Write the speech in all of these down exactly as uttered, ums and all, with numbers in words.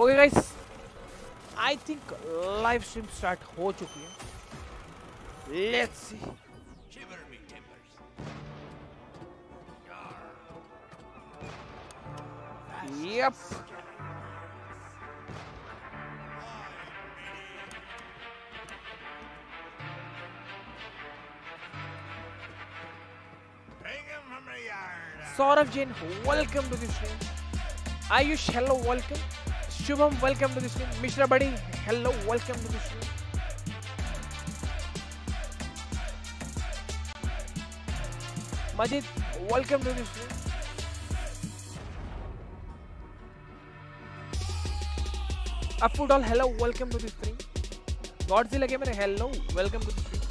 Okay guys, I think live stream start हो चुकी है। Let's see. Yup, Saurav Jain, welcome to the stream. Ayush, hello, welcome. Shubham, welcome to the stream. Mishra Buddy, hello, welcome to the stream. Majid, welcome to the stream. Affudol, hello, welcome to the stream. Godzilla Gamer, hello, welcome to the stream.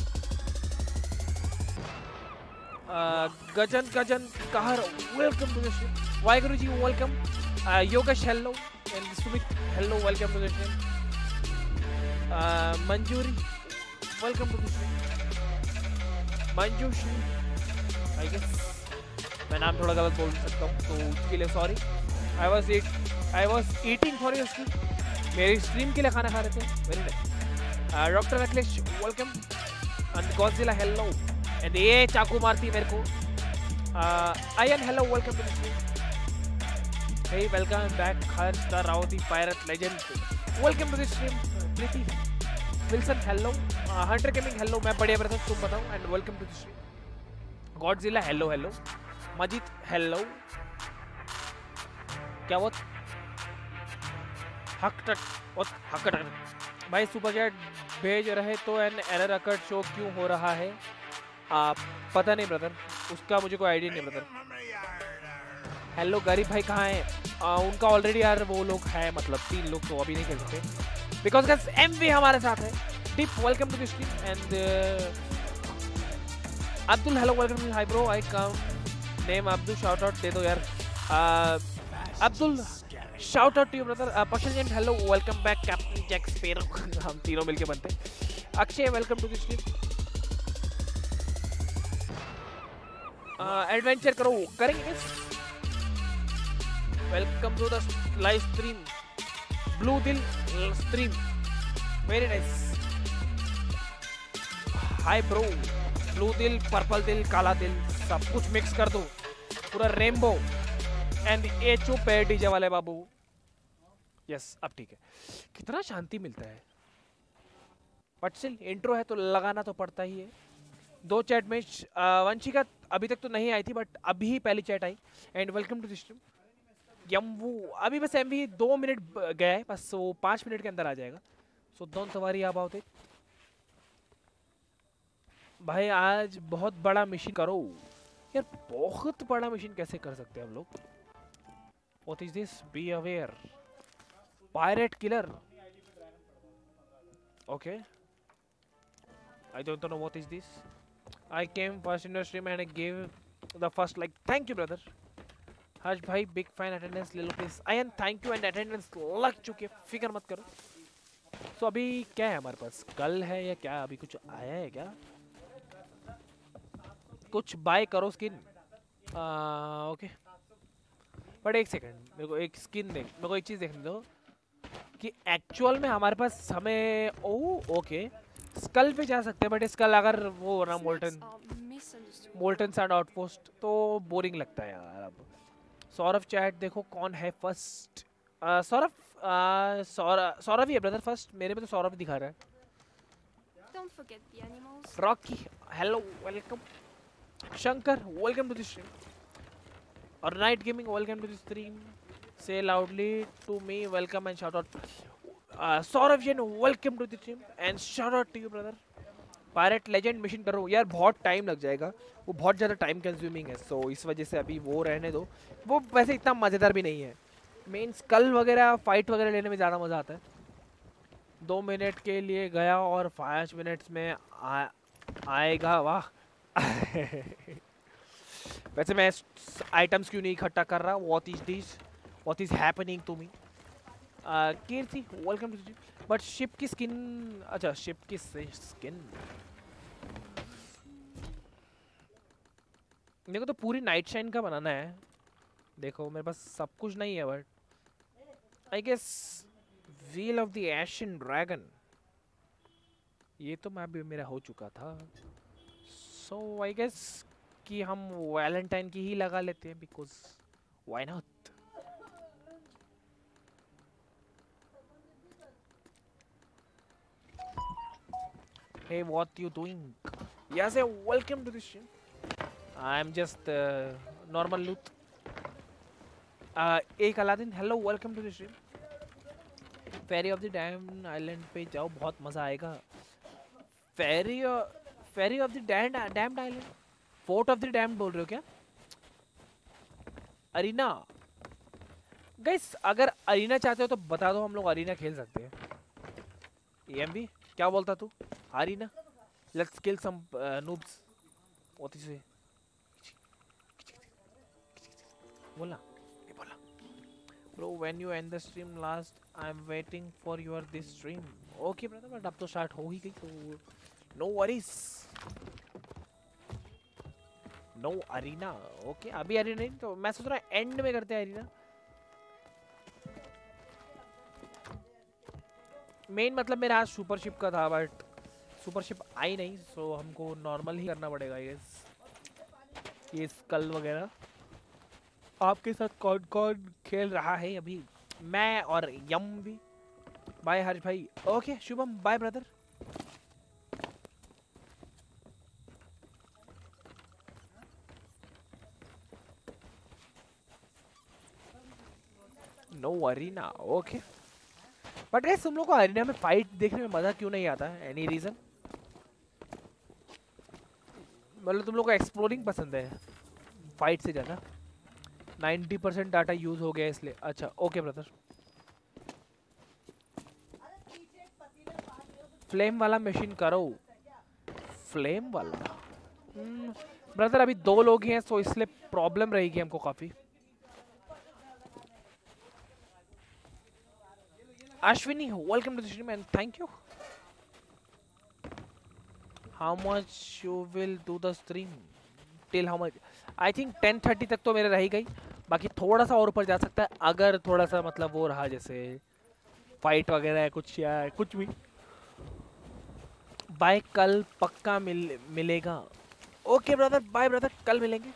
Uh, Gajan Gajan Kahar, welcome to the stream. Vaiguruji, welcome. Uh, Yogesh, hello. And Sumit, hello, welcome to the stream. Uh, Manjuri, welcome to the stream. Manjushri, I guess मैं नाम थोड़ा गलत बोल सकता हूँ तो उसके लिए sorry. I was eat, I was eating for your stream. मेरी स्ट्रीम के लिए खाना खा रहे थे. Very nice. Doctor Akhilesh, welcome. And Godzilla, hello. And ये चाकू मारती मेरे को. Ayan, hello, welcome to the stream. Hey, welcome back, Harsh the Rawati Pirate Legend. Welcome to the stream. Preeti, Wilson, hello. Uh, Hunter Gaming, hello. मैं बढ़िया brother, तुम बताओ. And welcome to the stream. Godzilla, hello, hello. Majid, hello. क्या वो? हक टक, वो हक टक. भाई सुपर चैट भेज रहे तो एन एरर अकर्ड शो क्यों हो रहा है? आप पता नहीं ब्रदर, उसका मुझे कोई आइडिया नहीं ब्रदर. हेलो गरीब भाई कहाँ हैं? आ, उनका ऑलरेडी यार वो लोग हैं, मतलब तीन लोग तो अभी नहीं खेल सकते बिकॉज गाइस एमवी हमारे साथ है. डिप, welcome to the stream. And Abdul, hello, welcome to. Hi bro, I come name Abdul, shout out दे दो यार. Abdul, shout out to you brother. पशल, hello, welcome back. Captain Jack Sparrow, हम तीनों मिलके बनते. Akshay, welcome to the stream. Adventure करो, करेंगे. Welcome to the live stream. Blue दिल stream, very nice. Hi bro. Blue दिल, पर्पल दिल, काला दिल, सब कुछ मिक्स कर दो, पूरा रेनबो. एंड ए चुप है डीजे वाले बाबू. यस, अब ठीक है. कितना शांति मिलता है. बट स्टिल इंट्रो है तो लगाना तो पड़ता ही है. दो चैट में वंशिका अभी तक तो नहीं आई थी बट अभी ही पहली चैट आई. And welcome to the stream. यम्वू, अभी बस एमवी दो मिनट गया है बस, वो पाँच मिनट के अंदर आ जाएगा. So don't worry about it. भाई आज बहुत बड़ा मिशन करो यार. बहुत बड़ा मिशन कैसे कर सकते हैं हम लोग? What is this? Be aware. Pirate killer. Okay, I don't know what is this. I came first in your stream and I gave the first like. Thank you brother. Harsh bhai, big fan. Attendance ले लो please. Ayan, thank you. And attendance लग चुके, फिक्र मत करो. So अभी क्या है हमारे पास? कल है या क्या? अभी कुछ आया है क्या? कुछ बाय करो स्किन. ओके, बट एक सेकंड, मेरे को एक स्किन देख, मेरे को एक चीज़ देखने दो कि एक्चुअल में हमारे पास हमें. ओह ओके, स्कल पे जा सकते हैं बट स्कल अगर वो ना मोल्टन मोल्टन सन आउटपोस्ट तो बोरिंग लगता है यार. अब सौरभ चैट देखो कौन है फर्स्ट. सौरभ, सौरभ ही है ब्रदर फर्स्ट. मेरे में तो सौरभ दिखा रहा है. Rocky, hello, welcome. Shankar, welcome to the stream. और night gaming, welcome to the stream. Say loudly to me, welcome and shout out. Saurabh Jain, welcome to the stream and shout out to you brother. Pirate legend mission करो यार, बहुत time लग जाएगा, वो बहुत ज़्यादा time consuming है. सो so, इस वजह से अभी वो रहने दो. वो वैसे इतना मज़ेदार भी नहीं है. मेन स्कल वगैरह फाइट वगैरह लेने में ज़्यादा मज़ा आता है. दो मिनट के लिए गया और पाँच मिनट्स में आ, आएगा. वाह. वैसे मैं आइटम्स क्यों नहीं इकट्ठा कर रहा? What is this? What is happening to me? Kirti, welcome to. But ship की स्किन, अच्छा शिप की स्किन देखो तो पूरी नाइट शाइन का बनाना है. देखो मेरे पास सब कुछ नहीं है but I guess wheel of the Asian dragon, ये तो मैं भी मेरा हो चुका था। सो आई गेस कि हम वैलेंटाइन की ही लगा लेते हैं, because why not. Hey, what you doing? Yes, hey, welcome to the stream. I'm just uh, normal loot. Uh, एक Aladdin, hello, welcome to the stream. Ferry of the Damned Island पे जाओ, बहुत मजा आएगा. Ferry Ferry of the Damned Damned Island. Fort of the Damned बोल रहे हो क्या? अरीना. Guys, अगर अरीना चाहते हो तो बता दो, हम लोग अरीना खेल सकते हैं. E M B, क्या बोलता तू? Arena, let's kill some uh, noobs. What is it? बोला, ये बोला. Bro, when you end the stream last, I'm waiting for your this stream. Okay, brother, but अब तो start हो ही गई तो no worries. No arena. Okay, अभी arena नहीं तो मैं सोच रहा end में करते हैं arena. Main मतलब मेरा आज सुपर शिप का था, but सुपर शिप आई नहीं, सो हमको नॉर्मल ही करना पड़ेगा ये ये स्कल वगैरह. आपके साथ कौन कौन खेल रहा है अभी? मैं और यम भी. बाय हर्ष भाई. Okay Shubham, bye brother. No arena. Okay, but guys तुम लोग को अरीना में फाइट देखने में मजा क्यों नहीं आता? Any reason? मतलब तुम लोग को एक्सप्लोरिंग पसंद है फाइट से ज़्यादा? नाइन्टी परसेंट डाटा यूज़ हो गया इसलिए. अच्छा ओके ब्रदर. फ्लेम वाला मशीन करो. फ्लेम वाला ब्रदर अभी दो लोग हैं, तो इसलिए प्रॉब्लम रहेगी हमको काफ़ी. Ashwini, welcome to the stream and thank you. How much you will do the stream? Till how much? I think ten thirty तक तो मेरे रह गई. बाकी थोड़ा सा और ऊपर जा सकता है अगर थोड़ा सा मतलब वो रहा, जैसे फाइट वगैरह है कुछ या कुछ भी. बाय कल पक्का मिल मिलेगा. ओके ब्रदर, बाय ब्रदर, कल मिलेंगे.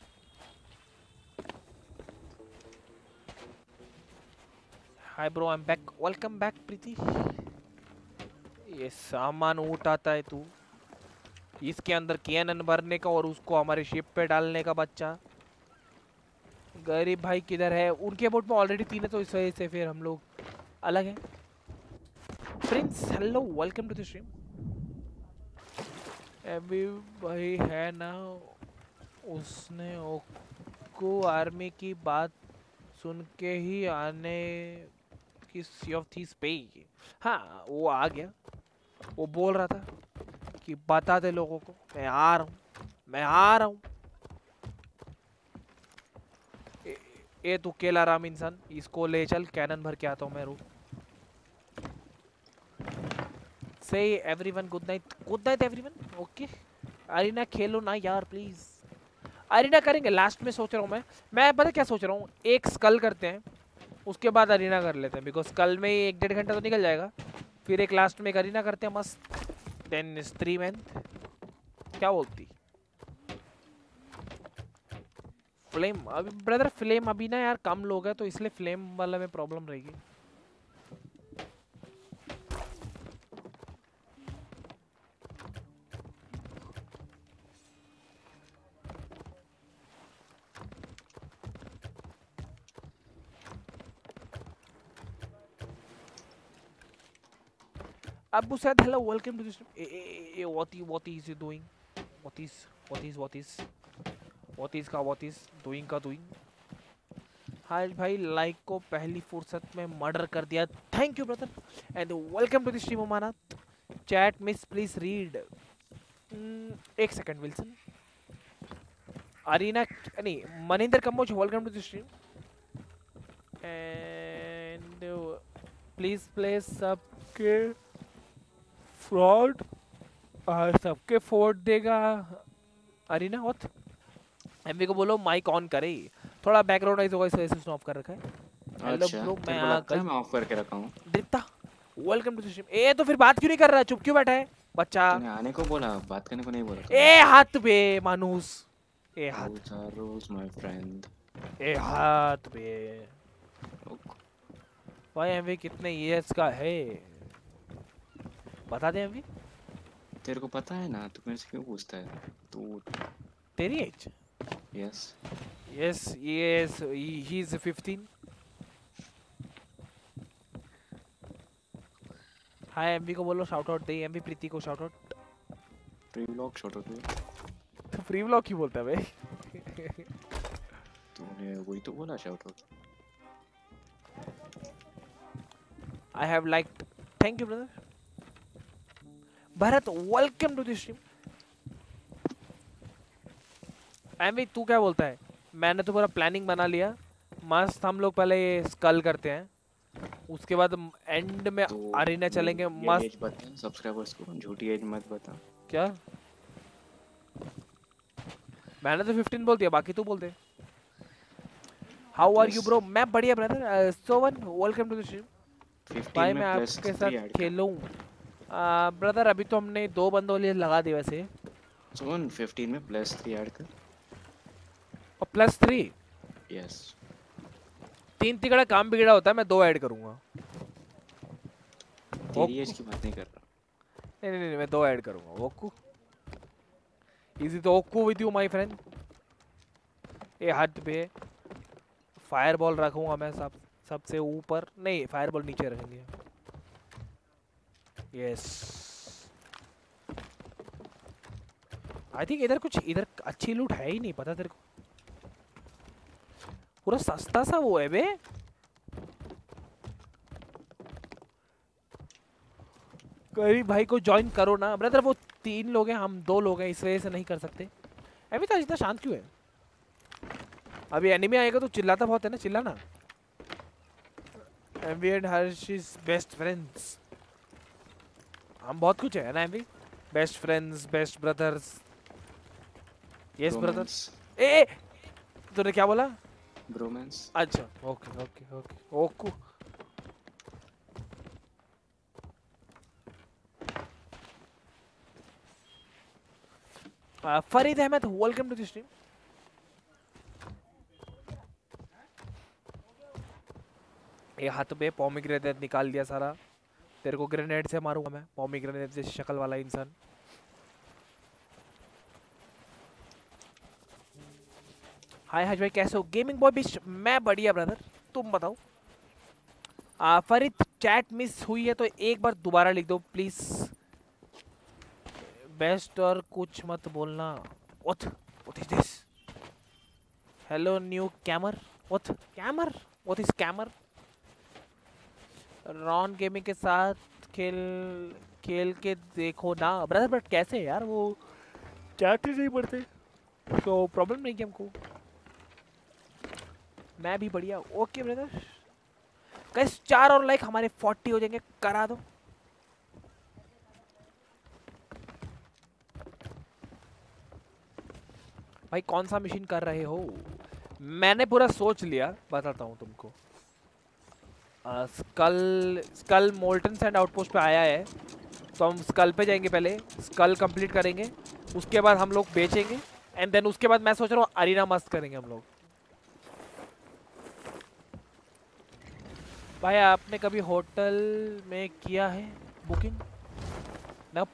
Hi bro, I am back. Welcome back Preeti. ये सामान उठाता है तू, इसके अंदर कैनन भरने का और उसको हमारे शिप पे डालने का. बच्चा गरीब भाई किधर है? उनके बोट में ऑलरेडी तीन है, तो इस वजह से फिर हम लोग अलग हैं. Prince hello, welcome to the stream. अभी भाई है ना, उसने ओको आर्मी की बात सुन के ही आने की सी ऑफ थी पे. हाँ वो आ गया, वो बोल रहा था कि बता दे लोगों को मैं आ रहा हूँ, मैं आ रहा हूँ. ये तू केला राम इंसान, इसको ले चल, कैनन भर के आता हूँ मैं. रुक. Say everyone good night. Good night everyone. Okay arena खेलो ना यार प्लीज. अरीना करेंगे लास्ट में, सोच रहा हूँ मैं. मैं पता क्या सोच रहा हूँ, एक स्कल करते हैं उसके बाद अरीना कर लेते हैं, बिकॉज स्कल में एक डेढ़ घंटा तो निकल जाएगा. फिर एक लास्ट में एक अरीना करते हैं मस्त. देन स्ट्रीम एंड क्या बोलती फ्लेम. अभी ब्रदर फ्लेम अभी ना यार कम लोग हैं, तो इसलिए फ्लेम वाला में प्रॉब्लम रहेगी. Abu said hello, welcome to the stream. Eh, eh, eh, what is what is he doing? What is what is what is what is का what is doing का doing. हाय भाई, लाइक को पहली फुर्सत में मर्डर कर दिया. Thank you brother and welcome to the stream. Omana chat miss please read. एक सेकंड विल्सन. अरीना नहीं, Maninder Kamboj welcome to the stream and please play सबके फ्रॉड सबके फोर्ट देगा अरीना. व्हाट? एमवी को बोलो माइक ऑन करे, थोड़ा बैकग्राउंड नॉइज होगा इस वजह से उसने ऑफ कर रखा है. हेलो अच्छा ब्रो, मैं तेरे को आ लगता है गई। मैं ऑफ करके रखा हूँ? Deepta welcome to the stream. ए तो फिर बात क्यों नहीं कर रहा, चुप क्यों बैठा है बच्चा? तूने आने को बोला, बात करने को नहीं बोला तूने। ए हाथ पे मानूस, ए हाथ, Rules are rules, my friend. ए हाथ पे। ओक, भाई एमवी कितने ईयर्स का है बता दे एमवी। तेरे को पता है ना, तू मेरे से क्यों पूछता है? तू तेरी age? Yes yes yes, he is fifteen. Hi MV को बोलो शाउट आउट दे, एमवी प्रीति को shout out. Pre vlog shot हो गया। फ्री व्लॉग क्यों बोलता है भाई? तूने वही तो बोला, shout out. I have liked. Thank you, brother. Bharat, welcome to the stream. MV तू क्या बोलता है? मैंने तो पूरा प्लानिंग बना लिया, मस्त। हम लोग पहले ये स्कल करते हैं, उसके बाद एंड में तो अरीना चलेंगे ये मस्त। एज बता सब्सक्राइबर्स को, झूठी एज मत बता। क्या? मैंने तो फिफ्टीन बोल दिया, बाकी तू बोल दे। How are you bro? मैं बढ़िया brother. Sovan welcome to the stream. भाई मैं आपके साथ खेलूं? ब्रदर अभी तो हमने दो बंदों लिए लगा दी वैसे। सोवन फिफ्टीन में प्लस थ्री ऐड कर। और प्लस थ्री? यस। तीन तिगड़ा काम बिगड़ा होता है, मैं दो ऐड करूंगा। तेरी एज की बात नहीं कर रहा। नहीं नहीं नहीं, मैं दो ऐड करूंगा। ओकू इजी तो ओकू विद यू माय फ्रेंड। ये हाथ पे फायरबॉल रखूंगा मैं सब सबसे ऊपर, नहीं फायरबॉल नीचे रखेंगे। यस आई थिंक इधर कुछ, इधर अच्छी लूट है ही नहीं, पता तेरे को? पूरा सस्ता सा वो है बे। करीब भाई को ज्वाइन करो ना ब्रदर। वो तीन लोग हैं, हम दो लोग हैं, इस वजह से नहीं कर सकते। अभी तो इतना शांत क्यों है? अभी एनिमे आएगा तो चिल्लाता बहुत है ना, चिल्ला ना। MV and Harsh is best friends. हम बहुत कुछ है ना MV, best friends, best brothers. Yes brothers. ए तूने क्या बोला? ब्रोमेंस। अच्छा okay okay okay okay. Farid Ahmed welcome to the stream. ये हाथ पे पॉमीग्रेनेट निकाल दिया सारा। तेरे को ग्रेनेड से मारूंगा मैं, पॉमीग्रेनेट जैसी शक्ल वाला इंसान। हाय हज भाई कैसे हो? गेमिंग बॉय बिस्ट, मैं बढ़िया ब्रदर, तुम बताओ। आ, फरीद चैट मिस हुई है तो एक बार दोबारा लिख दो प्लीज। बेस्ट और कुछ मत बोलना। What what is this? Hello new gamer. What gamer? What is gamer? Ron gaming के साथ खेल खेल के देखो ना ब्रदर। बट कैसे यार, वो चैट ही नहीं पढ़ते तो प्रॉब्लम नहीं है हमको। मैं भी बढ़िया। ओके ब्रदर, गाइस चार और लाइक हमारे फोर्टी हो जाएंगे, करा दो। भाई कौन सा मिशन कर रहे हो? मैंने पूरा सोच लिया, बताता हूँ तुमको। Skull skull molten sand outpost पे आया है, तो हम स्कल पे जाएंगे, पहले स्कल कंप्लीट करेंगे, उसके बाद हम लोग बेचेंगे, एंड देन उसके बाद मैं सोच रहा हूँ अरीना मस्त करेंगे हम लोग। भाई आपने कभी होटल में किया है बुकिंग? नप,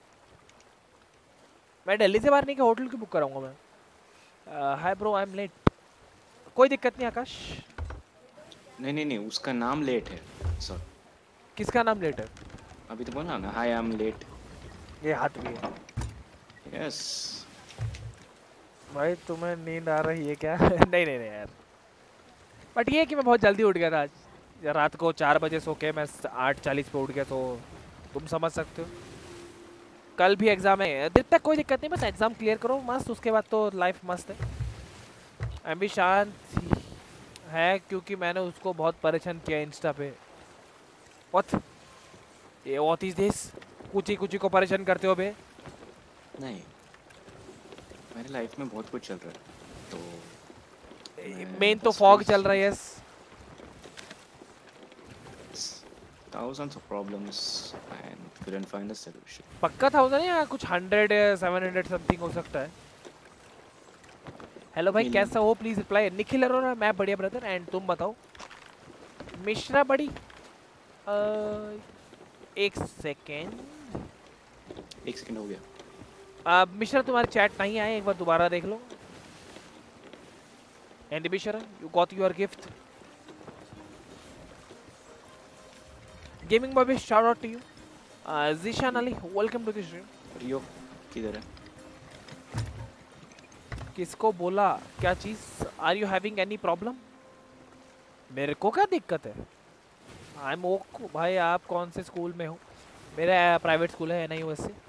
मैं दिल्ली से बाहर नहीं, कि होटल की बुक कराऊंगा मैं। Hi bro I am late. कोई दिक्कत नहीं आकाश। नहीं नहीं नहीं, उसका नाम लेट है सर। किसका नाम लेट है? अभी तो बोला ना, हाय आई एम लेट। ये हाथ भी है। यस भाई तुम्हें नींद आ रही है क्या? नहीं नहीं नहीं यार, बट ये है कि मैं बहुत जल्दी उठ गया था आज। रात को चार बजे सो के मैं आठ चालीस पे उठ गया, तो तुम समझ सकते हो। कल भी एग्जाम है, दिन तक कोई दिक्कत नहीं, बस एग्जाम क्लियर करो मस्त, उसके बाद तो लाइफ मस्त है। मैं भी शांत है क्योंकि मैंने उसको बहुत परेशान किया इंस्टा पे। व्हाट ये व्हाट इज दिस? कुछ ही कुछ ही को परेशान करते हो बे? नहीं, मेरी लाइफ में बहुत कुछ चल रहा है, तो मेन तो फॉग चल रहा है। Yes thousands of problems and couldn't find a solution. पक्का थाउजेंड या कुछ हंड्रेड सेवन हंड्रेड समथिंग हो सकता है। हेलो भाई Million. कैसा हो प्लीज रिप्लाई। निखिल अरोरा मैं बढ़िया ब्रदर एंड तुम बताओ। मिश्रा बड़ी अ, एक सेकेंड एक सेकंड हो गया। अब मिश्रा तुम्हारी चैट नहीं आए, एक बार दोबारा देख लो। And Mishra you got your gift. Gaming boy shout out to you. Zeeshan Ali welcome to the stream. Rio किधर है? किसको बोला क्या चीज? Are you having any problem? मेरे को क्या दिक्कत है? आई एम ओके भाई। आप कौन से स्कूल में हो? मेरा प्राइवेट स्कूल है एनआईओएस से।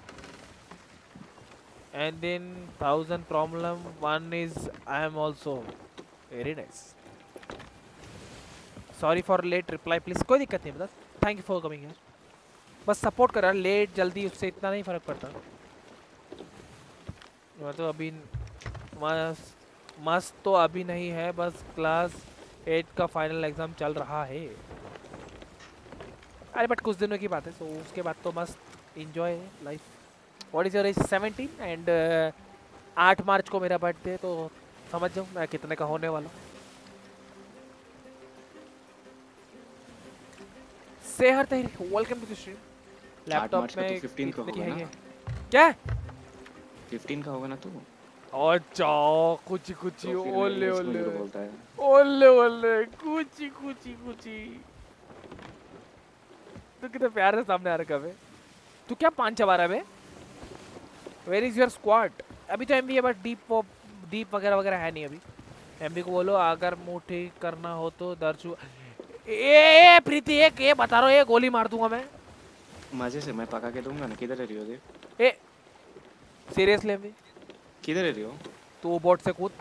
And then thousand problem one is I am also very nice. Sorry for late reply please. कोई दिक्कत नहीं बता। थैंक यू फॉर कमिंग यार। बस सपोर्ट करा, लेट जल्दी उससे इतना नहीं फर्क पड़ता। मैं तो अभी मस्त मस्त तो अभी नहीं है, बस क्लास एट का फाइनल एग्जाम चल रहा है। अरे बट कुछ दिनों की बात है, तो उसके बाद तो मस्त enjoy life. What is your age? Seventeen and आठ मार्च को मेरा बर्थडे, तो समझ जाओ मैं कितने का होने वाला हूँ। Sehar Tahri welcome to the stream. Laptop March का में तो फिफ्टीन का कितनी होगा है ना? ये? क्या? फिफ्टीन का होगा ना तू? अच्छा कुछ कुछ तो फिर ओले मेरे ओले स्कूल को बोलता है। ओले ओले कुछ कुछ कुछ। तू कितने प्यार से सामने आ रखा है। तू क्या पांच चबा रहा है? Where is your squad? अभी तो एमबी है बट डीप डीप वगैरह वगैरह है नहीं अभी। एमबी को बोलो अगर मुंह ठीक करना हो तो दर्शु। ए, ए प्रीति एक ये बता रहा हूँ, ये गोली मार दूंगा मैं। मजे से मैं पका के दूंगा ना। किधर है रियो? देख ए सीरियसली एमबी किधर है रियो? तू बोट से कूद।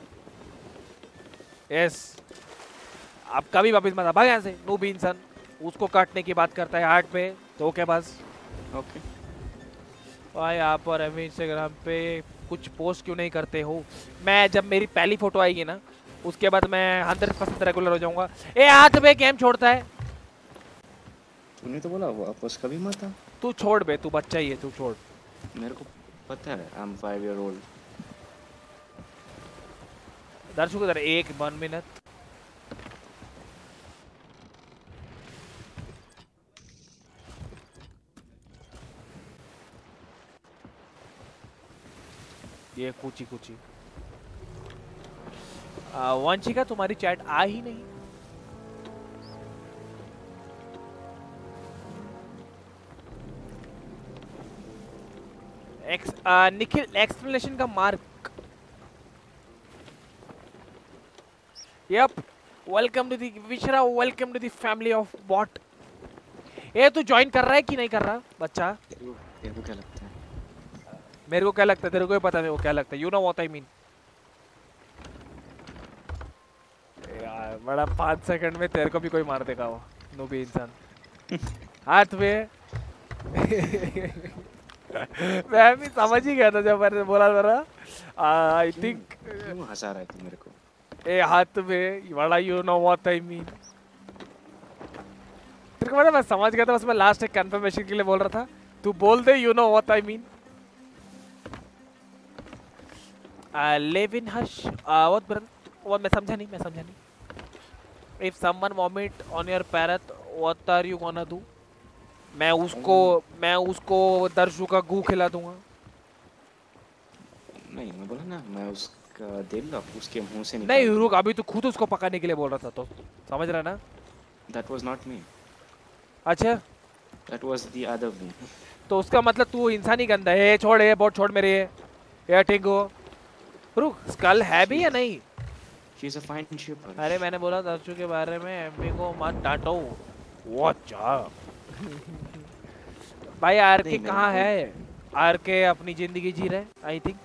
यस अब कभी वापिस मत आ, भाग यहाँ से। नूब इंसान उसको काटने की बात करता है हार्ट पे तो क्या बस। ओके भाई आप और एम इंस्टाग्राम पे कुछ पोस्ट क्यों नहीं करते हो? मैं जब मेरी पहली फोटो आएगी ना उसके बाद मैं हंड्रेड परसेंट रेगुलर हो जाऊंगा। ए हाथ में गेम छोड़ता है। तूने तो बोला वापस कभी मत आ। तू छोड़ बे, तू बच्चा ही है, तू छोड़। मेरे को पता है I am five year old. दर्शक इधर एक वन मिनट। ये कुची कुची वंशिका तुम्हारी चैट आ ही नहीं। एक्स निखिल एक्सप्लेनेशन का mark. Yup welcome to the विशरा, welcome to the family of bot. ये तू ज्वाइन कर रहा है कि नहीं कर रहा बच्चा? तेरे को क्या लगता है? मेरे को क्या लगता है? तेरे को ही पता है मेरे को क्या लगता है। You know what I mean. यार बड़ा पाँच सेकंड में तेरे को भी कोई मार देगा वो नूबी इंसान हाथ में। मैं भी समझ ही गया था जब मैंने बोला जरा। आई थिंक क्यों हंसा रहा है तू मेरे को? ए हाथ में बड़ा you know what I mean. तेरे को पता मैं समझ गया था, बस मैं लास्ट एक कंफर्मेशन के लिए बोल रहा था। तू बोल दे you know what I mean. Levin hush what brother? वो मैं समझा नहीं, मैं समझा नहीं। If someone vomit on your parrot what are you gonna do? मैं उसको मैं उसको दर्शु का गू खिला दूंगा। नहीं मैं बोला ना मैं उसका दिल उसके मुंह से निकाल। नहीं रुक, अभी तो खुद उसको पकाने के लिए बोल रहा था, तो समझ रहा ना? That was not me. अच्छा That was the other me. तो उसका मतलब तू इंसान ही गंदा है। ये छोड़, ये बहुत छोड़ मेरे ये ये ठीक हो। रुक स्कल है भी या नहीं? She's a fine shipper. अरे मैंने बोला दर्शु के बारे में एमबी को मत डांटो। वाचा भाई आर के कहाँ है? आर के अपनी जिंदगी जी रहे आई थिंक।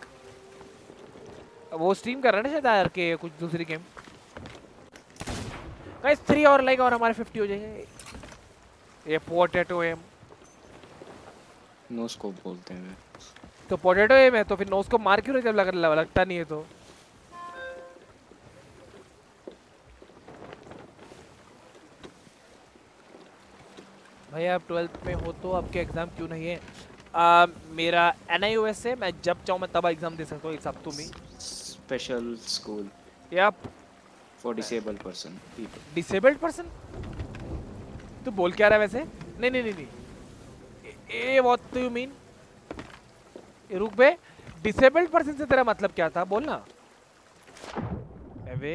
वो स्ट्रीम कर रहा है ना शायद आर के कुछ दूसरी गेम। गाइस थ्री और लाइक और हमारे फिफ्टी हो जाएंगे। ये पोटैटो एम नो स्कोप बोलते हैं। तो पोटैटो एम है तो फिर नो स्कोप मार क्यों रहे जब लग, लगता नहीं है तो? भैया आप ट्वेल्थ में हो तो आपके एग्जाम क्यों नहीं है? आ, मेरा एन आई ओ एस है, मैं जब चाहूँ मैं तब एग्जाम दे सकता हूँ, it's up to me. Special school yup. For disabled person people. Disabled person? तू बोल क्या रहा है वैसे? नहीं नहीं नहीं नहीं, ए व्हाट डू यू मीन? रुक बे, डिसेबल्ड पर्सन से तेरा मतलब क्या था, बोलना। अबे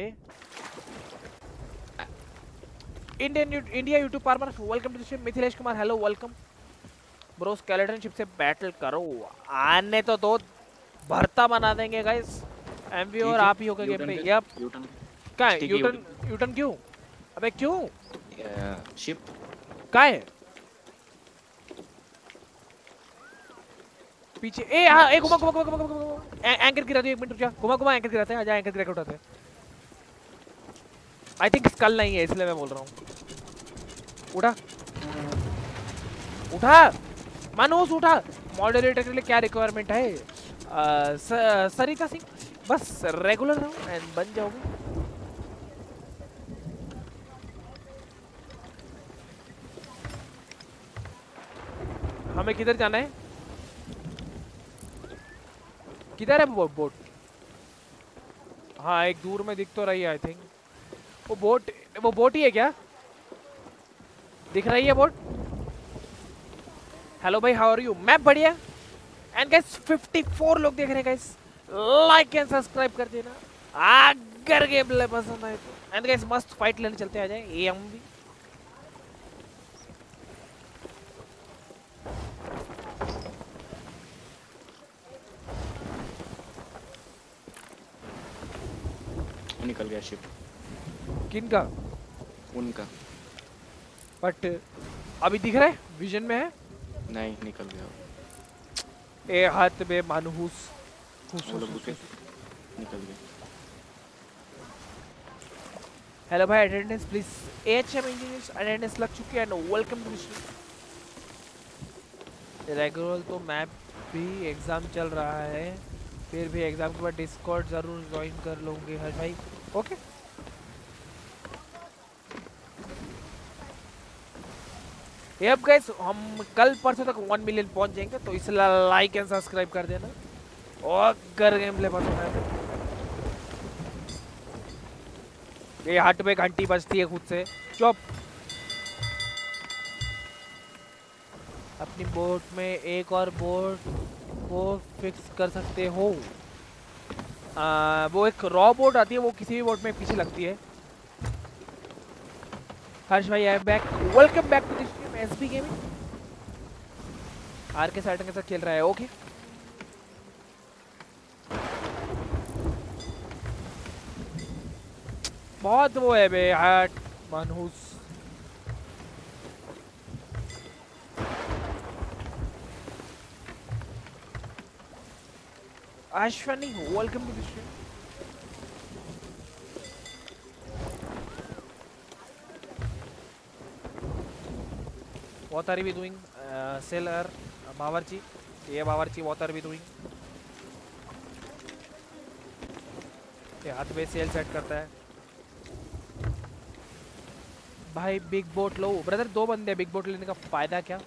Indian India YouTube farmer welcome to the show. Mithilesh Kumar hello welcome bro. Skeleton ship से बैटल करो, आने तो दो, भरता बना देंगे गाइस। एमवी और आप ही होगा गेम पे। यप। यूटर्न कहाँ है यूटर्न? यूटर्न क्यों? अबे क्यों? शिप कहाँ है? पीछे। ए हाँ, ए घुमा घुमा घुमा घुमा घुमा, एंकर गिरा दो, एक मिनट रुक जा, घुमा घुमा एंकर गिराते हैं, आजा एंकर गिरा के उठाते हैं। आई थिंक स्कल नहीं है इसलिए मैं बोल रहा हूँ। उठा उठा मानोस उठा। मॉडरेटर के लिए क्या रिक्वायरमेंट है? आ, स, सरिता सिंह, बस रेगुलर रहो एंड बन जाओगे। हमें किधर जाना है? किधर है वो बोट? हाँ एक दूर में दिख तो रही है आई थिंक। वो बोट, वो बोट ही है क्या? दिख रही है बोट? हेलो भाई, हाउ आर यू? मैं बढ़िया। एंड गाइस चौवन लोग देख रहे हैं गाइस, लाइक एंड सब्सक्राइब कर देना अगर गेम प्ले पसंद आए तो। एंड गाइस मस्त फाइट लेने चलते आ जाए। ए हम भी निकल गया शिप। किनका? उनका। बट अभी दिख रहा है, विजन में है। नहीं निकल गया। ए हाथ में मानहूस निकल गया। हेलो भाई, attendance please. HM engineers attendance लग चुकी है एंड वेलकम टू रेगुलर। तो मैप भी एग्जाम चल रहा है, फिर भी एग्जाम के बाद डिस्कॉर्ड जरूर ज्वाइन कर लूंगी हर भाई। ओके ये अब गाइस हम कल परसों तक वन मिलियन पहुंच जाएंगे, तो इसलिए लाइक एंड सब्सक्राइब कर देना और अगर गेम प्ले पसंद आए तो। ये हट पे घंटी बजती है खुद से, चुप। अपनी बोट में एक और बोट को फिक्स कर सकते हो। आ, वो एक रॉ बोट आती है, वो किसी भी बोट में पीछे लगती है। हर्ष भाई I am back, welcome back to this stream SB gaming. आर के साइड के साथ खेल रहा है, ओके। बहुत वो है बे हट मनहूस। Ashwani welcome to the stream. What are we doing? Uh, seller बावर्ची, ये बावर्ची what are we doing? ये हाथ में सेल सेट करता है भाई। बिग बोट लो ब्रदर, दो बंदे, बिग बोट लेने का फायदा क्या?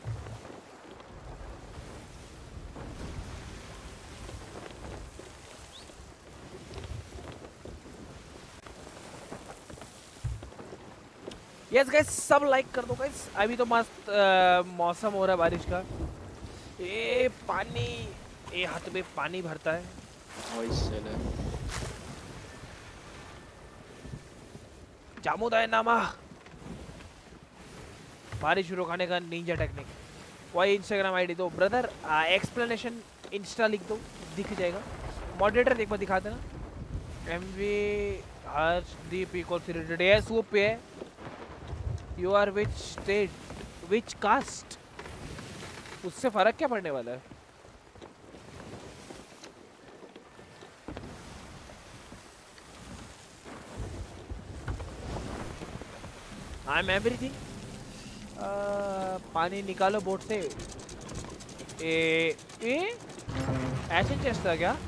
यस गाइस सब लाइक कर दो गाइस। अभी तो मस्त मौसम हो रहा है बारिश का। ये पानी, ये हाथ में पानी भरता है। जामुदाय नामा बारिश रुकाने का निंजा टेक्निक। वही इंस्टाग्राम आईडी दो ब्रदर, एक्सप्लेनेशन इंस्टा लिख दो, दिख जाएगा। मॉडरेटर एक बार दिखा देना। M V Harshdeep equal related है, सूप पे है। You are which state, which caste, उससे फर्क क्या पड़ने वाला है? I am everything. पानी निकालो बोट से। ए, ए? एसिड चेस्ट था क्या?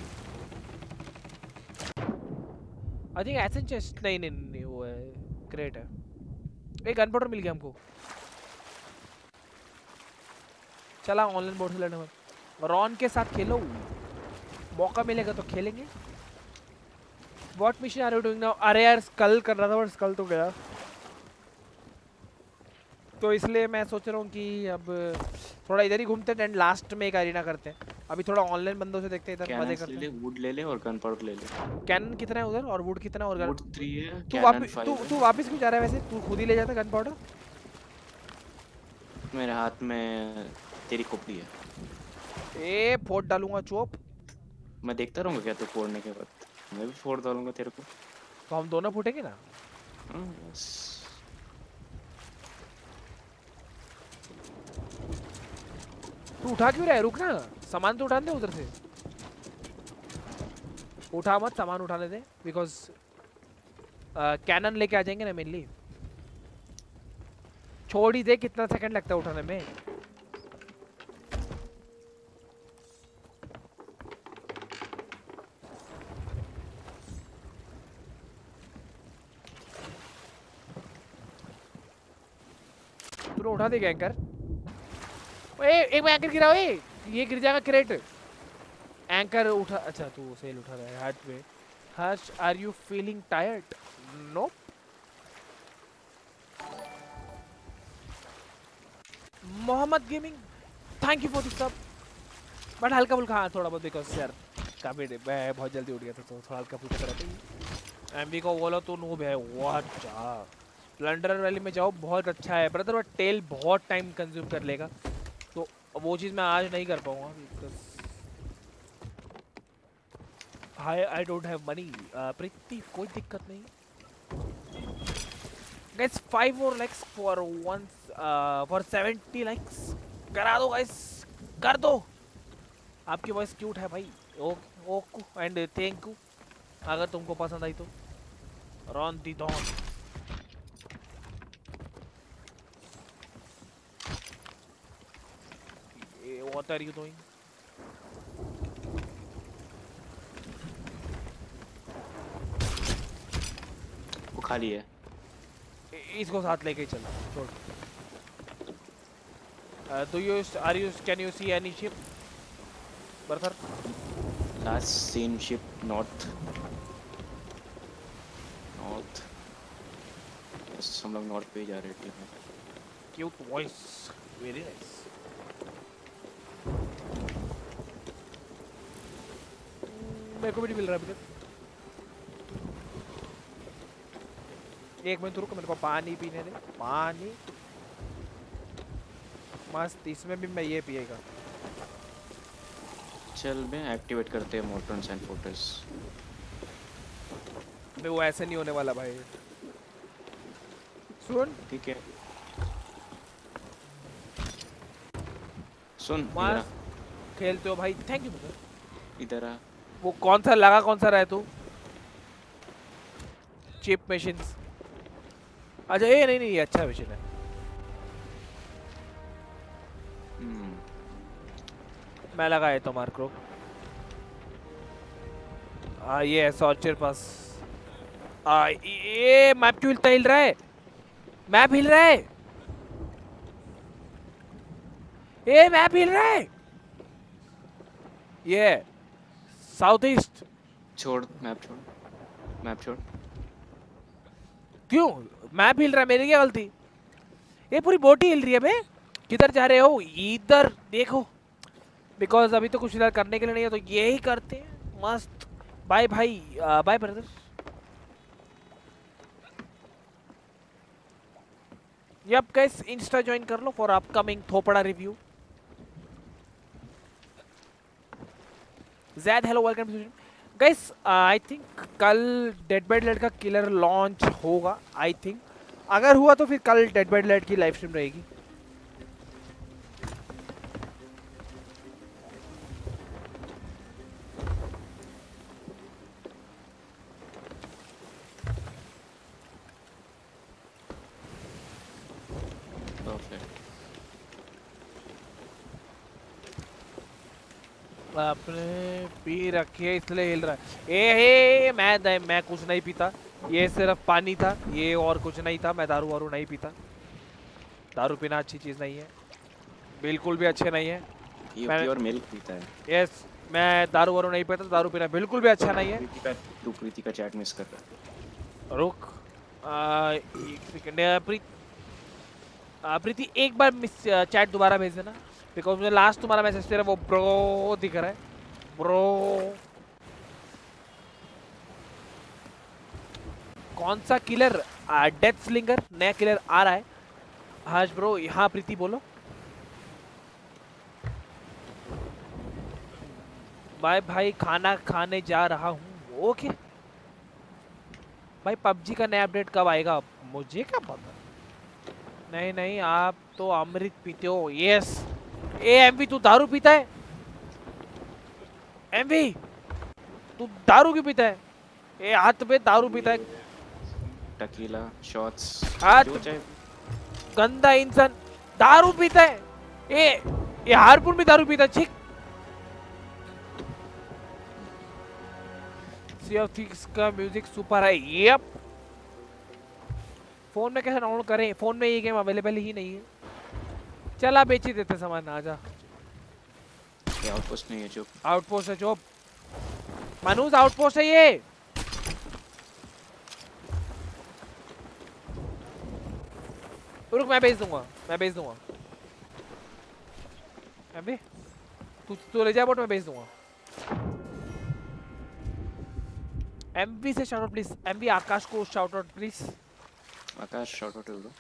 आई थिंक एसिड चेस्ट नहीं, नहीं नहीं वो है क्रेट है। एक गन पाउडर मिल गया हमको। चला ऑनलाइन बोर्ड से लड़ने में रॉन के साथ खेलो, मौका मिलेगा तो खेलेंगे। What mission are you doing now? अरे यार स्कल कर रहा था पर स्कल तो गया, तो इसलिए मैं सोच रहा हूँ कि अब थोड़ा इधर ही घूमते हैं एंड लास्ट में एक अरीना करते हैं। अभी थोड़ा ऑनलाइन बंदों से देखते हैं, इधर मजे करते हैं। वुड ले ले और गन पाउडर ले ले। कैनन कितना है उधर और वुड कितना और वुड थ्री है, तू कैनन वापस फाइव तू है। तू वापस क्यों जा रहा है वैसे? तू खुद ही ले जाता गन पाउडर। मेरे हाथ में तेरी खोपड़ी है। ए फोड़ डालूंगा चोप। मैं देखता रहूंगा क्या तू फोड़ने के बाद? मैं भी फोड़ डालूंगा तेरे को। तो हम दोनों फूटेंगे ना। हाँ बस। तू उठा क्यों रहा है? रुक ना, सामान तो उठाने दे उधर से। उठा मत, सामान उठाने दे, बिकॉज कैनन लेके आ जाएंगे ना मेनली। छोड़ ही दे, कितना सेकंड लगता है उठाने में। तूने उठा दे एंकर। ओए एक मैं एंकर गिरा, ओए ये गिर जाएगा क्रेट। एंकर उठा, अच्छा तू सेल उठा रहा है हार्ट पे। Harsh are you feeling tired? No. Mohammed gaming thank you for the sub. But हल्का फुल्का हाँ थोड़ा बहुत, बिकॉज यार काफी मैं बहुत जल्दी उठ गया था तो थोड़ा हल्का फुल्का करा था। एमबी को बोला तो नूब है। व्हाट जा प्लंडर वैली में जाओ, बहुत अच्छा है ब्रदर। बट टेल बहुत टाइम कंज्यूम कर लेगा, तो वो चीज़ मैं आज नहीं कर पाऊंगा because hi I don't have money. Preeti कोई दिक्कत नहीं। Guys five more likes for one for seventy likes करा दो गाइस, कर दो। आपकी वॉइस क्यूट है भाई। Okay okay and thank you अगर तुमको पसंद आई तो। Ron the Don what are you doing? वो खाली है। इसको साथ लेके चल छोड़। Do you are you can you see any ship brother? Last seen ship north north. बस हम लोग नॉर्थ पे ही जा रहे थे। Cute voice, very nice. मेरे को भी नहीं मिल रहा अभी तक। एक मिनट रुको, मेरे को पानी पीने दे। पानी मस्त, इसमें भी मैं ये पिएगा। चल बे एक्टिवेट करते हैं मोटर्स एंड फोर्ट्रेस। मैं वो ऐसे नहीं होने वाला भाई। सुन ठीक है सुन इधर आ। खेलते हो भाई, थैंक यू ब्रदर। इधर आ। वो कौन सा लगा, कौन सा रहा तू? Chip machines. अच्छा ये नहीं नहीं ये अच्छा मशीन है। हम्म मैं लगाया तो मार्क रो। हाँ ये है सॉर्चर पास। आ, ये मैप क्यों हिलता हिल रहा है? मैप हिल रहा है। ये मैप हिल रहा है। ये साउथ ईस्ट। छोड़ मैप छोड़ मैप छोड़। क्यों मैप हिल रहा है? मेरी क्या गलती? ये पूरी बोट ही हिल रही है बे। किधर जा रहे हो? इधर देखो, बिकॉज अभी तो कुछ इधर करने के लिए नहीं है तो यही करते हैं। मस्त। बाय भाई, bye brother. Yup guys insta join कर लो फॉर अपकमिंग थोपड़ा review. Zaid hello welcome to guys. I think कल डेड बाय डेड का किलर लॉन्च होगा। आई थिंक अगर हुआ तो फिर कल डेड बाय डेड की लाइव स्ट्रीम रहेगी। आपने पी रखी है इसलिए हिल रहा है। ए हे मैं मैं कुछ नहीं पीता, ये सिर्फ पानी था, ये और कुछ नहीं था। मैं दारू वारू नहीं पीता, दारू पीना अच्छी चीज नहीं है। बिल्कुल भी अच्छे नहीं है। ये मैं- प्योर मिल्क पीता है। यस, मैं दारू वारू नहीं पीता, दारू पीना बिल्कुल भी अच्छा नहीं है। प्रीति का तू प्रीति का चैट मिस कर रहा है। रुक, आ, एक सेकंड। प्रीति, आ, प्रीति एक बार मिस चैट दोबारा भेज देना, बिकॉज मुझे लास्ट तुम्हारा मैसेज तेरा वो ब्रो दिख रहा है, ब्रो। कौन सा किलर? डेथ स्लिंगर नया किलर आ रहा है। हाँ ब्रो, हाँ प्रीति बोलो। बाय भाई, खाना खाने जा रहा हूँ। ओके भाई, पबजी का नया अपडेट कब आएगा मुझे क्या पता। नहीं नहीं, आप तो अमृत पीते हो। यस। ए एमवी, तू दारू पीता है? एमवी तू दारू क्यों पीता है? ए हाथ पे दारू पीता है? टकीला शॉट्स हाथ, जो चाहे। गंदा इंसान दारू पीता है। ए ये हारपुर भी दारू पीता है। छिक। सी ऑफ थीव्स का म्यूजिक सुपर है। यप। फोन में कैसे डाउनलोड करें? फोन में ये गेम अवेलेबल ही नहीं है। चला बेच ही देते सामान। आजा। ये आउटपोस्ट नहीं है जो। आउटपोस्ट है चोप। मनुज आउटपोस्ट है ये। रुक, मैं भेज दूंगा, मैं भेज दूंगा। अबे तू तू ले जा बोट, मैं भेज दूंगा। एमवी से shout out please. MV Akash को shout out please. Akash shout out bro.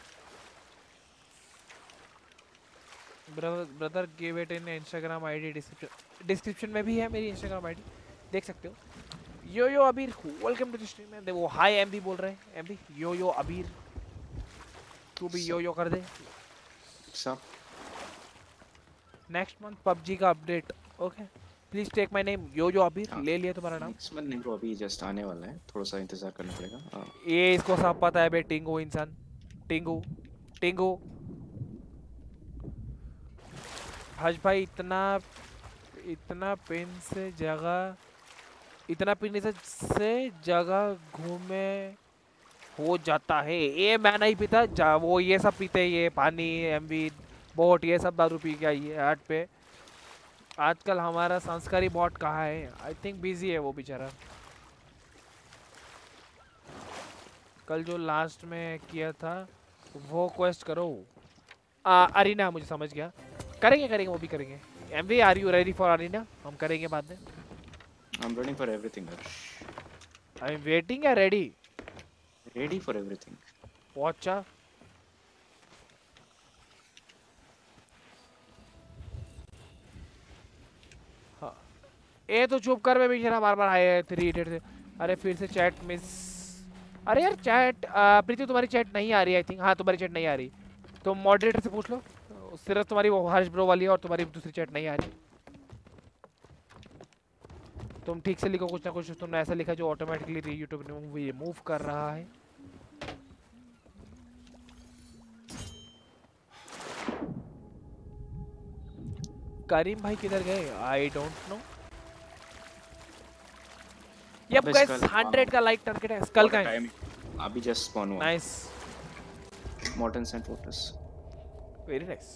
Brother brother give it in Instagram ID description. Description में भी है मेरी इंस्टाग्राम आईडी, देख सकते हो। यो यो अबीर, वेलकम टू द स्ट्रीम में। वो हाय एमवी बोल रहे हैं। एमवी यो यो अबीर, तू भी यो यो कर दे। सब नेक्स्ट मंथ पबजी का update. Okay please take my name yo yo Abir. ले लिया तुम्हारा नाम। नेक्स्ट मंथ नहीं ब्रो, अभी जस्ट आने वाला है, थोड़ा सा इंतजार करना पड़ेगा। हाँ। ये इसको सब पता है बे। टिंगू इंसान, टिंगू टिंगू। हज भाई, इतना इतना पेन से जगह, इतना पीने से से जगह घूमे हो जाता है। ये मैं नहीं पीता जा, वो ये सब पीते हैं। ये पानी, एमवी, बोट, ये सब दारू पी के आई है हाट पे। आजकल हमारा संस्कारी बॉट कहाँ है? आई थिंक बिजी है वो बेचारा। कल जो लास्ट में किया था वो क्वेस्ट करो। आ, अरीना, मुझे समझ गया। करेंगे करेंगे वो भी करेंगे। MV are you ready for arena? हम करेंगे बाद में। I am ready for everything. I am waiting या रेडी? Ready for everything. अच्छा हाँ, ये तो चुप कर। मैं बेचारा बार बार आया है थ्री इडियट से। अरे फिर से चैट मिस। अरे यार चैट, प्रीति तुम्हारी चैट नहीं आ रही। आई थिंक हाँ, तुम्हारी चैट नहीं आ रही। तो मॉडरेटर से पूछ लो। सिर्फ तुम्हारी वो हर्ष ब्रो वाली है और तुम्हारी दूसरी चैट नहीं आ रही। तुम ठीक से लिखो कुछ ना कुछ। तुमने ऐसा लिखा जो ऑटोमेटिकली यूट्यूब ने मूव कर रहा है। करीम भाई किधर गए? I don't know. Yup guys, hundred का लाइक टारगेट है। स्कल का है अभी जस्ट स्पॉन हुआ। Nice. Molten sands fortress, very nice.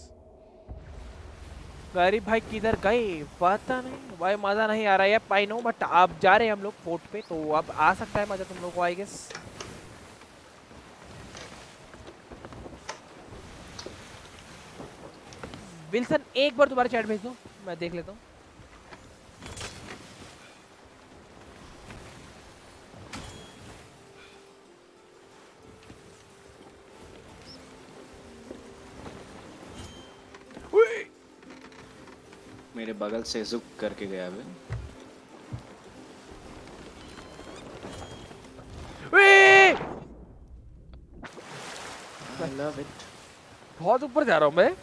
गरीब भाई किधर गए पता नहीं भाई। मजा नहीं आ रहा है आई नो, बट आप जा रहे हैं हम लोग फोर्ट पे, तो अब आ सकता है मजा तुम लोग को आई गेस। विल्सन एक बार दोबारा चैट भेज दो, मैं देख लेता हूँ। मेरे बगल से जुक करके गया है। I love it. बहुत ऊपर जा रहा हूँ मैं।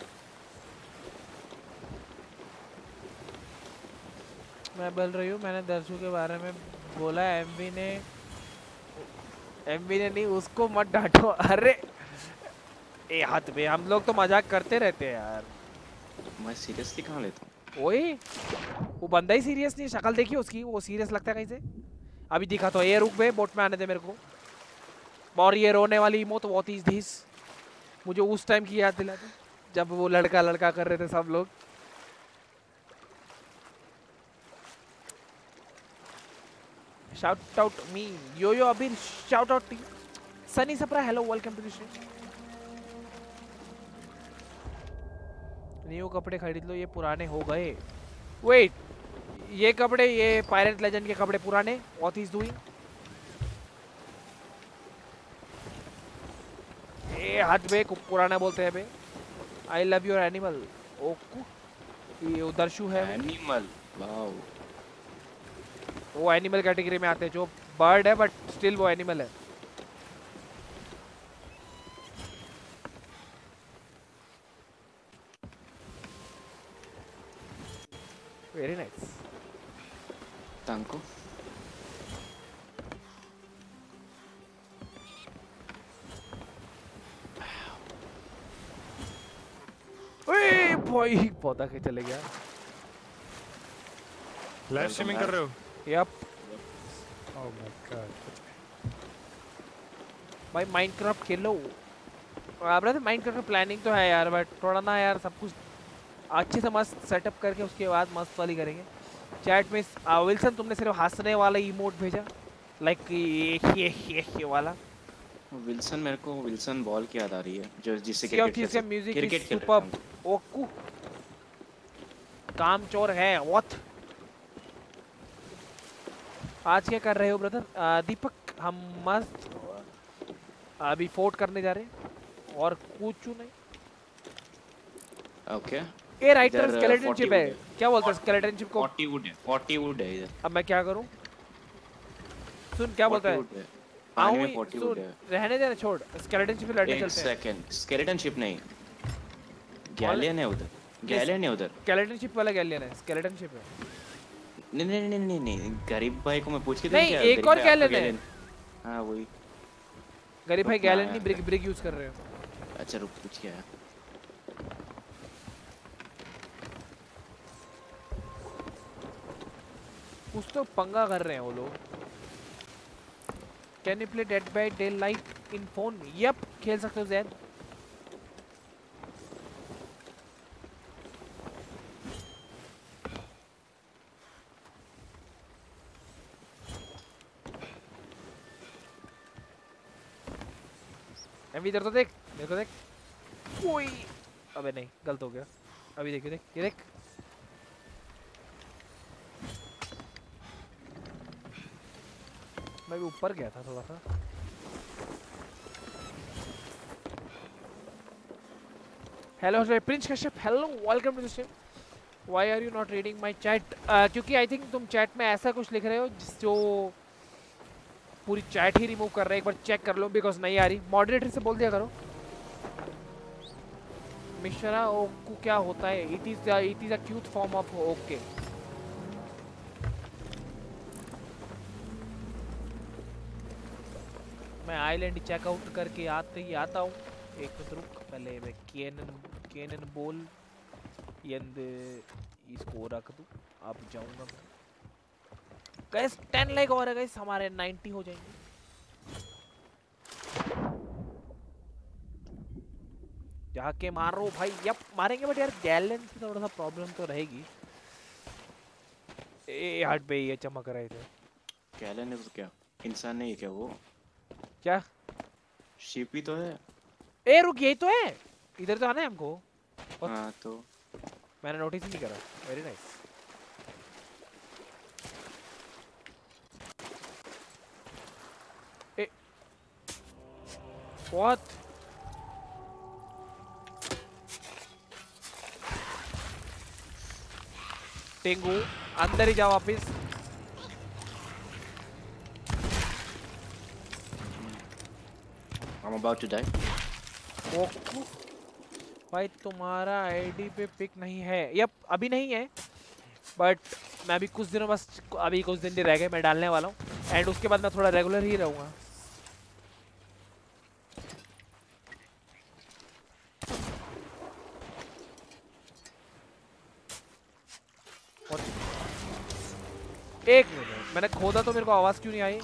मैं बोल रही हूँ, मैंने दर्शु के बारे में बोला। एमवी ने एमवी ने नहीं, उसको मत डांटो। अरे ए हाथ पे, हम लोग तो मजाक करते रहते हैं यार। मैं सीरियसली कहाँ लेता हूँ? ओए वो बंदा ही सीरियस नहीं, शक्ल देखिए उसकी, वो सीरियस लगता है कहीं से। अभी दिखा तो ये रुक बे, बोट में आने दे मेरे को। और ये रोने वाली इमोट व्हाट इज दिस, मुझे उस टाइम की याद दिला दे। जब वो लड़का लड़का कर रहे थे सब लोग। शाउट आउट मी यो यो अभी shout out to Sunny Sapra hello welcome to the stream. New कपड़े खरीद लो ये पुराने हो गए। वेट ये कपड़े ये पायरेट लेजेंड के कपड़े पुराने व्हाट इज डूइंग। ए हट बे पुराना बोलते हैं बे। I love your animal. ओकू ये उधर शू है एनिमल वाओ वो एनिमल कैटेगरी में आते हैं जो बर्ड है बट स्टिल वो एनिमल है। वेरी नाइस तांको ओए भाई पौधा के चले गया। लाइव स्ट्रीमिंग कर रहे हो? यप ओह माय गॉड भाई माइनक्राफ्ट खेलो। ब्रदर माइनक्राफ्ट में प्लानिंग तो है यार बट थोड़ा ना यार सब कुछ अच्छे से मस्त सेटअप करके उसके बाद मस्त वाली करेंगे। चैट में विल्सन तुमने सिर्फ हंसने वाला इमोट भेजा लाइक ये ये ये ये वाला। विल्सन मेरे को विल्सन बॉल की याद आ रही है जो जिससे क्रिकेट खेलते हैं। Music is superb. ओकू काम चोर है व्हाट। आज क्या कर रहे हो ब्रदर? दीपक हम मस्त अभी फोर्ट करने जा रहे हैं और कुछ नहीं। Okay a writer skeleton ship है क्या बोलते हैं स्केलेटन चिप को? चालीस वुड है चालीस वुड है इधर। अब मैं क्या करूं? सुन क्या बोलता है? आऊं सुन रहने देना छोड़ स्केलेटन चिप पे लड़ने चलते हैं। एक सेकंड स्केलेटन शिप नहीं गैलियन है उधर। गैलियन है उधर। स्केलेटन शिप वाला गैलियन है स्केलेटन शिप है। नहीं नहीं नहीं नहीं नहीं गरीब भाई को मैं पूछ के नहीं एक और गैलियन है। हां वही गरीब भाई गैलियन नहीं ब्रिक ब्रिक यूज कर रहे हो। अच्छा रुक पूछ क्या है। कुछ तो पंगा कर रहे हैं वो लोग। Can you play dead by daylight in phone? Yup खेल सकते हो जैद। अभी इधर तो देख मेरे को देख। कोई अबे नहीं गलत हो गया। अभी देखिए देख ये देख मैं भी ऊपर गया था थोड़ा सा। Hello prince Kashyap hello welcome to the stream. Why are you not reading my chat? क्योंकि आई थिंक तुम चैट में ऐसा कुछ लिख रहे हो जिस जो पूरी चैट ही रिमूव कर रहे हैं। एक बार चेक कर लो बिकॉज नहीं आ रही। मॉडरेटर से बोल दिया करो। मिश्रा ओकू क्या होता है? It is it is a cute form of okay. मैं आइलैंड चेकआउट करके आते ही आता हूँ। एक मिनट रुक पहले मैं केनन केनन बोल यंद इसको रख दूँ। अब जाऊँगा मैं गाइस। टेन लाइक और है गाइस हमारे नाइंटी हो जाएंगे। जाके मारो भाई। यप मारेंगे बट यार गैलन से थोड़ा सा प्रॉब्लम तो रहेगी। ए हट बे ये चमक रहे थे। गैलन है तो क्या इंसान नहीं है क्या वो? क्या शिप ही तो है। ए रुक यही तो है। इधर तो आना है हमको। हाँ तो मैंने नोटिस ही नहीं करा। Very nice. ए व्हाट? टेंगू अंदर ही जाओ वापिस। I'm about to die. ओकू भाई तुम्हारा आईडी पे पिक नहीं है। यप अभी नहीं है बट मैं अभी कुछ दिनों बस अभी कुछ दिन ही रह गए मैं डालने वाला हूँ एंड उसके बाद मैं थोड़ा रेगुलर ही रहूँगा। एक मिनट मैंने खोदा तो मेरे को आवाज क्यों नहीं आई?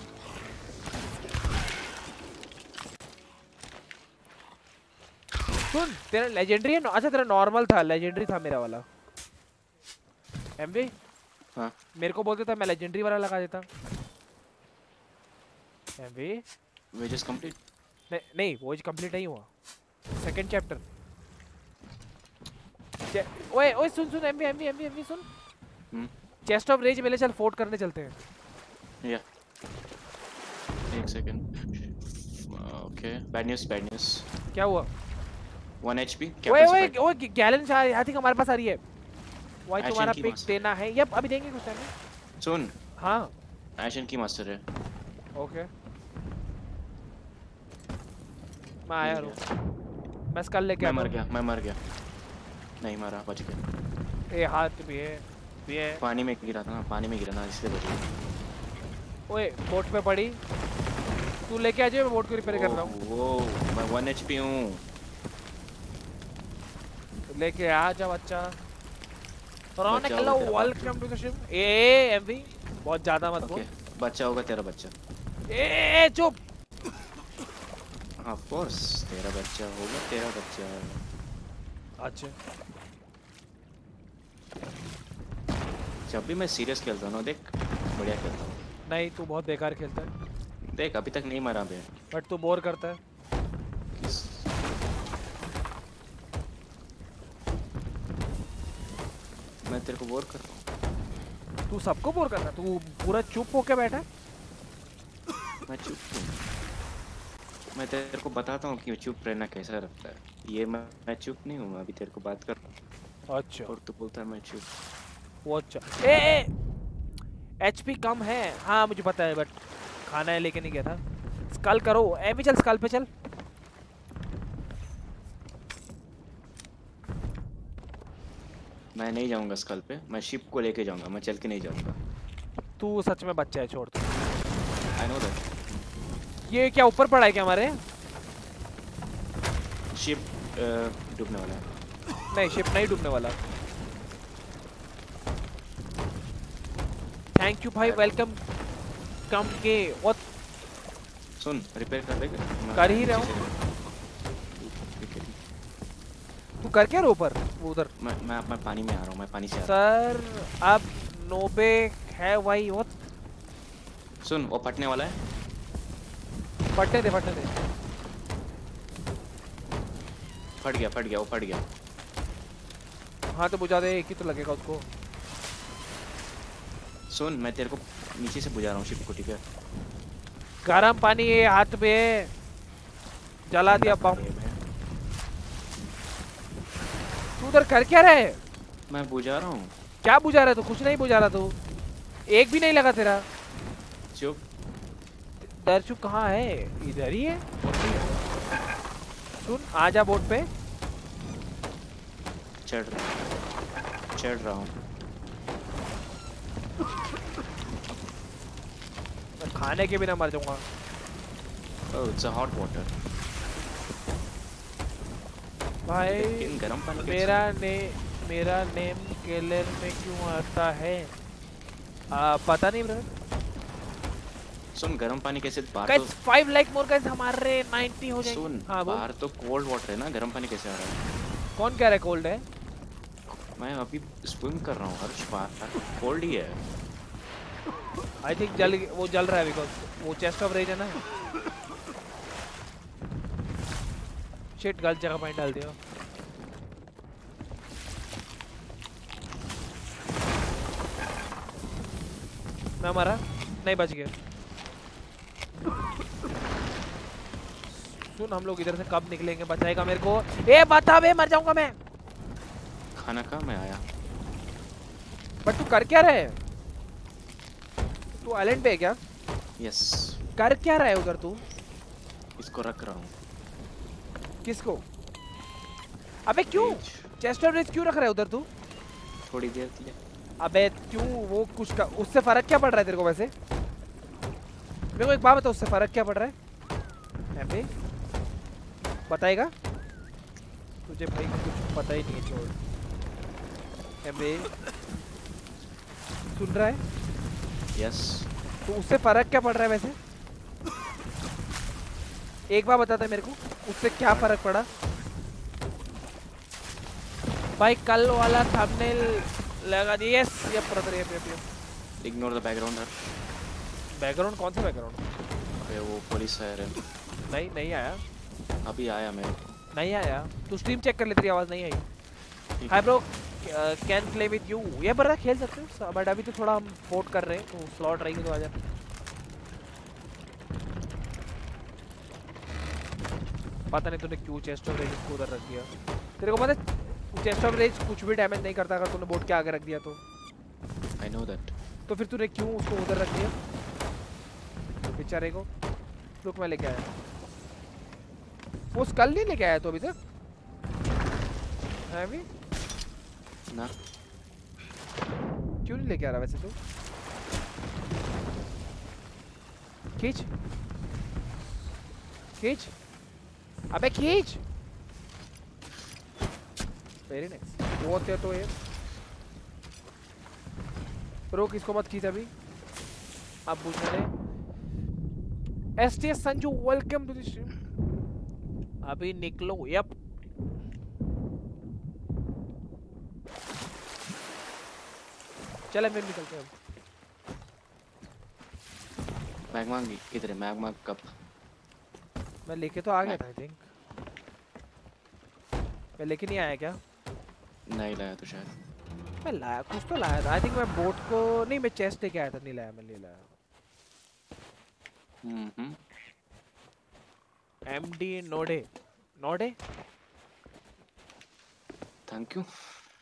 सुन तेरा लेजेंडरी है। अच्छा तेरा नॉर्मल था, लेजेंडरी था मेरा वाला। एमवी हाँ मेरे को बोलते था मैं लेजेंडरी वाला लगा देता। MV wages complete. नहीं नहीं वो कंप्लीट नहीं हुआ। Second chapter. ओए ओए सुन सुन एमवी एमवी एमवी एमवी सुन। हम्म चेस्ट ऑफ रेज में ले चल, फोर्ट करने चलते हैं। या एक second. Okay bad news bad news. क्या हुआ? One HP. ओए ओए ओए गैलन आई थिंक हमारे पास आ रही है। भाई Ashen तुम्हारा की पिक मास्टर। देना है। यप अभी देंगे कुछ टाइम में। सुन हाँ एशन की मास्टर है। ओके मैं आया मिल हूँ। मैं स्कल लेके मैं आता मर हूँ। गया मैं मर गया। नहीं मरा बच गया। ए हाथ भी है भी है। पानी में गिरा था ना, पानी में गिरा ना इसलिए बच गया। ओए बोट पे पड़ी। तू लेके आ जाए, मैं बोट को रिपेयर कर रहा हूँ। वो मैं वन एचपी हूँ। लेके आ जा बच्चा। रौनक बच्चा हेलो होगा तेरा वेलकम टू द शिप। ए एमवी बहुत ज्यादा मत बोल। ओके बच्चा होगा तेरा बच्चा। ए चुप। ऑफ कोर्स तेरा बच्चा होगा तेरा बच्चा। अच्छा जब भी मैं सीरियस खेलता हूँ ना देख बढ़िया खेलता हूँ। नहीं तू बहुत बेकार खेलता है। देख अभी तक नहीं मरा बे। बट तू बोर करता है। मैं तेरे को बोर कर रहा हूँ। तू सबको बोर करता है। तू पूरा चुप होके बैठा है। मैं चुप हूँ। मैं तेरे को बताता हूँ कि चुप रहना कैसा लगता है। ये मैं मैं चुप नहीं हूँ, मैं अभी तेरे को बात कर रहा हूँ। अच्छा और तू बोलता है मैं चुप। वो अच्छा। ए ए एचपी कम है। हाँ मुझे पता है बट खाना है लेके नहीं गया था। स्कल करो एमी, चल स्कल पे चल। मैं नहीं जाऊँगा स्कल पे, मैं शिप को लेके जाऊँगा, मैं चल के नहीं जाऊँगा। तू सच में बच्चा है, छोड़ तू। I know that. ये क्या ऊपर पड़ा है क्या हमारे? शिप डूबने वाला है। नहीं शिप नहीं डूबने वाला। थैंक यू भाई वेलकम कम के। व्हाट सुन रिपेयर कर देगा। मैं कर ही रहा हूँ। तू कर क्या रहा ऊपर उधर? मैं मैं मैं पानी में आ रहा हूँ, मैं पानी से आ रहा सर अब नोबे है भाई। व्हाट हूँ। सुन वो फटने वाला है। फटने दे फटने दे। फट गया फट गया वो फट गया। हाँ तो बुझा दे, एक ही तो लगेगा उसको। सुन मैं तेरे को नीचे से बुझा रहा हूँ शिप को, ठीक है? गरम पानी ये हाथ पे है। जला दिया बम। तू उधर कर क्या रहा है? मैं बुझा रहा हूँ। क्या बुझा रहा है तू? कुछ नहीं बुझा रहा तू। एक भी नहीं लगा तेरा। चुप। दर्शु कहाँ है? इधर ही है। सुन आजा बोट पे। चढ़ रहा चढ़ रहा हूँ। मैं खाने के बिना मर जाऊंगा। Oh it's a hot water. भाई लेकिन गर्म पानी कैसे? मेरा ने मेरा नेम केलर में क्यों आता है? आ, पता नहीं ब्रदर। सुन गर्म पानी कैसे? बाहर guys five like more guys हमारे नाइंटी हो तो जाएंगे। सुन हाँ बोल। बाहर तो कोल्ड वाटर है ना, गर्म पानी कैसे आ रहा है? कौन कह रहा है कोल्ड है? मैं अभी स्विम कर रहा हूँ हर्ष, बाहर कोल्ड ही है। आई थिंक जल वो जल रहा है बिकॉज वो चेस्ट ऑफ रेज है ना। शिट गलत जगह पॉइंट डाल दिया। मैं मरा नहीं, बच गया। सुन हम लोग इधर से कब निकलेंगे? बचाएगा मेरे को? ए बता बे, मर जाऊंगा मैं। खाना खा मैं आया। बट तू कर क्या रहा है? तू आइलैंड पे है क्या? यस। कर क्या रहा है उधर तू? इसको रख रहा हूँ। किसको? अबे क्यों चेस्ट ऑफ रेज क्यों रख रहा है उधर तू? थोड़ी देर के लिए। अबे क्यों? वो कुछ का उससे फर्क क्या पड़ रहा है तेरे को? वैसे मेरे को एक बात बता, उससे फर्क क्या पड़ रहा है? एमबी बताएगा? तुझे भाई कुछ पता ही नहीं है, छोड़। एमबी सुन रहा है? यस। तो उससे फर्क क्या पड़ रहा है वैसे? एक बार बताता है मेरे को, उससे क्या फर्क पड़ा? भाई कल वाला थंबनेल लगा दिया। Yes yup brother yup yup yup. Ignore the background यार। बैकग्राउंड कौन सा बैकग्राउंड? अरे वो पुलिस है। नहीं नहीं आया। अभी आया मेरे को। नहीं आया। तू स्ट्रीम चेक कर ले, तेरी आवाज नहीं आई। Hi bro, can play with you. ये ब्रदर खेल सकते हो बट अभी तो थोड़ा हम वोट कर रहे हैं तो स्लॉट रहेगी तो आजा। पता नहीं तूने क्यों चेस्ट ऑफ रेज को उधर रख दिया। तेरे को पता है चेस्ट ऑफ रेज कुछ भी डैमेज नहीं करता अगर तूने बोट के आगे रख दिया तो। I know that. तो फिर तूने क्यों उसको उधर रख दिया बेचारे को? रुक मैं लेके आया। वो स्कल नहीं लेके आया तो अभी तक है भी ना। क्यों नहीं लेके आ रहा वैसे तो? खींच खींच अबे खींच। Very nice. वो होते तो ये प्रो किसको मत खींच अभी। अब पूछने दे। S T S Sanju welcome to the stream. अभी निकलो। यप चले फिर निकलते हैं। मैगमा किधर है? मैगमा कप मैं लेके तो आ गया था आई थिंक। मैं लेके नहीं आया क्या? नहीं लाया तो शायद। मैं लाया कुछ तो लाया था आई थिंक। मैं बोट को नहीं, मैं चेस्ट लेके आया था। नहीं लाया मैं, ले लाया। हम्म एमडी नोडे नोडे थैंक यू।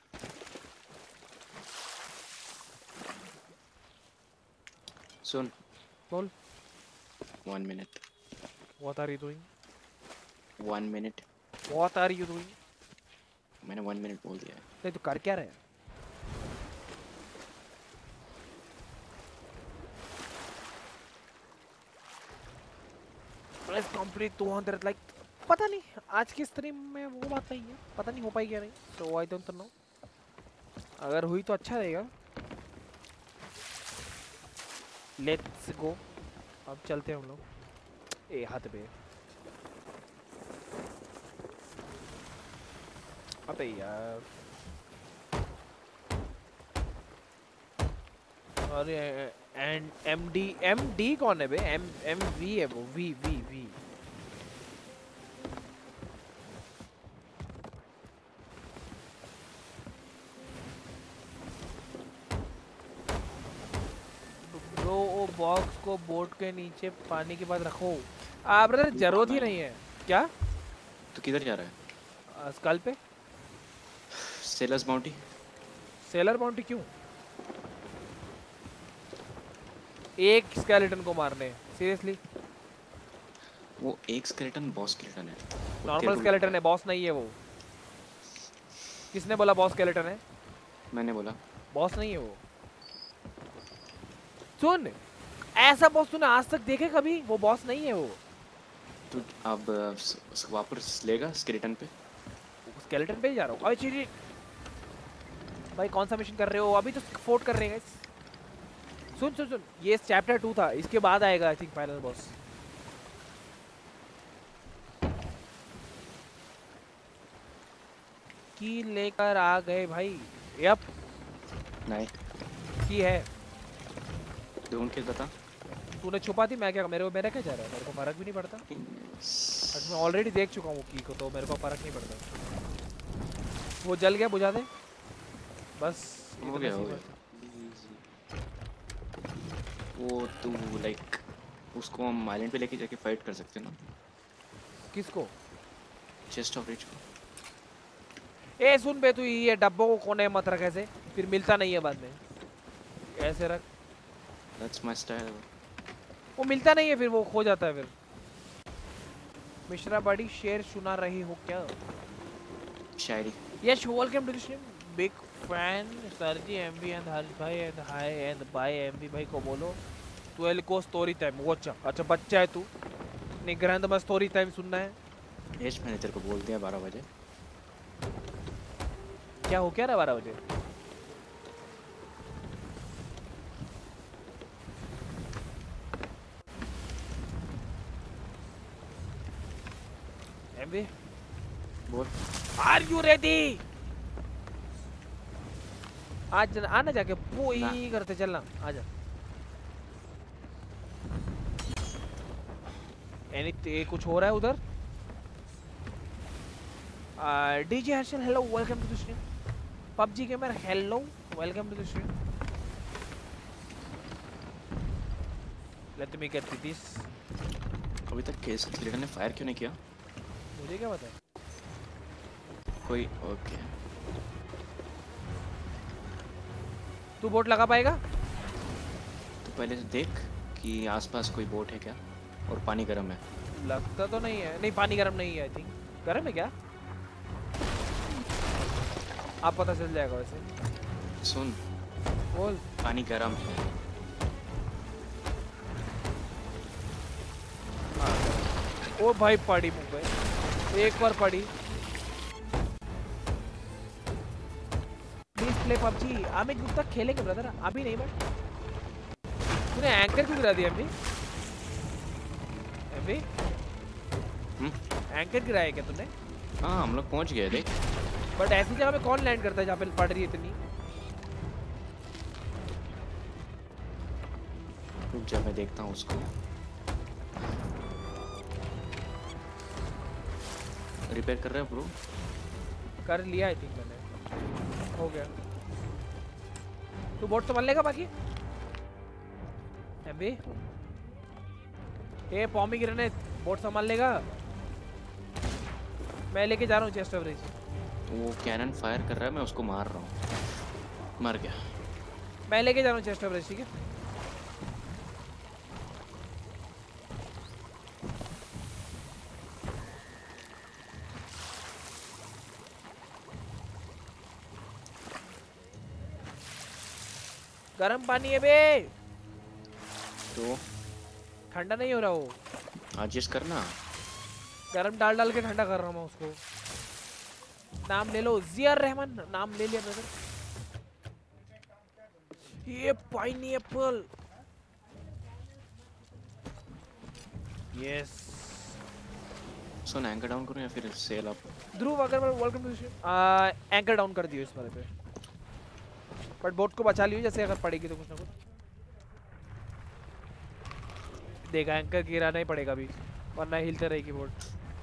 सुन बोल। One minute. What are you doing? One minute. What are you doing? मैंने वन मिनट बोल दिया है। नहीं तो कर क्या रहे हैं? Press complete two hundred like. पता नहीं आज की स्ट्रीम में वो बात नहीं है, पता नहीं हो पाएगी या नहीं। So I don't know. अगर हुई तो अच्छा रहेगा। Let's go. अब चलते हैं हम लोग। ए हाथ पे। अबे यार अरे and M D M D कौन है बे? एम एम वी है वो। वी वी वी ब्रो वो बॉक्स को बोट के नीचे पानी के बाद रखो। आ ब्रदर जरूरत ही नहीं है। क्या तो किधर जा रहा है? स्कल पे। Sellers bounty. सेलर बाउंटी क्यों? एक स्केलेटन को मारने सीरियसली? वो एक स्केलेटन बॉस स्केलेटन है। नॉर्मल स्केलेटन है, बॉस नहीं है वो। किसने बोला बॉस स्केलेटन है? मैंने बोला बॉस नहीं है वो। सुन ऐसा बॉस तूने आज तक देखे कभी? वो बॉस नहीं है वो। तो अब वापस लेगा स्केलेटन पे। स्केलेटन पे ही जा रहा हूँ। अरे चीरी भाई कौन सा मिशन कर रहे हो? अभी तो फोर्ट कर रहे हैं गाइस। सुन सुन सुन ये चैप्टर टू था, इसके बाद आएगा आई थिंक फाइनल बॉस। की लेकर आ गए भाई। यप नहीं की है। ढूंढ के बता। तूने छुपा दी, मैं क्या मेरे को मेरा क्या जा रहा है? मेरे को फर्क भी नहीं पड़ता। बट मैं ऑलरेडी देख चुका हूँ की को, तो मेरे को फर्क नहीं पड़ता। वो जल गया, बुझा दे बस। हो गया हो गया। वो तू लाइक उसको हम आइलैंड पे लेके जाके फाइट कर सकते हैं ना? किसको? चेस्ट ऑफ रिच को। ए सुन बे, तू ये डब्बों को कोने मत रख ऐसे, फिर मिलता नहीं है बाद में। ऐसे रख। That's my style. वो मिलता नहीं है फिर, वो खो जाता है फिर। मिश्रा बड़ी शेर सुना रही हो क्या? शायरी। Yes welcome to the stream. Big fan sir ji MB and Harsh भाई and hi and bye MB भाई को बोलो ट्वेल्व को स्टोरी टाइम। वो अच्छा अच्छा बच्चा है तू, निगरान तो मैं स्टोरी टाइम सुनना है। यस मैंने तेरे को बोल दिया बारह बजे। क्या हो क्या रहा बारह बजे? एमबी बोल। Are you ready? आज आना जाके पोई करते चलना आजा। एनी कुछ हो रहा है उधर? DJ Harshal hello welcome to the stream. PUBG gamer hello welcome to the stream. Let me get this. अभी तक केस लीडर ने फायर क्यों नहीं किया? मुझे क्या पता है? कोई ओके। तू बोट लगा पाएगा? तो पहले से देख कि आसपास कोई बोट है क्या और पानी गर्म है। लगता तो नहीं है। नहीं पानी गर्म नहीं है। आई थिंक गर्म है क्या? आप पता चल जाएगा वैसे। सुन बोल। पानी गर्म है। ओ भाई पड़ी मुंह पे एक बार पड़ी। Please play PUBG. Amit Gupta खेलेंगे ब्रदर अभी नहीं। बट तूने एंकर क्यों गिरा दिया? अभी अभी एंकर गिराया क्या तूने? हाँ हम लोग पहुंच गए देख। बट ऐसी जगह पे कौन लैंड करता है जहाँ पे पड़ रही है इतनी? रुक जा मैं देखता हूँ उसको। रिपेयर कर रहा है ब्रो? कर लिया आई थिंक मैंने। हो गया। तू बोट संभाल लेगा बाकी? एमबी ए पॉमी गिरने बोट संभाल लेगा? मैं लेके जा रहा हूँ चेस्ट एवरेज। वो कैनन फायर कर रहा है मैं उसको मार रहा हूँ। मर गया। मैं लेके जा रहा हूँ चेस्ट एवरेज ठीक है? गरम पानी है बे। तो ठंडा नहीं हो रहा वो। एडजस्ट करना। गरम डाल डाल के ठंडा कर रहा हूँ मैं उसको। नाम ले लो जियर रहमान। नाम ले लिया ब्रदर। ये पाइनएप्पल। यस। सुन एंकर डाउन करूं या फिर sail up? Dhruv Agarwal welcome to the stream. Anchor down कर दियो इस बारे पे। बट बोट को बचा लियो जैसे अगर पड़ेगी तो कुछ ना कुछ। देखा एंकर गिराना ही पड़ेगा अभी वरना हिलते रहेगी बोट।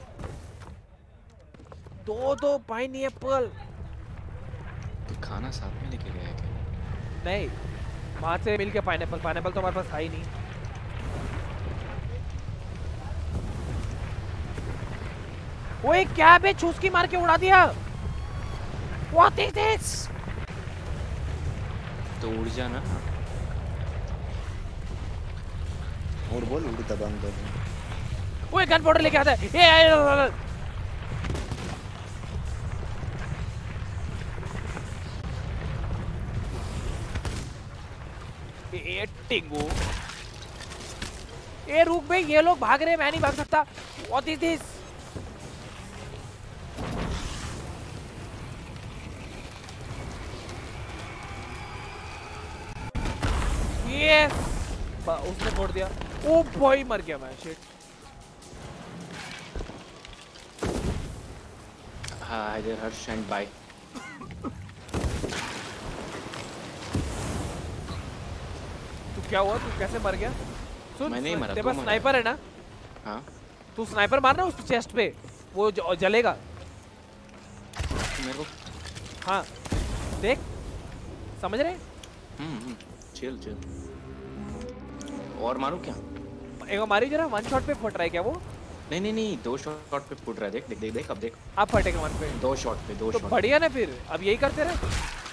दो दो पाइनएप्पल। तो खाना साथ में लेके गया है क्या? नहीं वहां से मिल के पाइनएप्पल। पाइनएप्पल तो हमारे पास था ही नहीं। ओए क्या बे चूसकी मार के उड़ा दिया। What is this? तो उड़ जाना। और बोल उड़ता बंद कर। ओए गन पाउडर लेके आता है। ए ए टिंगू। ए रुक बे ये लोग भाग रहे हैं मैं नहीं भाग सकता। What is this? Yes! उसने फोड़ दिया। ओ भाई मर गया मैं। शिट। हाँ इधर हर्ष एंड बाय। तू क्या हुआ? तू कैसे मर गया? सुन मैं नहीं मरा, तेरे तू पास मरा। स्नाइपर है ना? हाँ तू स्नाइपर मारना उस चेस्ट पे वो ज, जलेगा। मेरे को हाँ देख समझ रहे? Hmm hmm chill chill. और मारूं क्या? एक मारी जरा वन शॉट पे फट रहा है क्या वो? नहीं नहीं नहीं दो शॉट पे फुट रहा है। देख देख देख देख अब देख। अब फटेगा वन पे। दो शॉट पे दो तो शॉट। बढ़िया ना फिर अब यही करते रहे।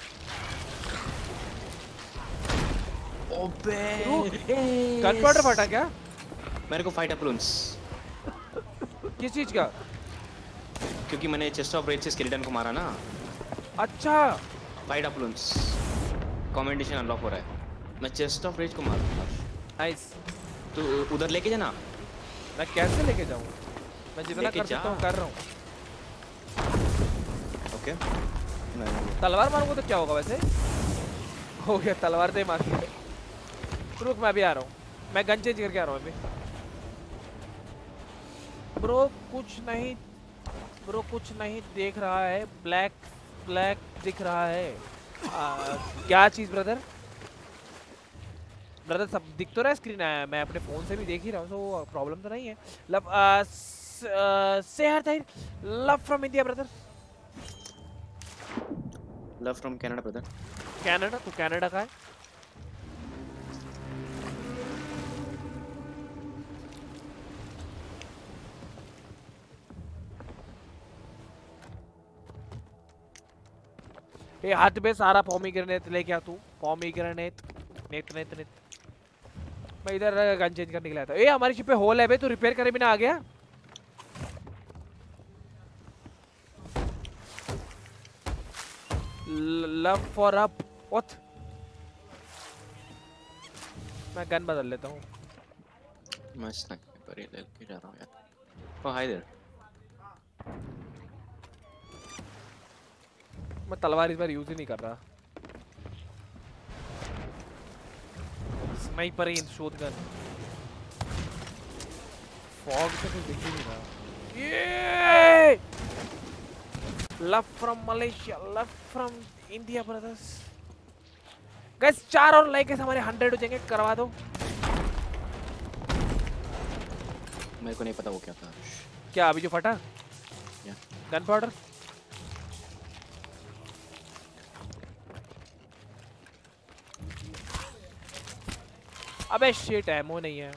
ओबे गन पाउडर फटा क्या? मेरे को फाइट अपलूंस। किस चीज का? क्योंकि मैंने चेस्ट ऑफ रेज से स्केलेटन को मारा ना। अच्छा फाइट अपलूंस कमेंडेशन अनलॉक हो रहा है। मैं चेस्ट ऑफ रेज को मार दूंगा। नाइस। तो उधर लेके जाना। मैं कैसे लेके जाऊं? मैं जितना लेके कर सकता हूं जा। कर रहा हूं। ओके नहीं तलवार मारूंगा तो क्या होगा वैसे? हो गया तलवार से मार के। रुक मैं अभी आ रहा हूं। मैं गन चेंज करके आ रहा हूं अभी। ब्रो कुछ नहीं ब्रो कुछ नहीं देख रहा है। ब्लैक ब्लैक दिख रहा है। क्या चीज ब्रदर? ब्रदर सब दिख तो रहा है स्क्रीन, है मैं अपने फोन से भी देख ही रहा हूँ, तो प्रॉब्लम तो नहीं है। लव से हर Tahir, love from India brother. Love from Canada brother. Canada? तो कनाडा का है? ये हाथ में सारा पॉमीग्रेनेट लेके आ तू। Pomegranate net net net. मैं इधर गन चेंज करने के लिए आया था। ए हमारी शिप पे होल है बे, तू रिपेयर करे बिना आ गया। Love for up what? मैं गन बदल लेता हूँ। मैं स्नाइपर ये लेके जा रहा हूँ यार। Oh hi there. मैं तलवार इस बार यूज ही नहीं कर रहा। स्नाइपर इन शॉटगन। फॉग से कुछ दिख ही नहीं रहा। ये love from Malaysia, love from India brothers. Guys चार और लाइक हमारे हंड्रेड हो जाएंगे, करवा दो। मेरे को नहीं पता वो क्या था। क्या अभी जो फटा? Gunpowder. अबे शिट, एमो नहीं है।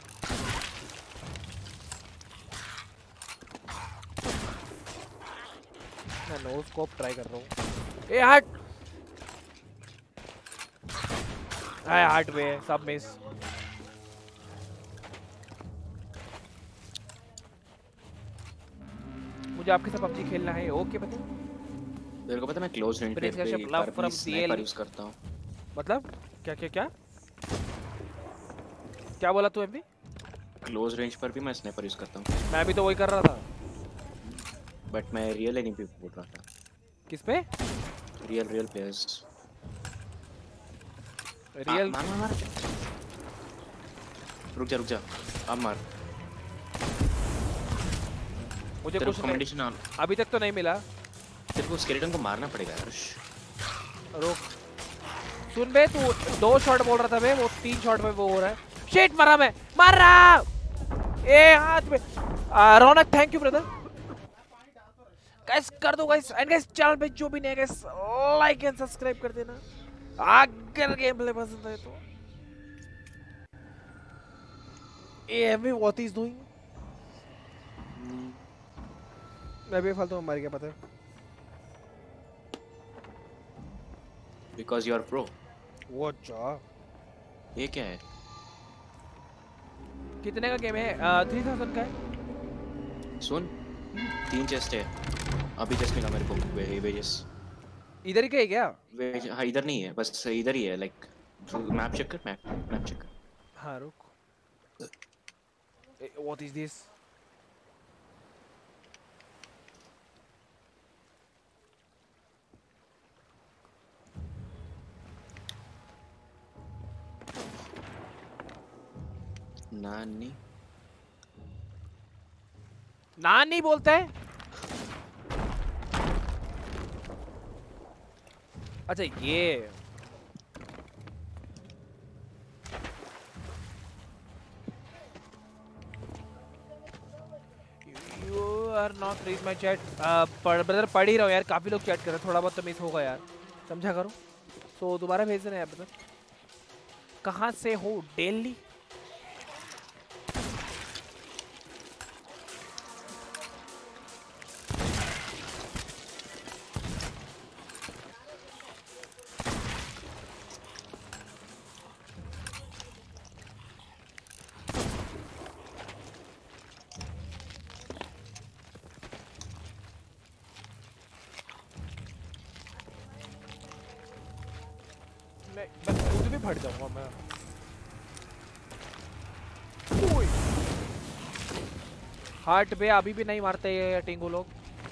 मैं नो स्कोप ट्राई कर रहा हूँ। ए हट। हाय हट वे, सब मिस। मुझे आपके साथ पबजी खेलना है। ओके बता। तेरे को पता मैं क्लोज रेंज पे पे स्नाइपर यूज करता हूँ। मतलब क्या क्या क्या क्या बोला तू? एमवी क्लोज रेंज पर भी मैं स्नाइपर यूज करता हूँ। मैं भी तो वही कर रहा था, बट मैं रियल एनिमी पे बोल रहा था। किस पे? Real real players. रियल मार मार मार। रुक जा रुक जा, अब मार। मुझे कुछ कमेंटेशन अभी तक तो नहीं मिला। तेरे को स्केलेटन को मारना पड़ेगा यार। रुक सुन बे, तू दो शॉट बोल रहा था बे, वो तीन शॉट में वो हो रहा है। शिट मरा मैं, मार रहा। ए हाथ में। Raunak thank you brother. Guys कर दो गाइस, एंड गाइस चैनल पे जो भी नए गाइस लाइक एंड सब्सक्राइब कर देना अगर गेम प्ले पसंद है तो। ए एमवी व्हाट इज डूइंग? मैं भी फालतू में मर गया पता है। Because you are pro. What job? ये क्या है? कितने का गेम है? थ्री थाउजेंड का है। सुन, तीन चेस्ट है। अभी जस्ट मिला मेरे को वेजेस। इधर ही का है क्या? वेज हाँ इधर नहीं है, बस इधर ही है। लाइक मैप चेक कर, मैप मैप चेक कर। हाँ रुक। What is this? नानी नानी बोलता है। अच्छा ये you are not read my chat. Brother पढ़ ही रहा हूँ यार, काफी लोग चैट कर रहे हैं, थोड़ा बहुत तो मिस होगा यार, समझा करो। सो दोबारा भेज देना यार ब्रदर। कहाँ से हो? दिल्ली। फट जाऊंगा मैं। हार्ट पे अभी भी नहीं मारते ये टिंगू लोग।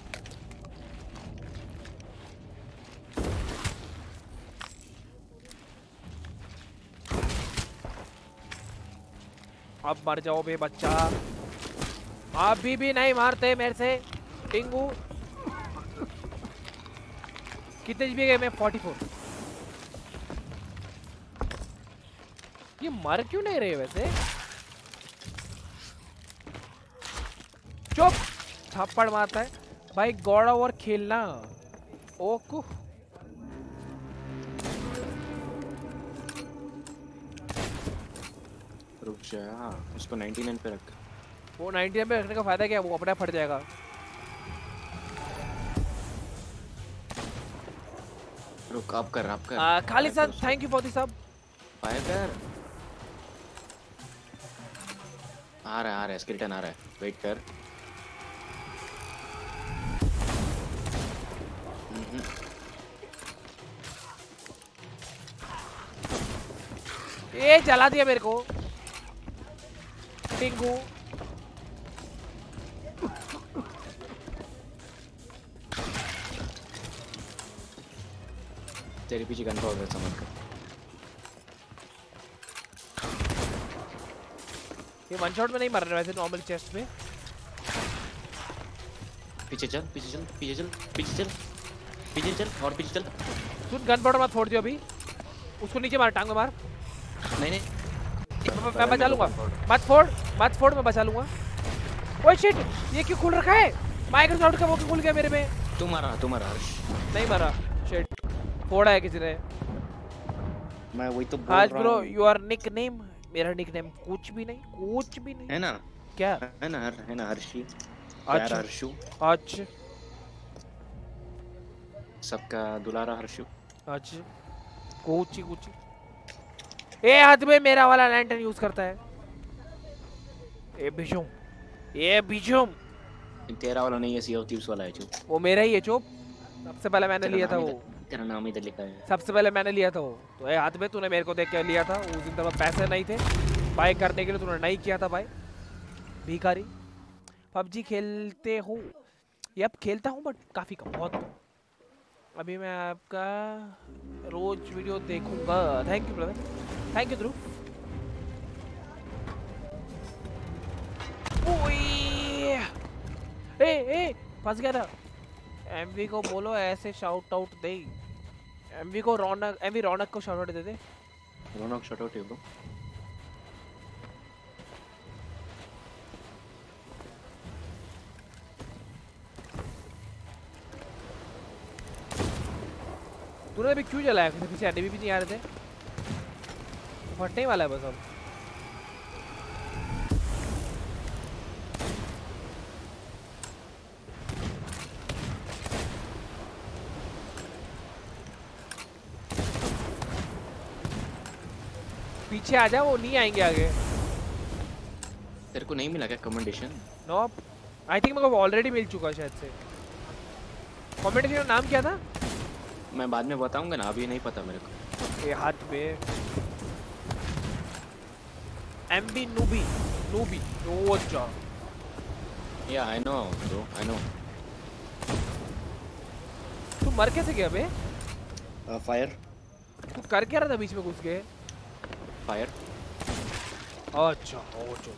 अब मर जाओ बे बच्चा। अभी भी नहीं मारते मेरे से टिंगू। कितने जीबी गए मैं? Forty four. ये मर क्यों नहीं रहे वैसे? चुप, थप्पड़ मारता है भाई। गॉड ऑफ वॉर खेलना। ओकू रुक जा, उसको निन्यानवे पे रख। वो निन्यानवे पे रखने का फायदा क्या है? वो अपने फट जाएगा। रुक, आप कर आप कर। आ, खाली sir thank you for this सब। फायर कर। आ रहा है आ रहा है स्केलेटन आ रहा है, वेट कर। ये जला दिया मेरे को टिंगू। तेरे पीछे गन पाउडर समझ कर। ये वन शॉट में नहीं मर रहे वैसे, नॉर्मल चेस्ट में। पीछे चल पीछे चल पीछे चल पीछे चल पीछे चल और पीछे चल। सुन गन पाउडर मत फोड़ दियो अभी, उसको नीचे मार, टांग में मार। नहीं नहीं मैं, मैं बचा लूंगा। मत फोड़ मत फोड़, मैं बचा लूंगा। ओए शिट, ये क्यों खुल रखा है? माइक्रोसॉफ्ट का वो क्यों खुल गया मेरे में? तू मारा तू मारा हर्ष। नहीं मारा, शिट फोड़ा है किसी ने। मैं वही तो बोल आज रहा ब्रो हूँ। Your nickname. मेरा निकनेम कुछ भी नहीं, कुछ भी नहीं है ना? क्या है ना है ना हर्षी, अच्छा। प्यारा हर्षू, अच्छा सबका दुलारा हर्षू। अच्छा कुछ कुछ। ए हाथ में मेरा वाला लैंटर्न यूज करता है। ए बिशुम, ए बिशुम। तेरा वाला नहीं है, सी ऑफ थीव्स वाला है जो। वो मेरा ही है चुप। सबसे पहले मैंने लिया था वो। तेरा नाम इधर लिखा है। सबसे पहले मैंने लिया था वो। तो ए हाथ में तूने मेरे को देख के लिया था। उस दिन तेरे पैसे नहीं थे बाय करने के लिए, तूने नहीं किया था भाई भिखारी। पबजी खेलते हो? ये अब खेलता हूँ बट काफी कम, बहुत कम। अभी मैं आपका रोज वीडियो देखूंगा। Thank you brother, thank you Dhruv. ए ए फंस गया था। एमवी को बोलो ऐसे शाउट आउट दे। एमवी को रौनक, एमवी रौनक को शाउट आउट दे दे। रौनक शाउट आउट है ब्रो। तूने अभी क्यों जलाया? पीछे एनिमी भी नहीं आ रहे थे। फटने ही वाला है बस अब। पीछे आ जा, वो नहीं आएंगे आगे। तेरे को नहीं मिला क्या कमेंडेशन? नो आई थिंक मेरे को ऑलरेडी मिल चुका है शायद से। कमेंडेशन का नाम क्या था? मैं बाद में बताऊंगा ना, अभी नहीं पता मेरे को। ये हाथ पे एमबी नूबी नूबी ओ अच्छा। Yeah I know bro, I know. तू मर कैसे गया बे? फायर। तू कर क्या रहा था बीच में घुस के? फायर। अच्छा ओ अच्छा।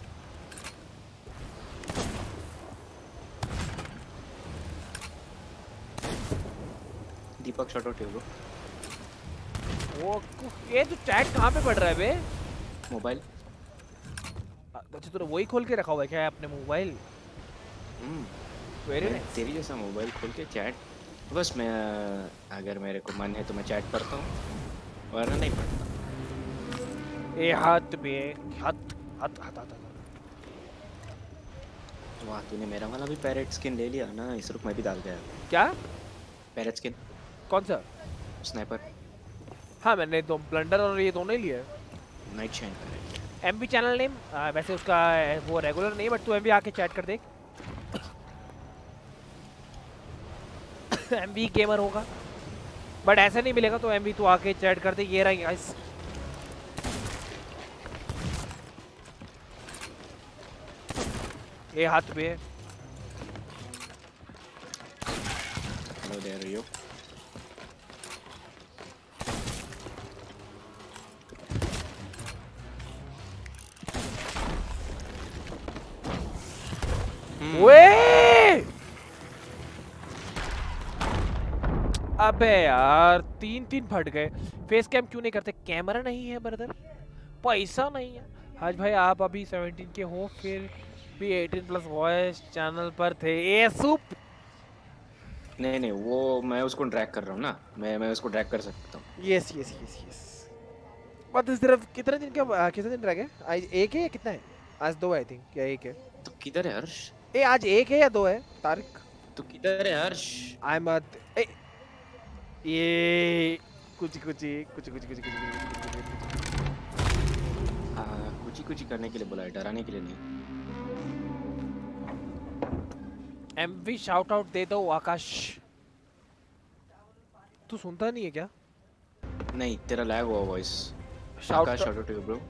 दीपक शॉट आउट है ब्रो। वो ये तू चैट कहाँ पे पढ़ रहा है बे? मोबाइल। अच्छा तूने वही खोल के रखा हुआ है क्या अपने मोबाइल? हम्म वेरी नाइस। तेरी जैसा मोबाइल खोल के चैट, बस मैं अगर मेरे को मन है तो मैं चैट करता हूँ वरना नहीं पढ़ता। ए हाथ पे हाथ हाथ हाथ हाथ। वाह, तूने मेरा वाला भी पैरेट स्किन ले लिया ना। इस रुक मैं भी डाल गया। क्या पैरेट स्किन? कौन सा? स्नाइपर। हाँ मैंने तो ब्लंडर और ये दोनों ही लिए। Night shine parrot. MB channel name वैसे उसका वो रेगुलर नहीं, बट तू एमबी आके चैट कर देख। एमबी गेमर होगा बट ऐसे नहीं मिलेगा, तो एमबी तू आके चैट कर दे। ये रहा गाइस। ये हाथ पे हेलो देयर यू। वे अबे यार तीन तीन फट गए। फेस कैम क्यों नहीं करते? कैमरा नहीं है ब्रदर। पैसा नहीं है। आज भाई आप अभी सेवनटीन के हो, फिर भी एटीन प्लस वॉइस चैनल पर थे। ए सूप नहीं नहीं, वो मैं उसको ड्रैग कर रहा हूँ ना, मैं मैं उसको ड्रैग कर सकता हूँ। Yes yes yes yes. But इस तरफ कितने दिन का कितने दिन रह गए? आज एक है या कितना है? आज दो आई थिंक, या एक है? तो किधर है हर्ष? ए आज एक है या दो है तारिक? तो किधर है हर्ष? आई एम ए ये कुछ कुछ कुछ कुछ कुछ कुछ हाँ, कुछ कुछ करने के लिए बोला है, डराने के लिए नहीं। एमवी शाउट आउट दे दो आकाश। तू सुनता नहीं है क्या? नहीं, तेरा लैग हुआ voice. Shout Akash, shout out to you bro.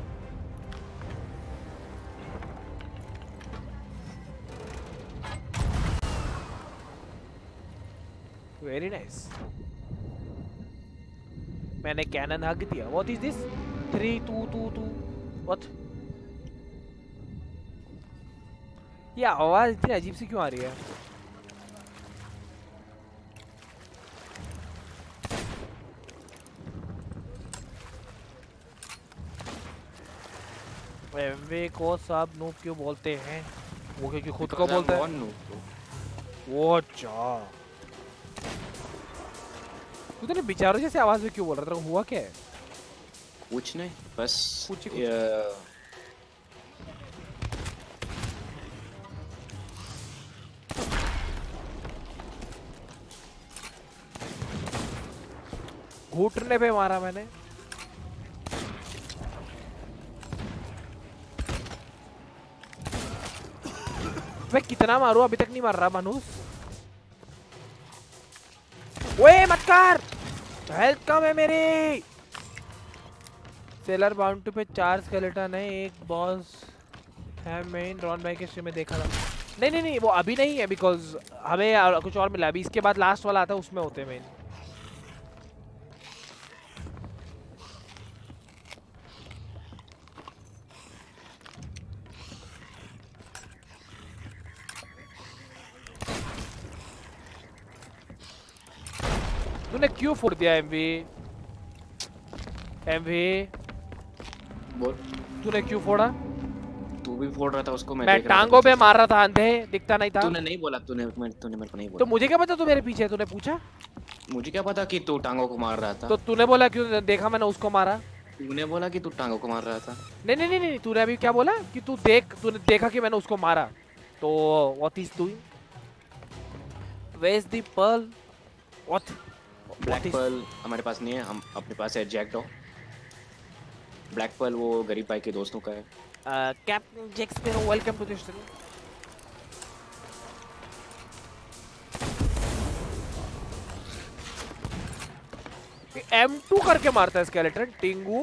Very nice. मैंने कैनन हग दिया। What is this? Three two two two what? ये आवाज इतनी अजीब सी क्यों आ रही है? एमवे को सब नूब क्यों बोलते हैं? वो क्योंकि खुद को बोलता है। वो अच्छा, तू तो बेचारों जैसे आवाज में क्यों बोल रहा था? हुआ क्या है? कुछ नहीं, बस कुछ ही कुछ। ये- घुटने पे मारा मैंने। मैं कितना मारूं, अभी तक नहीं मार रहा मानूस। ओए मत कर, हेल्थ कम है मेरी। सेलर बाउंटी पे चार स्केलेटन है, एक बॉस है मेन। रॉन भाई के स्ट्रीम में देखा था। नहीं नहीं नहीं, वो अभी नहीं है, बिकॉज हमें कुछ और मिला। अभी इसके बाद लास्ट वाला आता है, उसमें होते हैं मेन। तूने क्यों फोड़ दिया एमवी? एमवी बोल, तूने क्यों फोड़ा? तू भी फोड़ रहा था उसको, मैं मैं देख रहा था टांगों पे तुझे। मार रहा था, अंधे दिखता नहीं था। तूने नहीं बोला, तूने मैं- तूने मेरे को नहीं तो बोला। मुझे क्या पता तू मेरे पीछे है? तूने पूछा? मुझे क्या पता कि तू टांगों को मार रहा था। तो तूने बोला क्यों? देखा मैंने उसको मारा। तूने बोला कि तू टांगों को मार रहा था। नहीं नहीं नहीं नहीं, तूने अभी क्या बोला कि तू देख, तूने देखा कि मैंने उसको मारा। तो what is doing? Where is the pearl? What? Black pearl हमारे पास नहीं है, हम अपने पास है जैकडॉ। ब्लैक पर्ल वो गरीब भाई के दोस्तों का है। Captain Jack Sparrow, welcome to the stream. M two करके मारता है स्केलेटन टिंगू।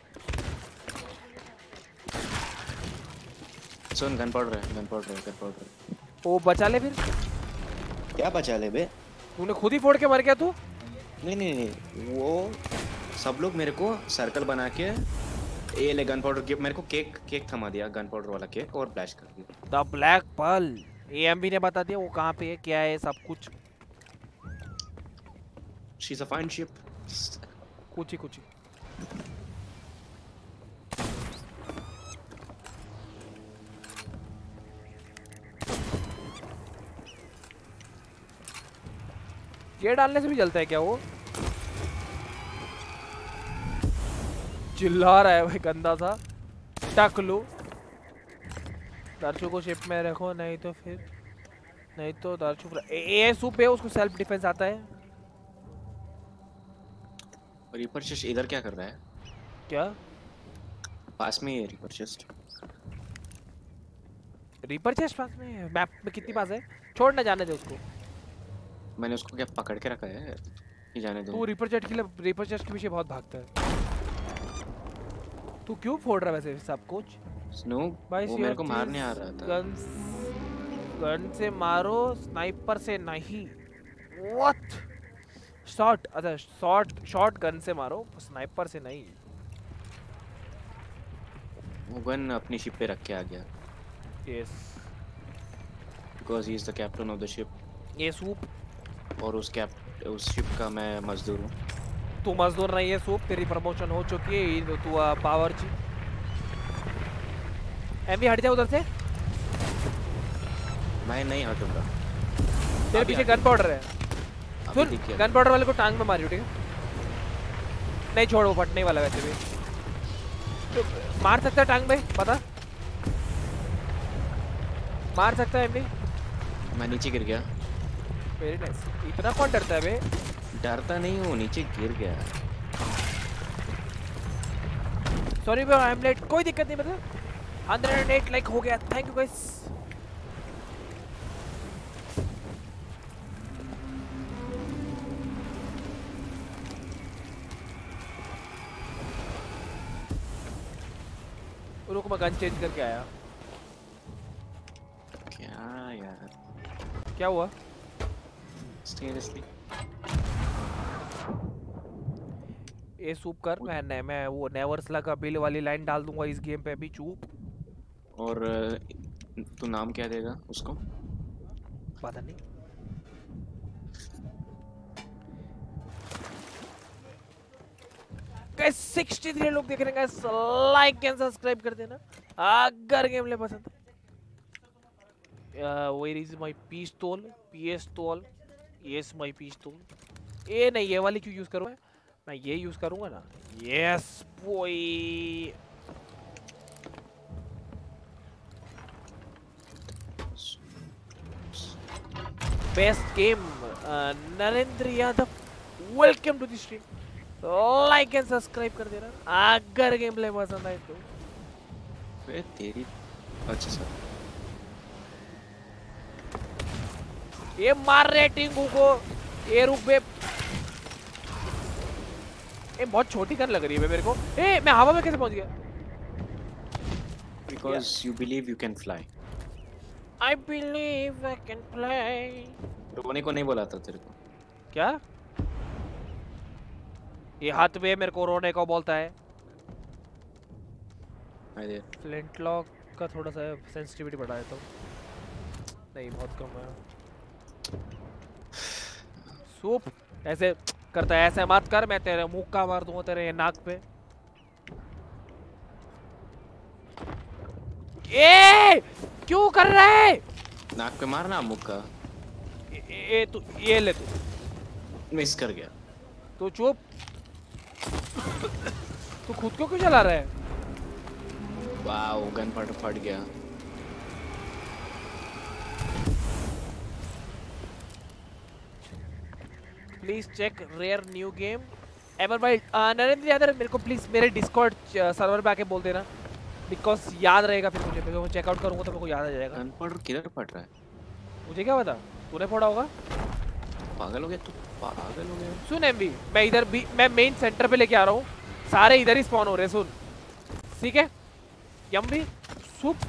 सुन, गन पाउडर है, गन पाउडर है, गन पाउडर है। वो बचा ले फिर। क्या बचा ले बे? तूने खुद ही फोड़ के मर गया तू। नहीं नहीं नहीं, वो सब लोग मेरे को सर्कल बना के ये ले गन पाउडर गिफ्ट, मेरे को केक केक थमा दिया, गन पाउडर वाला केक, और फ्लैश कर दिया। द ब्लैक पर्ल, एएमबी ने बता दिया वो कहाँ पे है, क्या है, सब कुछ। She is a fine ship. कुछ ही कुछ ही। ये डालने से भी जलता है क्या वो? चिल्ला रहा है भाई गंदा सा। टक लो। दर्शु को शिप में रखो, नहीं तो फिर नहीं तो दर्शु ए, ए सूप है, उसको सेल्फ डिफेंस आता है। रिपर चेस्ट इधर क्या कर रहा है? क्या पास में ही है रिपर चेस्ट। रिपर चेस्ट पास में है? मैप में कितनी पास है? छोड़ ना, जाने दे उसको। मैंने उसको क्या पकड़ के रखा है? ये जाने दो। तू रिपर चेस्ट के लिए, रिपर चेस्ट के पीछे बहुत भागता है। तू क्यों फोड़ रहा है वैसे सब कुछ? स्नो वो मेरे को मारने आ रहा था। गन गन से मारो, स्नाइपर से नहीं। व्हाट? शॉट, अच्छा शॉट शॉट गन से मारो, स्नाइपर से नहीं। वो गन अपनी शिप पे रख के आ गया। Yes, because he is the captain of the ship. ये सूप। और उस कैप उस शिप का मैं मजदूर हूँ। तू मजदूर नहीं है सूप, तेरी प्रमोशन हो चुकी है, तू बावर्ची। एमवी हट जा उधर से। मैं नहीं हटूंगा। तेरे पीछे गन पाउडर है। सुन, गन पाउडर वाले को टांग में मारियो, ठीक है? नहीं छोड़, वो फटने वाला वैसे भी। तो मार सकता है टांग में, पता? मार सकता है एमवी? मैं नीचे गिर गया। Very nice. इतना कौन डरता है बे? डरता नहीं हूँ, नीचे गिर गया। Sorry bro, I am late. कोई दिक्कत नहीं, मतलब one oh eight लाइक हो गया। Thank you guys. रुको मैं गन चेंज करके आया। क्या यार, क्या हुआ? सीरियसली ये सूप कर। मैं ने, मैं वो नेवर्सला का बिल वाली लाइन डाल दूंगा इस गेम पे अभी। चुप। और तू नाम क्या देगा उसको? पता नहीं। गाइस तिरसठ लोग देख रहे हैं गाइस, लाइक एंड सब्सक्राइब कर देना अगर गेम प्ले पसंद है। वेयर इज माय पिस्तौल? पिस्तौल, यस माय पिस्तौल। ये नहीं, ये वाली क्यों यूज करूं मैं? मैं ये यूज करूंगा ना। Yes boy. Best game. Narendra Yadav, welcome to the stream. Like and subscribe कर देना अगर गेम प्ले पसंद आए तो। वे तेरी अच्छा सर, ये मार रहे टिंगू को। ये रुक बे, ये बहुत छोटी गन लग रही है मेरे को। ए मैं हवा में कैसे पहुंच गया? Because you believe you can fly. I believe I can play। रोने को नहीं बोला था तेरे को क्या? ये हाथ में मेरे को रोने को बोलता है। फ्लिंट लॉक का थोड़ा सा सेंसिटिविटी बढ़ा है तो नहीं, बहुत कम है। सूप ऐसे करता है, ऐसे मत कर, मैं तेरे मुंह का मार दूंगा तेरे नाक पे। ए क्यों कर रहा है? नाक पे मारना मुक्का। ए, ए तू ये ले, तू मिस कर गया। तू चुप। तू खुद को क्यों चला रहा है? वाओ, गन फट फट गया। Please check rare new game ever by Narendra Yadav. मेरे को प्लीज मेरे डिस्कॉर्ड सर्वर पे आके बोल देना, बिकॉज याद रहेगा फिर मुझे। मैं चेकआउट करूंगा तो मेरे को याद आ जाएगा। गन फट किधर फट रहा है? मुझे क्या पता, तूने फोड़ा होगा। पागल हो गया तू, पागल हो गया। सुन एमवी, मैं इधर भी, मैं मेन सेंटर पे लेके आ रहा हूँ, सारे इधर ही स्पॉन हो रहे हैं। सुन ठीक है एमवी, सुप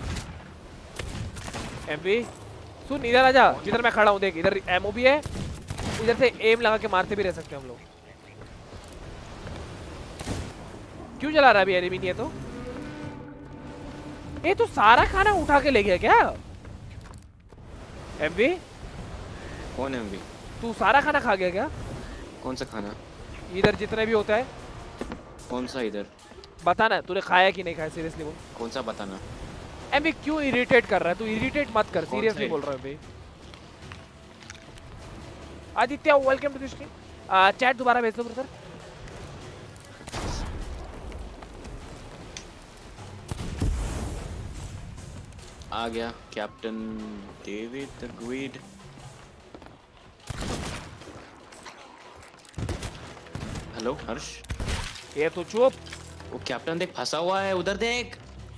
एमवी सुन, इधर आ जा जिधर मैं खड़ा हूँ। देख इधर एमओ भी है, इधर से एम लगा के मारते भी रह सकते हैं हम लोग। क्यों चला रहा है अभी? एनिमी नहीं है तो। ए तू सारा खाना उठा के ले गया क्या एमवी? कौन है एमवी? तू सारा खाना खा गया क्या? कौन सा खाना? इधर जितने भी होता है। कौन सा इधर? बताना तूने खाया कि नहीं खाया, सीरियसली बोल। कौन सा बताना? एमवी क्यों इरिटेट कर रहा है? तू इरिटेट मत कर, सीरियसली बोल रहा हूँ भाई। Aditya welcome to the stream. Chat दोबारा भेज दो ब्रदर। आ गया captain David the greed. Hello Harsh. ये तो चुप। वो कैप्टन देख फंसा हुआ है उधर, देख।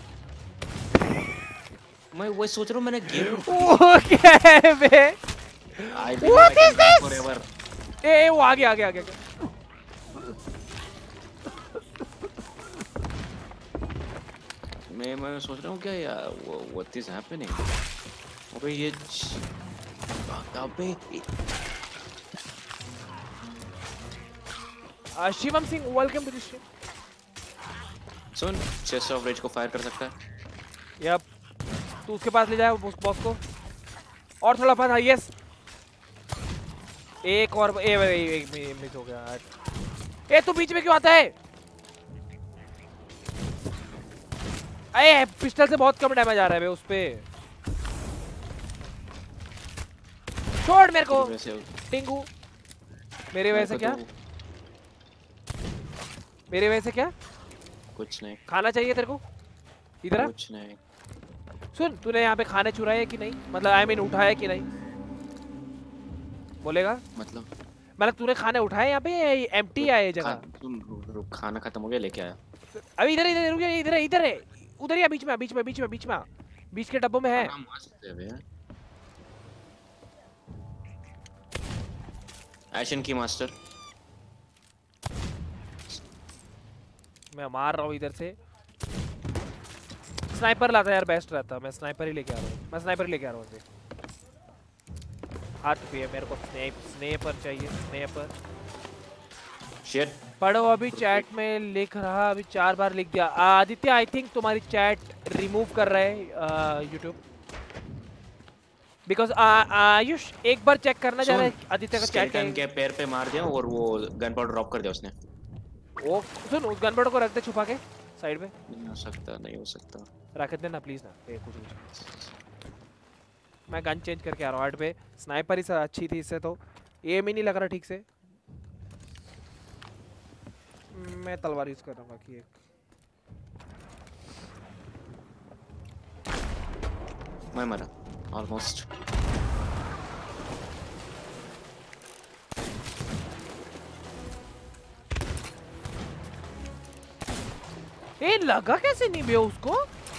मैं वही सोच रहा हूँ, मैंने गेम वो क्या है बे? What is this? ए वो आगे आगे आगे आगे। मैं मैं सोच रहा हूँ क्या यार, व्हाट इज हैपनिंग? अबे ये अबे Shivam Singh welcome to the stream. सुन, चेस्ट ऑफ रेज को फायर कर सकता है। यप, तू उसके पास ले जाए उस बॉस को। और थोड़ा पास। यस, एक और ए, ए, ए, ए, मिस हो गया। ए तू बीच में क्यों आता है? अरे पिस्टल से बहुत कम डैमेज आ रहा है बे उस पे। छोड़ मेरे को टिंगू। मेरी वजह से क्या? मेरी वजह से क्या? कुछ नहीं। खाना चाहिए तेरे को? इधर आ। कुछ नहीं। सुन तूने यहाँ पे खाने चुराए कि नहीं? मतलब आई मीन उठाए कि नहीं? बोलेगा? मतलब मतलब तूने खाने उठाए यहाँ पे? एम्प्टी है ये जगह? तुम खाना खत्म हो गया लेके आया। अभी इधर इधर रुक जा, इधर इधर है उधर ही बीच में बीच में बीच में बीच में बीच के डब्बों में है। एक्शन की मास्टर। मैं मार रहा हूँ इधर से। स्नाइपर लाता यार बेस्ट रहता। मैं स्नाइपर ही लेके आ रहा हूँ। मैं स्नाइपर ही लेके आ रहा हूँ। हाथ पे मेरे को स्नेप स्नेपर चाहिए। Snapper shit. पढ़ो अभी चैट में लिख रहा। अभी चार बार लिख दिया। आदित्य आई थिंक तुम्हारी चैट रिमूव कर रहे हैं यूट्यूब बिकॉज आयुष एक बार चेक करना चाह रहा है आदित्य का चैट के पैर पे मार दिया और वो गन पाउडर ड्रॉप कर दिया उसने। वो सुन उस गन पाउडर को रख दे छुपा के साइड पे। नहीं हो सकता नहीं हो सकता। रख देना प्लीज ना। ए, कुछ कुछ मैं गन चेंज करके आ रहा हूँ। आठ पे स्नाइपर ही अच्छी थी इससे तो एम ही नहीं लग रहा ठीक से। मैं तलवार यूज कर रहा हूँ बाकी एक। मैं मरा ऑलमोस्ट। ए लगा कैसे नहीं बे उसको?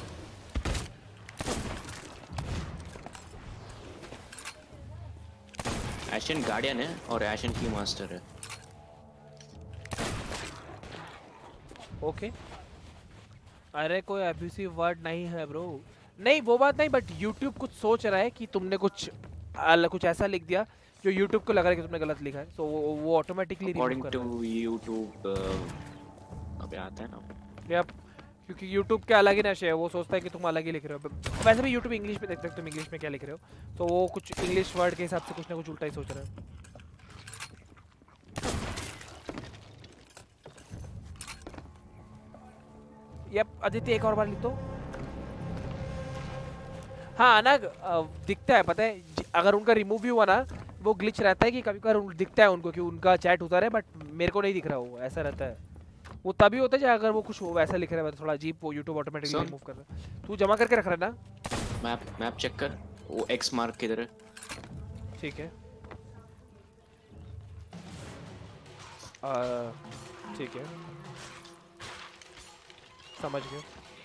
एशियन गार्डियन है और एशियन की मास्टर है। Okay okay. अरे कोई अब्यूसिव वर्ड नहीं है ब्रो। नहीं वो बात नहीं बट YouTube कुछ सोच रहा है कि तुमने कुछ अल, कुछ ऐसा लिख दिया जो YouTube को लग रहा है कि तुमने गलत लिखा है। सो so, वो, वो ऑटोमेटिकली अकॉर्डिंग टू YouTube अबे आता है ना या क्योंकि YouTube के अलग ही नशे है। वो सोचता है कि तुम अलग ही लिख रहे हो। वैसे भी YouTube इंग्लिश में देख सकते हो तुम इंग्लिश में क्या लिख रहे हो। तो वो कुछ इंग्लिश वर्ड के हिसाब से कुछ ना कुछ उल्टा ही सोच रहा है। यप आदित्य एक और बार लिख दो। हाँ ना दिखता है पता है अगर उनका रिमूव भी हुआ ना वो ग्लिच रहता है कि कभी कभार दिखता है उनको कि उनका चैट उतार है बट मेरे को नहीं दिख रहा। वो ऐसा रहता है। वो तभी होता है अगर वो कुछ वैसा लिख रहा है थोड़ा अजीब वो यूट्यूब ऑटोमेटिकली रिमूव कर रहा है। तू जमा करके रख रहा है ना? मैप मैप चेक कर वो एक्स मार्क किधर है। ठीक है ठीक है समझ गए।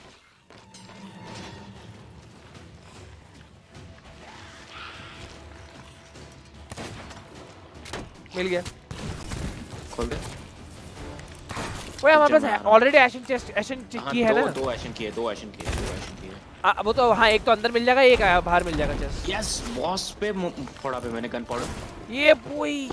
मिल गया। खोल दे। वो हमारे पास ऑलरेडी एशन चेस्ट एशन की है ना? दो एशन की है दो एशन की है दो एशन की है। आ, वो तो हाँ एक तो अंदर मिल जाएगा एक बाहर मिल जाएगा चेस्ट। यस बॉस पे फोड़ा पे मैंने गन पाउडर। ये बोई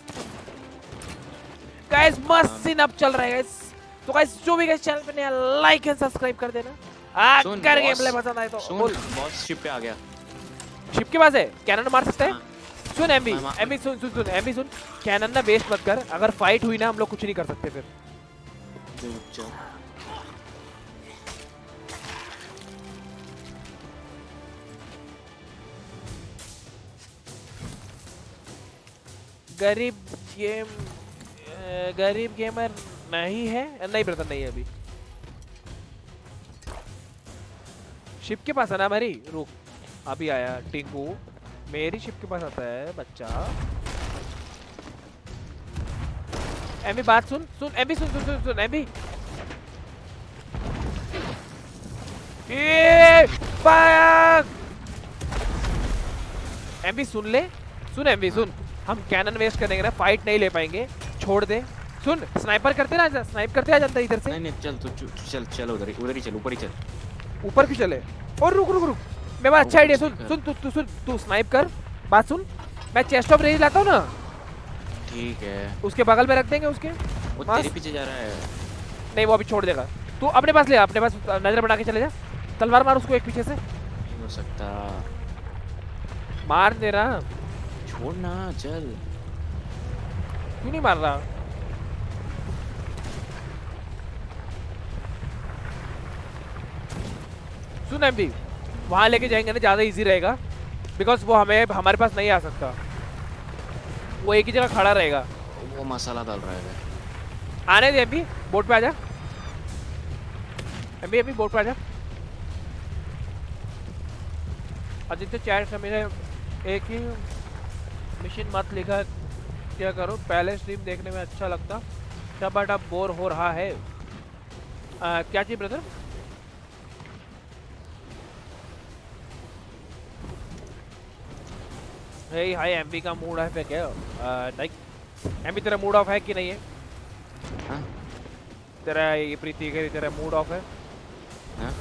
गाइस मस्त सीन अब चल रहा है गाइस। तो गाइस जो भी गाइस चैनल पे नया लाइक एंड सब्सक्राइब कर देना। आ कर गेम प्ले पसंद आए तो बोल। बॉस शिप पे आ गया। शिप के पास है कैनन मार सकते हैं। सुन एमबी एमबी सुन सुन सुन एमबी सुन कैनन ना वेस्ट मत कर। अगर फाइट हुई ना हम लोग कुछ नहीं कर सकते फिर। गरीब गेम गरीब गेमर नहीं है नहीं पता नहीं है अभी। शिप के पास है ना हमारी। रुक अभी आया टिंकू मेरी शिप के पास आता है बच्चा। एमी बात सुन सुन एमी सुन सुन सुन सुन एमी। ये फायर एमी सुन ले सुन एमी सुन। हम कैनन वेस्ट करेंगे ना फाइट नहीं ले पाएंगे छोड़ दे। सुन स्नाइपर करते ना स्नाइप करते आ जाता इधर से। नहीं नहीं चल तू चल चल उधर ही उधर ही चल ऊपर ही चल। ऊपर क्यों चले? और रुक रुक रुक मेरे पास अच्छा आइडिया। सुन सुन तू तू सुन तू स्नाइप कर। बात सुन मैं चेस्ट ऑफ रेंज लाता हूँ ना। ठीक है उसके बगल में रख देंगे उसके। वो तेरे पीछे जा रहा है। नहीं वो अभी छोड़ देगा। तू अपने पास ले अपने पास नजर बना के चले जा। तलवार मार उसको एक पीछे से। नहीं हो सकता। मार दे रहा छोड़ ना चल। क्यों नहीं मार रहा? सुन एमबी, वहाँ लेके जाएंगे ना ज़्यादा इजी रहेगा, बिकॉज वो हमें हमारे पास नहीं आ सकता, वो एक ही जगह खड़ा रहेगा। वो मसाला डाल रहा है। आने दे एमबी, बोट पे आ जा। एमबी एमबी बोट पे आ जा। आदित्य चैट में मेरे एक ही मिशन मत लिखा क्या करो, पहले स्ट्रीम देखने में अच्छा लगता था बट अब बोर हो रहा है। आ, क्या चाहिए ब्रदर? हे हाय एमबी का मूड ऑफ है क्या? लाइक एमबी तेरा मूड ऑफ है कि नहीं है? हाँ? तेरा ये प्रीति के तेरा मूड ऑफ है? हाँ?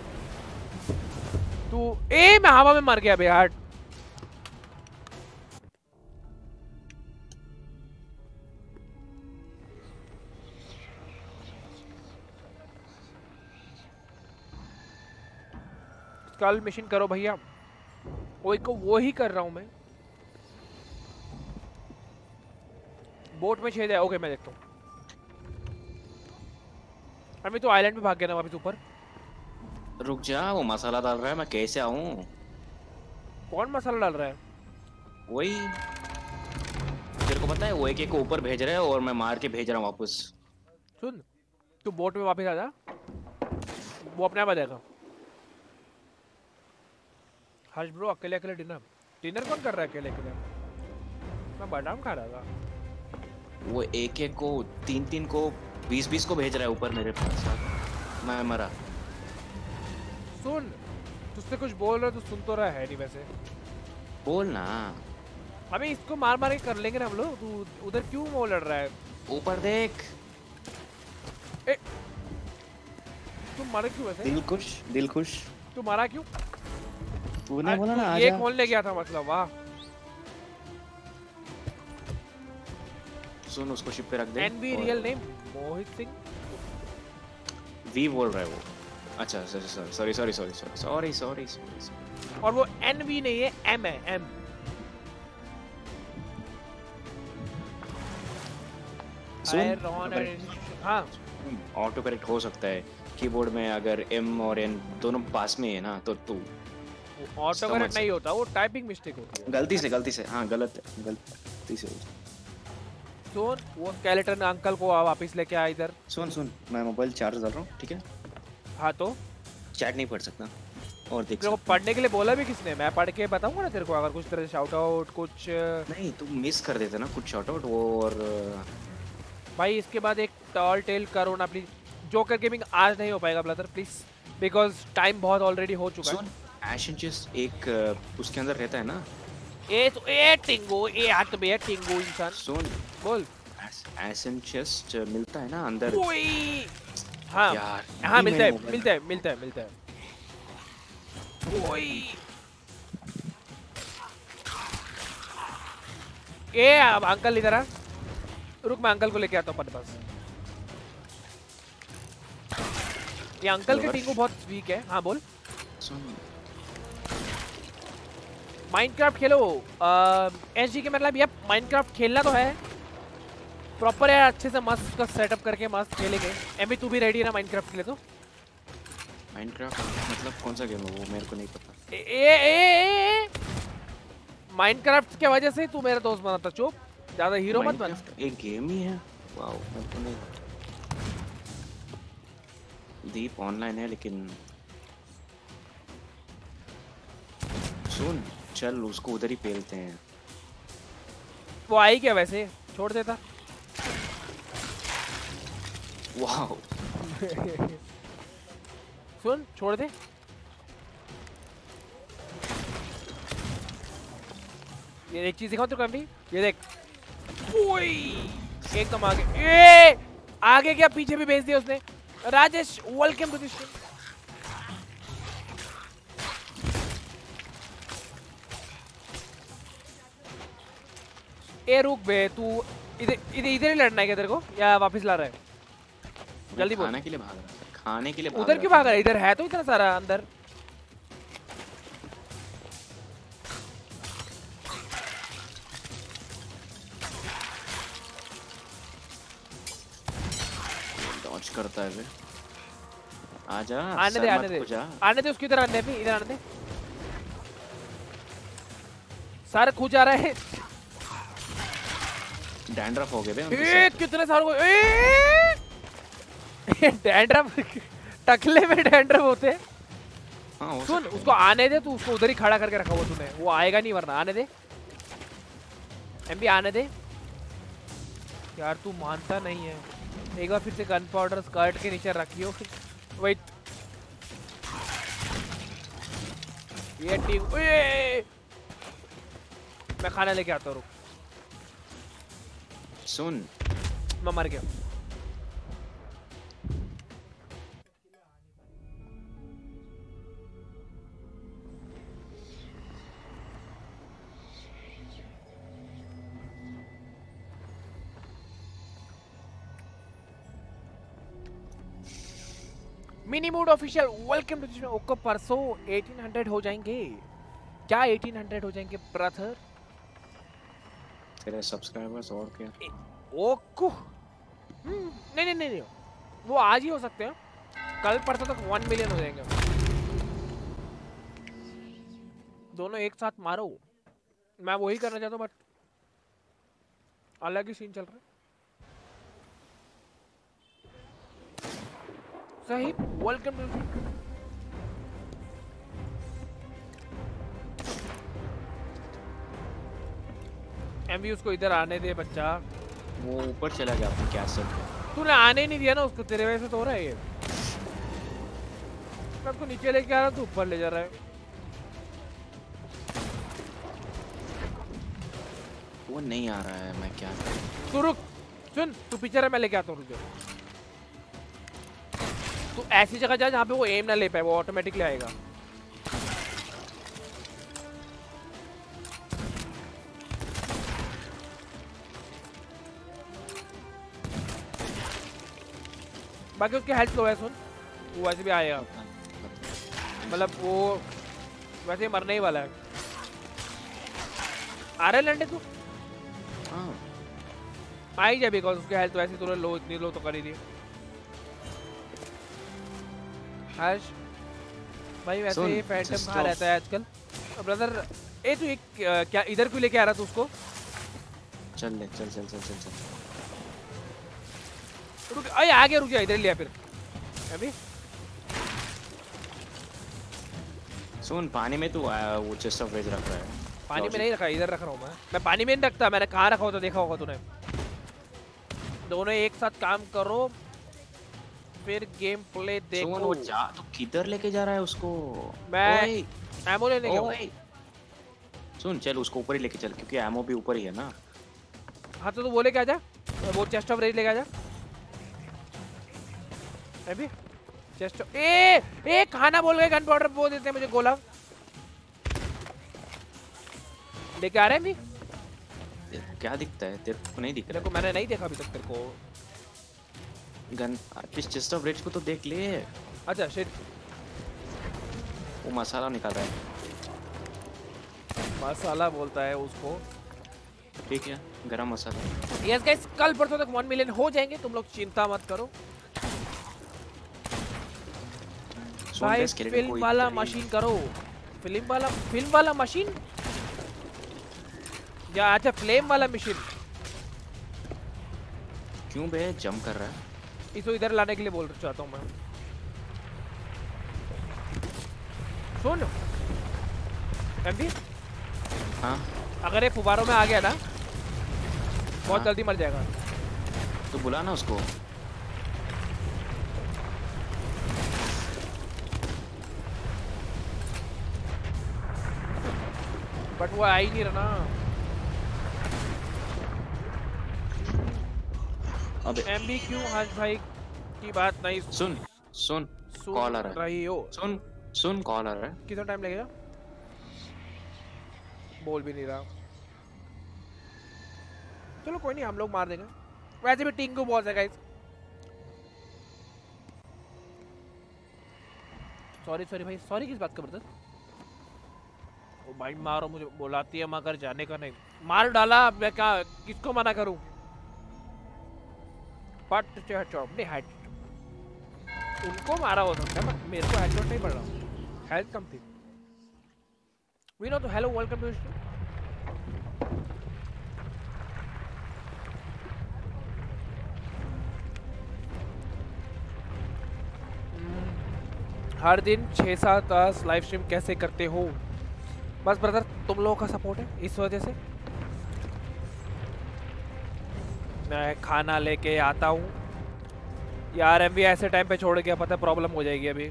तू ए मैं हवा में मर गया बे यार। कल मिशन करो भैया, वही को वो ही कर रहा हूं मैं। बोट में छेद है, ओके मैं देखता हूँ। अभी तो आइलैंड पे भाग गया ना वापस ऊपर। रुक जा, वो मसाला डाल रहा है, मैं कैसे आऊं? कौन मसाला डाल रहा है? वही, तेरे को पता है वो एक एक को ऊपर भेज रहा है और मैं मार के भेज रहा हूँ वापस। सुन, तू बोट में वापस आ जा, वो अपने आप आ जाएगा। हर्ष ब्रो अकेले अकेले डिनर डिनर कौन कर रहा है अकेले अकेले? मैं बादाम खा रहा था। वो एक एक को, तीन तीन को, बीस बीस को भेज रहा है ऊपर मेरे पास। मैं मरा। सुन, तुझसे कुछ बोल रहा है, तू सुन तो रहा है नहीं वैसे। बोल ना। अबे इसको मार मार के कर लेंगे ना हम लोग। तू उधर क्यों वो लड़ रहा है? ऊपर देख। ए, तू मारा क्यों वैसे? दिल खुश, दिल खुश। तू मारा क्यों? तूने बोला ना ये आजा। कौन ले गया था मतलब? वाह। सुन, उसको शिप पे रख दे। NB real name Mohit Singh. वी बोल रहा है वो। अच्छा sorry sorry sorry sorry sorry sorry sorry. और वो एनबी नहीं है, एम है, एम। सुन, हाँ ऑटो करेक्ट हो सकता है कीबोर्ड में, अगर एम और एन दोनों पास में है ना तो तू। ऑटो करेक्ट नहीं होता, वो टाइपिंग मिस्टेक होती है। गलती से गलती से हाँ गलत है, गलती से। सुन, वो स्केलेटन अंकल को वापस लेके आ इधर। सुन सुन, मैं मोबाइल चार्ज डाल रहा हूँ, ठीक है? हाँ तो चैट नहीं पढ़ सकता और देख तेरे को सकता। पढ़ने के लिए बोला भी किसने? मैं पढ़ के बताऊंगा ना तेरे को, अगर कुछ तरह से शाउट आउट कुछ। नहीं, तू मिस कर देते ना कुछ शॉट आउट वो। और भाई इसके बाद एक टॉल टेल करो ना प्लीज। जोकर गेमिंग आज नहीं हो पाएगा ब्रदर प्लीज, बिकॉज टाइम बहुत ऑलरेडी हो चुका सुन, एशन चेस्ट एक उसके अंदर रहता है ना। है। ए तो ए टिंगो, ए हाथ में टिंगो इंसान। सुन, बोल। एशन चेस्ट मिलता है ना अंदर। ओए हाँ यार, हाँ अभी मिलता है मैंने मिलता है मिलता है मिलता है। ओए ए अब अंकल इधर आ, रुक मैं अंकल को लेके आता हूँ अपने पास। ये अंकल के टिंगो बहुत वीक है। हाँ बोल। सुन, माइनक्राफ्ट खेलो एसजी के मतलब ये माइनक्राफ्ट खेलना तो है प्रॉपर यार, अच्छे से मस्त का सेटअप करके मस्त खेलेंगे। एमबी तू भी रेडी है ना माइनक्राफ्ट के लिए? तो माइनक्राफ्ट मतलब कौन सा गेम है वो मेरे को नहीं पता। ए ए ए, ए माइनक्राफ्ट के वजह से तू मेरा दोस्त बना था। चुप, ज्यादा हीरो मत बन। एक गेम ही है। वाओ, मेरे को नहीं। दीप ऑनलाइन है लेकिन। सुन, चल उसको उधर ही पेलते हैं। वो आई क्या वैसे? छोड़ देता। वाओ। सुन, छोड़ दे। ये एक चीज दिखाऊं तेरे को अभी, ये देख। ओए एकदम आगे। ए आगे क्या पीछे भी भेज दिया उसने। Rajesh welcome to the stream. ए रुक बे, तू इधर इधर इधर ही लड़ना है क्या तेरे को या वापस ला रहा है? जल्दी बोल। खाने के लिए भाग रहा है, खाने के लिए भाग उधर क्यों भाग रहा है? इधर है तो इतना सारा अंदर। डॉज करता है वे। आजा आने दे आने दे आने दे उसकी इधर आने दे इधर आने दे सारे खो जा रहे हैं डैंड्रफ हो गए थे ए कितने सालों को ए डैंड्रफ टकले में डैंड्रफ होते हैं। हाँ सुन उसको आने दे तू उसको उधर ही खड़ा करके रखा हुआ तूने वो आएगा नहीं वरना आने दे एमबी आने दे यार तू मानता नहीं है एक बार फिर से गन पाउडर स्कर्ट के नीचे रखियो वेट ये ठीक ए मैं खाना लेके आता हूँ सुन मैं मर गया mini mood official welcome to this ओको परसों अठारह सौ हो जाएंगे क्या अठारह सौ हो जाएंगे ब्रदर तेरे सब्सक्राइबर्स और क्या ओको नहीं नहीं नहीं वो आज ही हो सकते हैं कल परसों तक वन मिलियन हो जाएंगे दोनों एक साथ मारो मैं वही करना चाहता हूँ बट अलग ही सीन चल रहा है सही वेलकम टू एमवी उसको इधर आने दे बच्चा वो ऊपर चला गया अपने कैसल पे तूने आने ही नहीं दिया ना उसको तेरे वजह से तो हो रहा है ये मैं उसको नीचे लेके आ रहा तू ऊपर ले जा रहा है वो नहीं आ रहा है मैं क्या तू रुक सुन तू पीछे रह मैं लेके आता हूँ रुक तू ऐसी जगह जा जहाँ पे वो एम ना ले पाए वो ऑटोमेटिकली आएगा बाकी उसके हेल्थ लो है सुन वो वैसे भी आएगा मतलब वो वैसे मरने ही वाला है आ रहा है लंडे तू हाँ आ ही जाए बिकॉज उसके हेल्थ वैसे थोड़ा लो इतनी लो तो कर ही दी हर्ष भाई वैसे ये फैंटम कहाँ रहता है आजकल ब्रदर ए तू एक क्या इधर क्यों लेके आ रहा था उसको चल ले चल चल चल चल चल रुक अरे आ गया रुक जा इधर लिया फिर अभी सुन पानी में तू वो चेस्ट ऑफ वेज रख रहा है पानी में नहीं रखा इधर रख रहा हूँ मैं मैं पानी में नहीं रखता मैंने कहाँ रखा होता देखा होगा तूने दोनों एक साथ काम करो फिर गेम प्ले देखो वो जा तू किधर लेके जा रहा है उसको मैं एमो लेने गया सुन चल उसको ऊपर ही लेके चल क्योंकि एमो भी ऊपर ही है ना हाँ तो तू वो लेके आ जा वो चेस्ट ऑफ रेज लेके आ जा अभी चेस्ट ए ए खाना बोल गए गन पाउडर बोल देते हैं मुझे गोला लेके आ रहे हैं भी क्या दिखता है तेरे को नहीं दिख रहा तेरे को मैंने नहीं देखा अभी तक तेरे को गन इस चेस्ट ऑफ रेज को तो देख ले अच्छा शिट वो मसाला निकाल रहा है मसाला बोलता है उसको ठीक है गरम मसाला यस गाइस कल परसों तक वन मिलियन हो जाएंगे तुम लोग चिंता मत करो भाई फिल्म वाला मशीन करो फिल्म वाला फिल्म वाला मशीन या अच्छा फ्लेम वाला मशीन क्यों बे जंप कर रहा है इसको इधर लाने के लिए बोल चाहता हूँ मैं सुन एमपी हाँ अगर ये फुबारों में आ गया ना बहुत हाँ? जल्दी मर जाएगा तो बुला ना उसको बट वो आ ही नहीं रहा ना अबे एमबी क्यों हर्ष भाई की बात नहीं सुन सुन कॉल आ रहा है रही हो सुन सुन कॉल आ रहा है कितना टाइम लगेगा बोल भी नहीं रहा चलो कोई नहीं हम लोग मार देंगे वैसे भी टिंगू बॉस है गाइस सॉरी सॉरी भाई सॉरी किस बात का ब्रदर ओ भाई मारो मुझे बुलाती है मगर जाने का नहीं मार डाला मैं क्या किसको मना करूं पट चढ़ चढ़ अपने हाइट उनको मारा हो सकता है, but मेरे को हेडशॉट नहीं पड़ रहा, हेल्थ कम थी। वी नो तो हेलो वेलकम टू हर दिन छः सात तास लाइव स्ट्रीम कैसे करते हो? बस ब्रदर तुम लोगों का सपोर्ट है, इस वजह से मैं खाना लेके आता हूँ यार। एम भी ऐसे टाइम पे छोड़ गया, पता है प्रॉब्लम हो जाएगी अभी।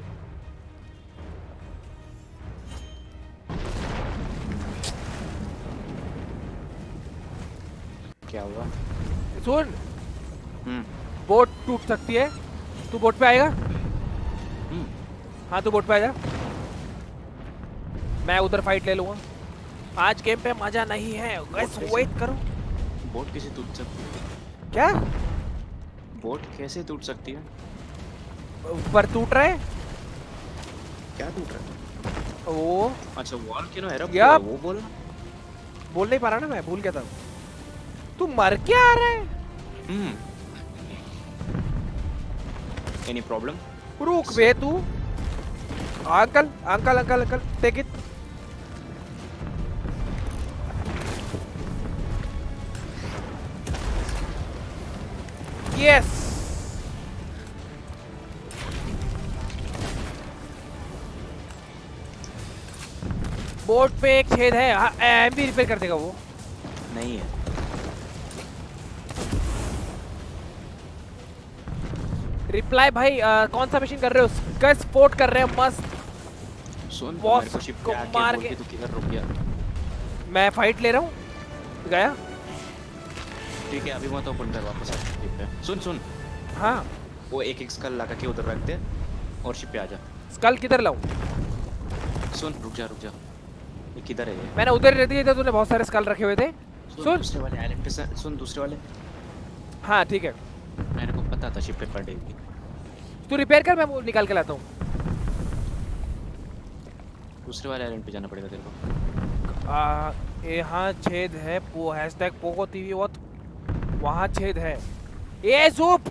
क्या हुआ? सुन, हम्म बोट टूट सकती है, तू बोट पे आएगा? हम्म हाँ तू बोट पे आ जा, मैं उधर फाइट ले लूंगा। आज गेम पे मजा नहीं है गाइस, वेट करो। बोट कैसे टूट सकती है? क्या बोट कैसे टूट सकती है? ऊपर टूट रहा है क्या टूट रहा है? वो, अच्छा वॉल क्यों एरर Yup. वो बोल। बोल नहीं पा रहा ना, मैं भूल गया था। तू मर क्या आ रहा है? Hmm any problem? रुक बे तू। Uncle uncle uncle uncle take it. Yes boat पे एक छेद है, हाँ, एम भी रिपेयर कर देगा वो। नहीं है। रिप्लाई भाई आ, कौन सा मिशन कर रहे हो? गैस स्पोर्ट कर रहे हैं मस्त। सुन बॉस मेरे को शिप को पे आके मार बोल के- के तू किधर रुक गया? मैं फाइट ले रहा हूँ, गया। ठीक है अभी मत ओपन कर, वापस आ शिप पे। सुन सुन हाँ वो एक एक स्कल लगा के उधर रख दे और शिप पे आ जा। स्कल किधर लाऊं? सुन रुक जा रुक जा, ये किधर है ये? मैंने उधर रख दिए थे, तूने बहुत सारे स्कल रखे हुए थे। सुन सुन। दूसरे वाले आइलैंड पे से- सुन दूसरे वाले, हाँ ठीक है, मेरे को पता था शिप पे पड़ेगी। तू रिपेयर कर, मैं वो निकाल के लाता हूँ। दूसरे वाले आइलैंड पे जाना पड़ेगा तेरे को। आ, यहाँ छेद है, वो हैशटैग पोको टीवी वो वहाँ छेद है। ए सूप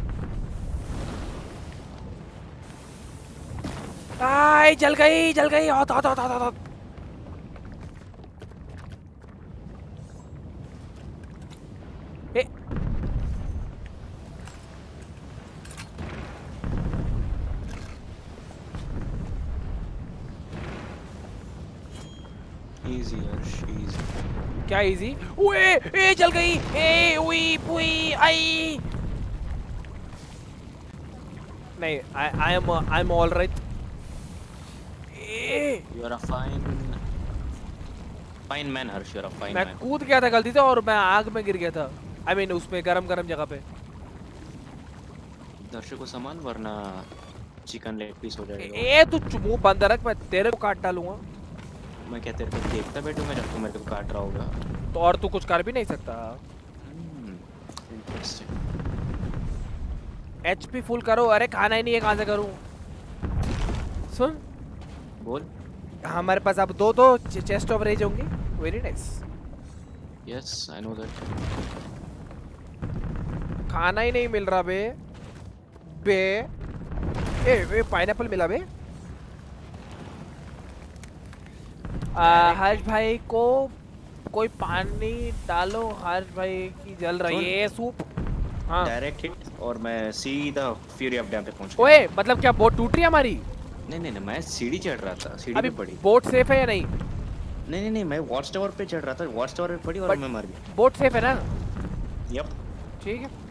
आय जल गई जल गई, हट हट हट हट हट। ए इजी हर्ष इजी। क्या इजी? ओए ए जल गई, ए उई पुई आई। नहीं, I I am I am all right. ए you are a fine fine man Harsh, you are a fine मैं मैन। कूद गया था गलती से और मैं आग में गिर गया था। आई मीन उसमें गरम गरम जगह पे। दर्शक को सामान वरना चिकन लेग पीस हो जाएगा। ए तू मुंह बंद रख, मैं तेरे को काट डालूंगा। मैं क्या तेरे को देखता बैठूंगा जब तू मेरे को काट रहा होगा? तो और तू कुछ कर भी नहीं सकता। इंटरेस्टिंग। एचपी फुल करो। अरे खाना ही नहीं है, कहाँ से करूँ? सुन बोल। हमारे पास अब दो दो चेस्ट ऑफ रेज होंगे। Very nice. Yes I know that. खाना ही नहीं मिल रहा बे बे। ए वे पाइनएप्पल मिला बे। आ, हर्ष भाई को कोई पानी डालो, हर्ष भाई की जल रही है सूप। हाँ डायरेक्ट हिट और मैं सीधा फ्यूरी ऑफ डैम पे पहुंच गया। ओए मतलब क्या बोट टूट रही है हमारी? नहीं नहीं नहीं मैं सीढ़ी चढ़ रहा था, सीढ़ी अभी पे पड़ी। बोट सेफ है या नहीं? नहीं नहीं नहीं मैं वॉच टावर पे चढ़ रहा था, वॉच टावर पे पड़ी और But- मैं मर गया। बोट सेफ है ना? यप। ठीक है,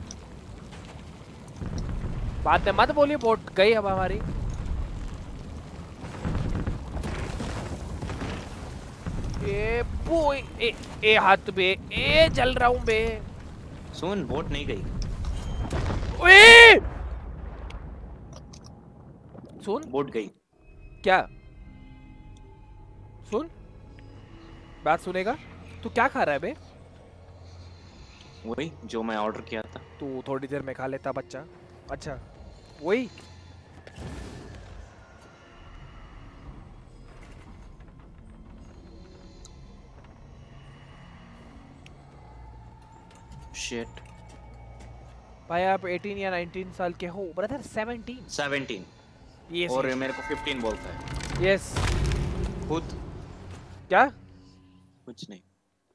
बाद में मत बोलिए बोट गई अब हमारी। ए बोय ए ए हाथ बे, ए जल रहा हूं बे। सुन बोट नहीं गई। ओए सुन बोट गई। क्या सुन, बात सुनेगा? तू क्या खा रहा है बे? वही जो मैं ऑर्डर किया था। तू थोड़ी देर में खा लेता बच्चा। अच्छा वही। शिट भाई आप अठारह या उन्नीस साल के हो ब्रदर। सत्रह सेवनटीन यस और मेरे को फिफ्टीन बोलता है। यस खुद क्या कुछ नहीं।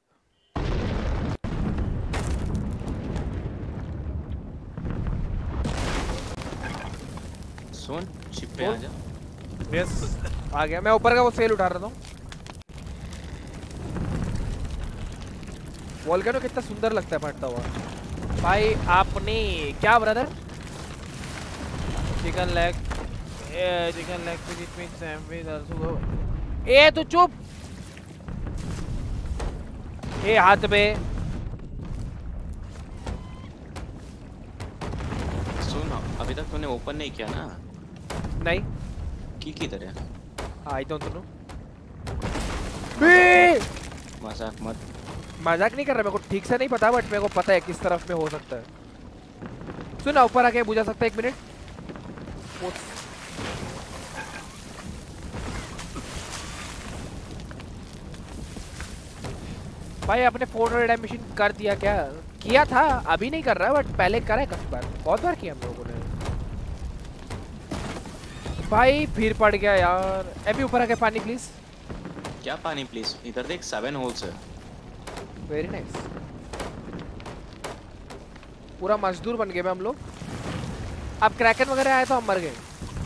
सुन शिप पे आ जा। यस आ गया। मैं ऊपर का वो सेल उठा रहा था। वोल्केनो कितना सुंदर लगता है फटता हुआ। भाई आपने क्या brother? Chicken leg chicken leg which means sandwich also. ए तू चुप। ए हाथ पे सुन अभी तक तूने ओपन नहीं किया ना? नहीं की किधर है? आई डोंट नो बे। मजाक मत। मजाक नहीं कर रहा, मेरे को ठीक से नहीं पता बट मेरे को पता है किस तरफ में हो सकता है। सुन ऊपर आके बुझा सकता है एक मिनट। भाई आपने फोटो रिडेम्पशन कर दिया क्या? किया था अभी नहीं कर रहा बट पहले करा है काफी बार, बहुत बार किया हम लोगों ने। भाई फिर पड़ गया यार। अभी ऊपर आके पानी प्लीज। क्या पानी प्लीज? इधर देख सेवन होल्स है। Very nice. पूरा मजदूर बन गए हम लोग। अब क्रैकन वगैरह आए तो हम मर गए।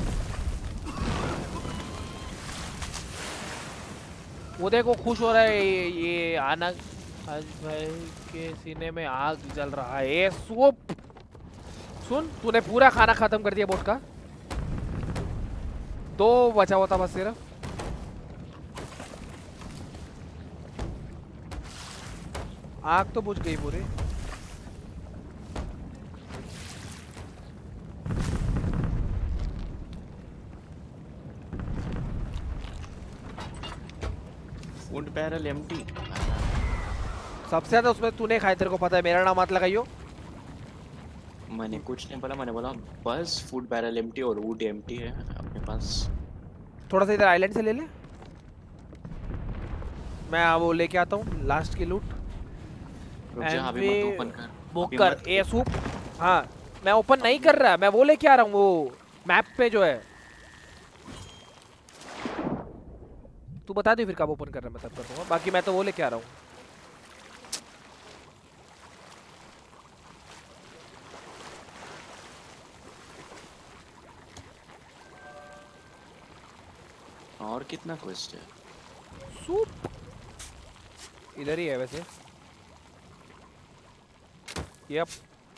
वो देखो खुश हो रहा है ये, ये आना। आज भाई के सीने में आग जल रहा है। ए सूप सुन तूने पूरा खाना खत्म कर दिया बोट का। दो बचा हुआ था बस सिर्फ। आग तो बुझ गई पूरी। Food barrel empty. सबसे ज्यादा उसमें तूने खाए, तेरे को पता है। मेरा नाम मत लगाइयो। मैंने कुछ नहीं बोला, मैंने बोला बस फूड बैरल एम्प्टी और वुड एम्प्टी है अपने पास। थोड़ा सा इधर आइलैंड से ले ले। मैं वो लेके आता हूँ लास्ट की लूट। रुक जा अभी मत ओपन कर। बुक कर ए सूप। हाँ मैं ओपन नहीं कर रहा, मैं वो लेके आ रहा हूँ वो मैप पे जो है। तू बता दे फिर कब ओपन कर रहा है, मैं तब कर दूंगा। बाकी मैं तो वो लेके आ रहा हूँ। और कितना क्वेस्ट है? सूप इधर ही है वैसे। यप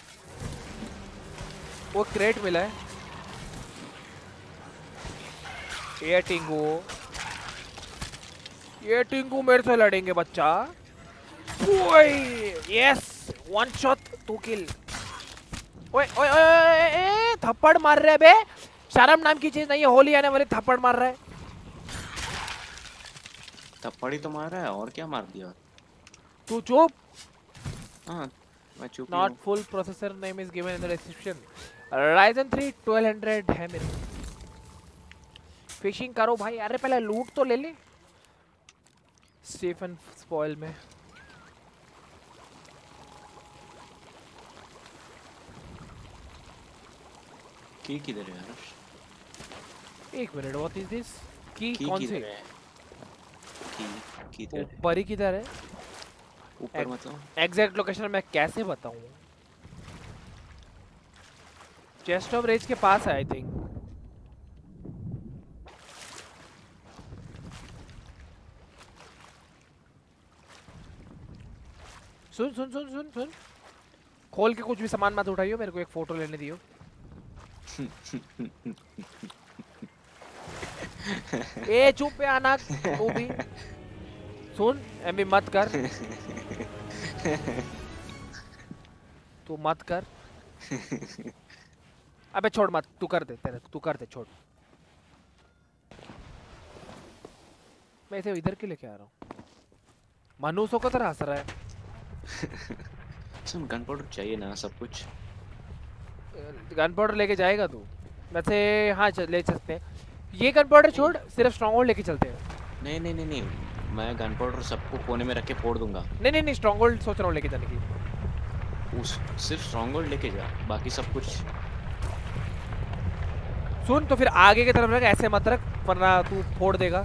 वो क्रेट मिला है। ये टिंगू ये टिंगू मेरे से लड़ेंगे बच्चा। Yes one shot to kill. ओए ओए ओए थप्पड़ मार रहे बे। शर्म नाम की चीज नहीं है, होली आने वाले थप्पड़ मार रहा है। थप्पड़ ही तो मार रहा है और क्या मार दिया? तू चुप। हाँ मैं चुप। Not full processor name is given in the description. Ryzen three twelve hundred है मेरे। फिशिंग करो भाई। अरे पहले लूट तो ले ले। सेफ एंड स्पॉइल में की किधर है यार? एक मिनट। व्हाट इज दिस की? की कौन किधर सी? है? की किधर है? ऊपर ही किधर है? ऊपर मतलब एग्जैक्ट लोकेशन मैं कैसे बताऊं? चेस्ट ऑफ रेज के पास है आई थिंक। सुन सुन सुन सुन सुन खोल के कुछ भी सामान मत उठाइयो, मेरे को एक फोटो लेने दियो। ए चुप पे आना तू भी। सुन एमबी मत कर। तू मत कर। अबे छोड़ मत। तू कर दे तेरे तू कर दे छोड़। मैं इसे इधर के लेके आ रहा हूँ। मनुष्यों को तरह हंस रहा है। सुन गन पाउडर चाहिए ना सब कुछ। गन पाउडर लेके जाएगा तू? वैसे हाँ चल ले सकते हैं। ये गन पाउडर छोड़, सिर्फ स्ट्रॉन्गहोल्ड लेके चलते हैं। नहीं नहीं नहीं नहीं मैं गन पाउडर सबको कोने में रख के फोड़ दूंगा। नहीं नहीं नहीं स्ट्रॉन्गहोल्ड सोच रहा हूँ लेके जाने की। उस सिर्फ स्ट्रॉन्गहोल्ड लेके जा, बाकी सब कुछ। सुन तो फिर आगे की तरफ रख, ऐसे मत रख वरना तू फोड़ देगा।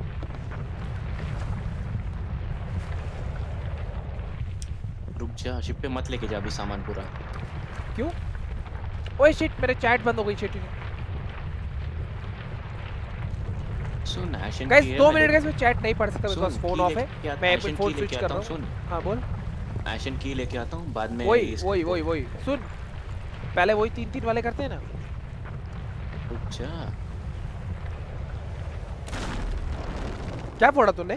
रुक जा, शिप पे मत लेके जा अभी सामान पूरा। क्यों? ओए शिट, मेरे चैट बंद हो गई। शिट सुन एशन गाइस, की है, दो मैं मिनट ले- गाइस मैं चैट नहीं पढ़ सकता सुन, बिकॉज़ फोन की ऑफ लेके है। आता- मैं एशन एक फोन की स्विच लेके कर आता रहा हूँ, हूँ। सुन हाँ बोल। एशन की लेके आता हूँ बाद में। वही इस- वही वही वही सुन, पहले वही तीन तीन वाले करते हैं ना। रुक जा। क्या फोड़ा तूने?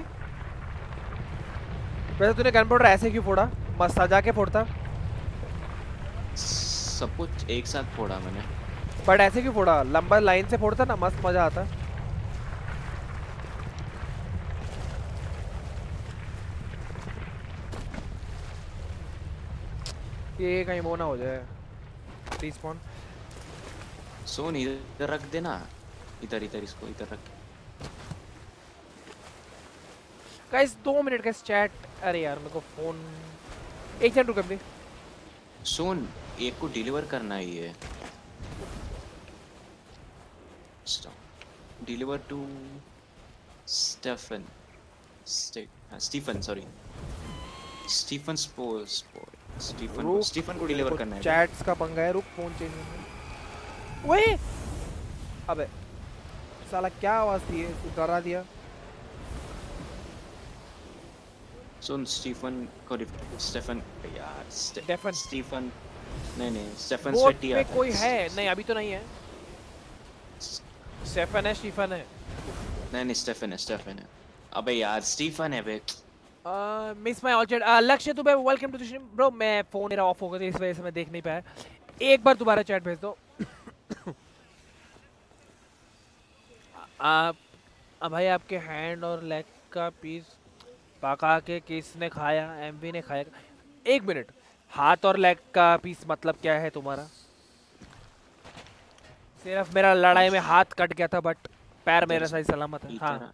वैसे तूने गन पाउडर ऐसे क्यों फोड़ा? मस्त सजा के फोड़ता। सब कुछ एक साथ फोड़ा मैंने। बट ऐसे क्यों फोड़ा? लंबा लाइन से फोड़ता ना, मस्त मजा आता। ये कहीं वो ना हो जाए रिस्पॉन। सुन इधर रख देना, इधर इधर इसको इधर रख। गाइस दो मिनट गाइस चैट। अरे यार मेरे को फोन एक सेकंड रुक अपने। सुन एक को डिलीवर करना ही है। Deliver to Stephen Stephen sorry Stephen spur Stephen को स्टीफन को डिलीवर करना है। चैट्स का पंगा है, रुक फोन चेंज करना। ओए अबे साला क्या आवाज थी ये? तू डरा दिया। सुन स्टीफन को स्टीफन यार स्टेफन स्टीफन नहीं नहीं स्टीफन बोट स्वेटी पे आता कोई है? नहीं अभी तो नहीं है। स्टेफन है, स्टीफन है। नहीं नहीं स्टीफन है स्टीफन है। अबे यार स्टीफन है बे। Miss my all chat. Lakshya तू welcome to the stream bro. मैं फोन मेरा ऑफ हो गया था इस वजह से मैं देख नहीं पाया। एक बार दोबारा चैट भेज दो। आप अब भाई आपके हैंड और लेग का पीस पका के किसने खाया? एमवी ने खाया। एक मिनट, हाथ और लेग का पीस मतलब क्या है तुम्हारा? सिर्फ मेरा लड़ाई में हाथ कट गया था बट पैर मेरा सही सलामत है। हाँ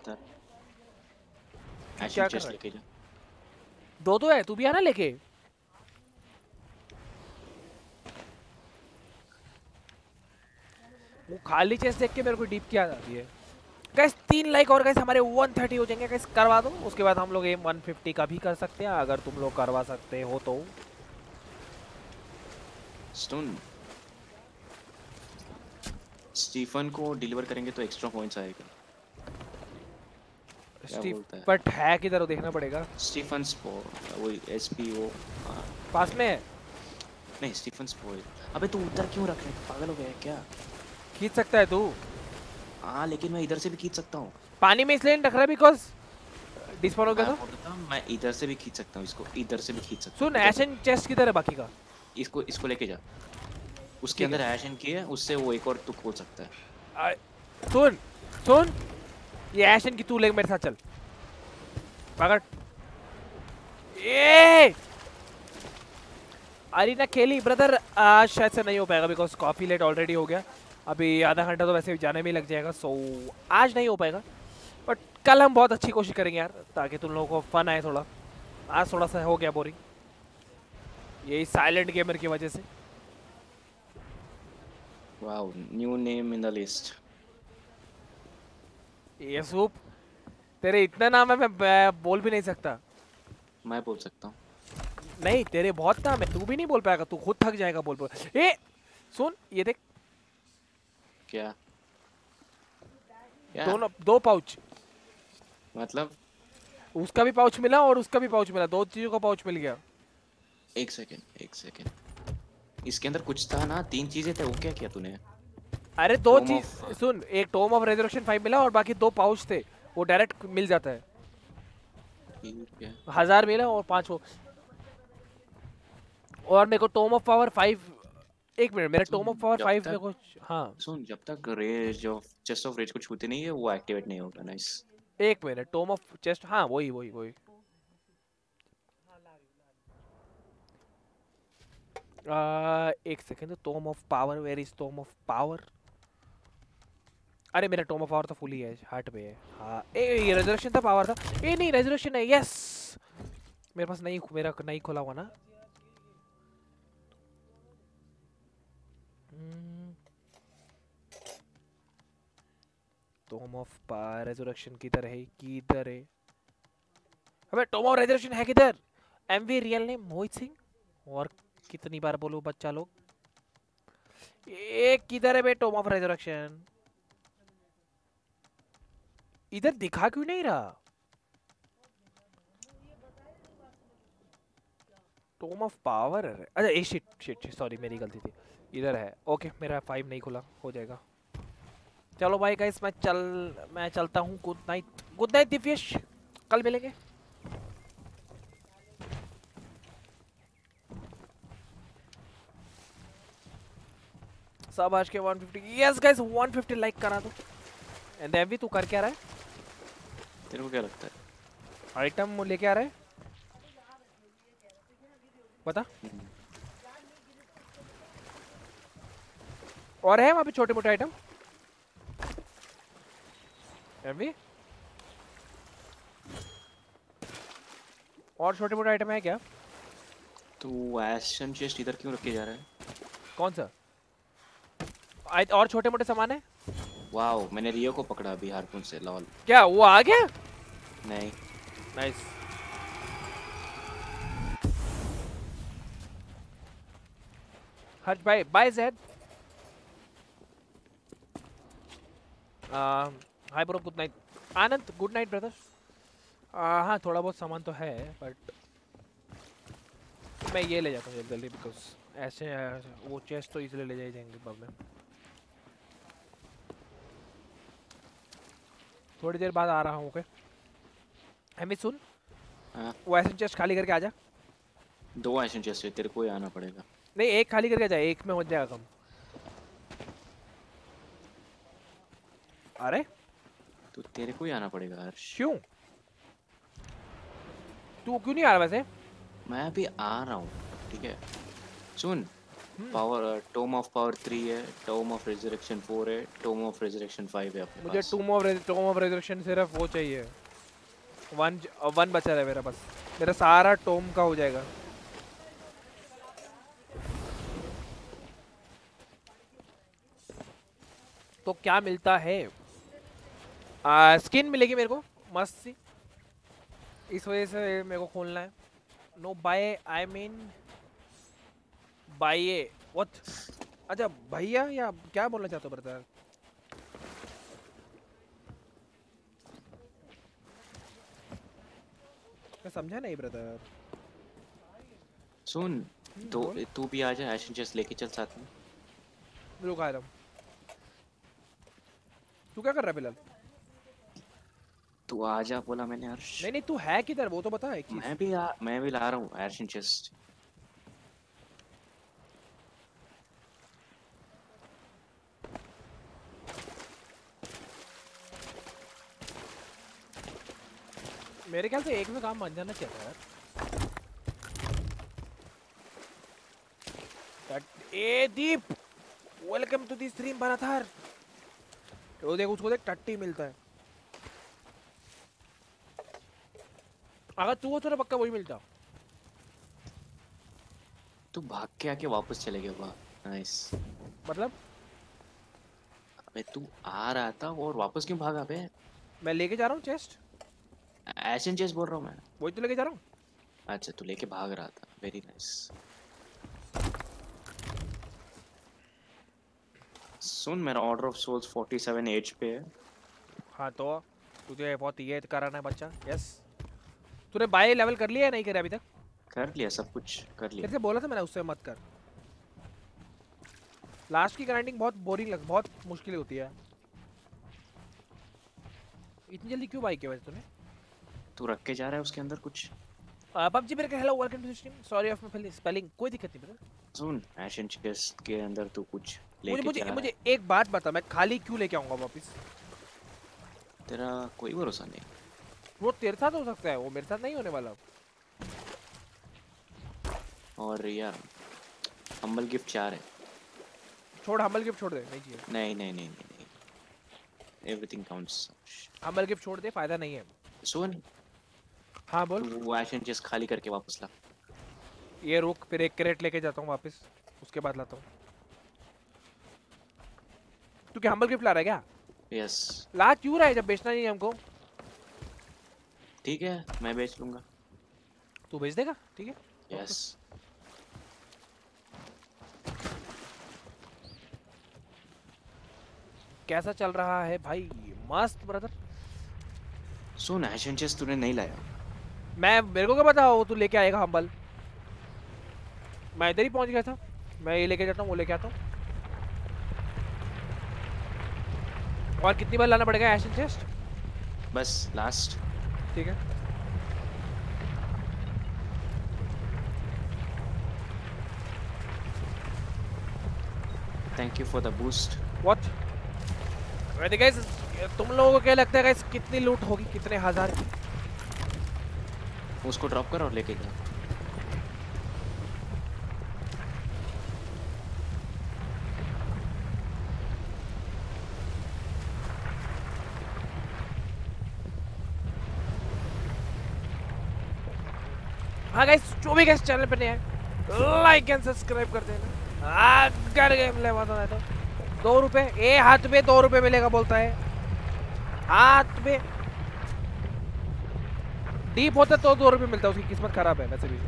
क्या कर रहा है? दो तो है, तू भी आना लेके। वो खाली चेस्ट देख के मेरे को डीप की याद आती है। गाइस तीन लाइक और गाइस हमारे एक सौ तीस हो जाएंगे गाइस, करवा दो। उसके बाद हम लोग एम एक सौ पचास का भी कर सकते हैं अगर तुम लोग करवा सकते हो तो। स्टोन स्टीफन को डिलीवर करेंगे तो एक्स्ट्रा पॉइंट्स आएगा। स्टीफ बट है किधर हो देखना पड़ेगा। स्टीफन स्पोर वही एसपीओ पास में है। नहीं स्टीफन स्पोर। अबे तू उधर क्यों रख रहा है? पागल हो गया है क्या? खींच सकता है तू? हाँ लेकिन मैं इधर से भी खींच सकता हूँ। पानी में इसलिए रख रहा है बिकॉज़ डिस्पॉन हो गया था। मैं इधर से भी खींच सकता हूँ इसको, इधर से भी खींच सकता हूँ। सुन एशन चेस्ट किधर है बाकी का? इसको इसको लेके जा, उसके अंदर एशन की है, उससे वो एक और तू खोल सकता है। सुन सुन ये एशन की तू ले मेरे साथ चल। पकड़ ये अरीना खेली ब्रदर। आज शायद से नहीं हो पाएगा बिकॉज कॉफी लेट ऑलरेडी हो गया। अभी आधा घंटा तो वैसे भी जाने में ही लग जाएगा, सो आज नहीं हो पाएगा। बट कल हम बहुत अच्छी कोशिश करेंगे यार ताकि तुम लोगों को फन आए थोड़ा। आज थोड़ा सा हो गया बोरिंग, यही साइलेंट गेमर की वजह से। Wow new name in the list. ये सूप तेरे इतना नाम है मैं बोल भी नहीं सकता। मैं बोल सकता हूँ। नहीं तेरे बहुत नाम है, तू भी नहीं बोल पाएगा, तू खुद थक जाएगा बोल बोल। ए सुन ये देख। क्या? क्या? दोनों दो पाउच। मतलब उसका भी पाउच मिला और उसका भी पाउच मिला, दो चीजों का पाउच मिल गया। एक सेकंड एक सेकंड, इसके अंदर कुछ था ना, तीन चीजें थे, वो क्या किया तूने? अरे दो चीज सुन, एक टोम ऑफ रेजरेक्शन फाइव मिला और बाकी दो पाउच थे, वो डायरेक्ट मिल जाता है। हजार मिला और पांच हो। और मेरे को टोम ऑफ पावर फाइव। एक मिनट, मेरा टोम ऑफ पावर फाइव मेरे को। हाँ सुन, जब तक rage of chest of rage को छूते नहीं है वो एक्टिवेट नहीं होगा। नाइस। एक मिनट, टोम ऑफ चेस्ट, हाँ वही वही वही। Uh, एक second, tomb of power, where is tomb of power? अरे मेरा टोम ऑफ पावर तो फुल ही है, हार्ट पे है। हाँ ए ये रेजरेक्शन था, पावर था। ए नहीं रेजरेक्शन है, यस। मेरे पास नहीं, मेरा नहीं खोला हुआ ना। टोम ऑफ रेजरेक्शन किधर है, किधर है? अबे टोम ऑफ रेजरेक्शन है किधर? MV real name Mohit Singh. और कितनी बार बोलूं बच्चा लोग, ये किधर है बे टोम ऑफ रेजरेक्शन? इधर दिखा क्यों नहीं रहा? टोम ऑफ पावर, अच्छा ए शिट शिट सॉरी मेरी गलती थी, इधर है। ओके मेरा फाइव नहीं खुला, हो जाएगा। चलो भाई गाइस मैं चल मैं चलता हूँ। Good night, good night Divyesh, कल मिलेंगे। सब आज के one fifty, yes guys one fifty like करा दो। एंड एमवी तू कर क्या रहा है? तेरे को क्या लगता है? आइटम लेके आ रहा है, बता। और है वहां पे छोटे मोटे आइटम एमवी? और छोटे मोटे आइटम है क्या? तू एशन चेस्ट इधर क्यों रख के जा रहा है? कौन सा आई और छोटे मोटे सामान है? वाओ मैंने रियो को पकड़ा अभी हारपून से। लॉल क्या वो आ गया? नहीं नाइस। हट bye bye Z. Hi bro, good night. Anand good night brother. हाँ थोड़ा बहुत सामान तो है बट मैं ये ले जाता हूँ जल्दी बिकॉज ऐसे uh, वो चेस्ट तो इजीली ले जाए जाएंगे पब में। थोड़ी देर बाद आ रहा हूँ। ओके हमें सुन, हाँ वो ऐसे चेस्ट खाली करके आ जा। दो एशन चेस्ट है, तेरे को ही आना पड़ेगा। नहीं एक खाली करके जा, एक में हो जाएगा कम। अरे तो तेरे को ही आना पड़ेगा हर्ष। क्यों? तू क्यों नहीं आ रहा वैसे? मैं अभी आ रहा हूँ ठीक है। सुन हम्म। Power tomb of power three है, टोम ऑफ रेजरेक्शन फोर है, टोम ऑफ रेजरेक्शन फाइव है अपने मुझे पास। Tomb of tomb of resurrection सिर्फ वो चाहिए, वन वन बचा है मेरा, बस मेरा सारा टोम का हो जाएगा। तो क्या मिलता है? आ, स्किन मिलेगी मेरे को मस्त सी, इस वजह से मेरे को खोलना है। No bye I mean bye what? अच्छा भैया या क्या बोलना चाहते हो ब्रदर? मैं समझा नहीं ब्रदर। सुन तो बोल। तू भी आ जा, एशन चेस्ट लेके चल साथ में। रुक आ रहा हूँ। तू क्या कर रहा है फिलहाल? तू आ जा बोला मैंने हर्ष। नहीं नहीं तू है किधर वो तो बता एक चीज। मैं भी आ, मैं भी ला रहा हूँ एशन चेस्ट। मेरे ख्याल से एक में काम बन जाना चाहिए यार। That- ए Deep welcome to the stream बनाथार। वो देख उसको देख टट्टी मिलता है। अगर तू हो तो ना पक्का वही मिलता। तू भाग के आके वापस चले गया। वाह नाइस। मतलब अबे तू आ रहा था और वापस क्यों भागा बे? मैं लेके जा रहा हूँ चेस्ट, एशन चेस्ट बोल रहा हूँ मैं। वही तो लेके जा रहा हूँ। अच्छा तू लेके भाग रहा था, वेरी नाइस। सुन मेरा order of souls forty seven edge पे है। हाँ तो तुझे बहुत ये कराना है बच्चा। यस तूने बाय लेवल कर लिया या नहीं करे अभी तक? कर लिया सब कुछ कर लिया। तेरे से बोला था मैंने उससे मत कर। लास्ट की ग्राइंडिंग बहुत बोरिंग लग बहुत मुश्किल होती है। इतनी जल्दी क्यों बाय किया वैसे तूने? तू रख के जा रहा है उसके अंदर कुछ। पबजी मेरे का hello welcome to the stream. Sorry of my spelling, कोई दिक्कत नहीं ब्रदर। सुन एशन चेस्ट के अंदर तू कुछ मुझे लेके मुझे जा रहा मुझे है। एक बात बता, मैं खाली क्यों लेके आऊंगा वापस? तेरा कोई भरोसा नहीं। वो तेरे साथ हो सकता है, वो मेरे साथ नहीं होने वाला। और यार हम्बल गिफ्ट चार है। छोड़ हम्बल गिफ्ट छोड़ दे, नहीं चाहिए। नहीं नहीं नहीं नहीं नहीं एवरीथिंग काउंट्स। हम्बल गिफ्ट छोड़ दे, फायदा नहीं है। सुन हाँ बोल। तू वो एशन चेस्ट खाली करके वापस ला। ये रुक, फिर एक क्रेट लेके जाता हूँ वापस, उसके बाद लाता हूँ। तू क्या हम्बल गिफ्ट ला रहा है क्या? यस ला क्यों रहा है जब बेचना नहीं है हमको? ठीक है मैं बेच लूंगा। तू बेच देगा, ठीक है। यस कैसा चल रहा है भाई? मस्त ब्रदर। सुन एशियन चेस्ट तूने नहीं लाया। मैं मेरे को क्या पता वो तू लेके आएगा हम्बल। मैं इधर ही पहुंच गया था। मैं ये लेके जाता हूँ, वो लेके आता हूँ। और कितनी बार लाना पड़ेगा एशियन चेस्ट? बस लास्ट। ठीक है। Thank you for the boost. What? वैसे गाइस तुम लोगों को क्या लगता है गाइस कितनी लूट होगी, कितने हजार की? उसको ड्रॉप कर और लेके जा। हाँ गाइस जो भी गाइस चैनल पे नए हैं लाइक एंड सब्सक्राइब कर देना। अगर गेम ले मजा आए तो दो रुपए ए हाथ में दो रुपए मिलेगा बोलता है। हाथ में डीप होता तो दो रुपए मिलता है। उसकी किस्मत खराब है वैसे भी।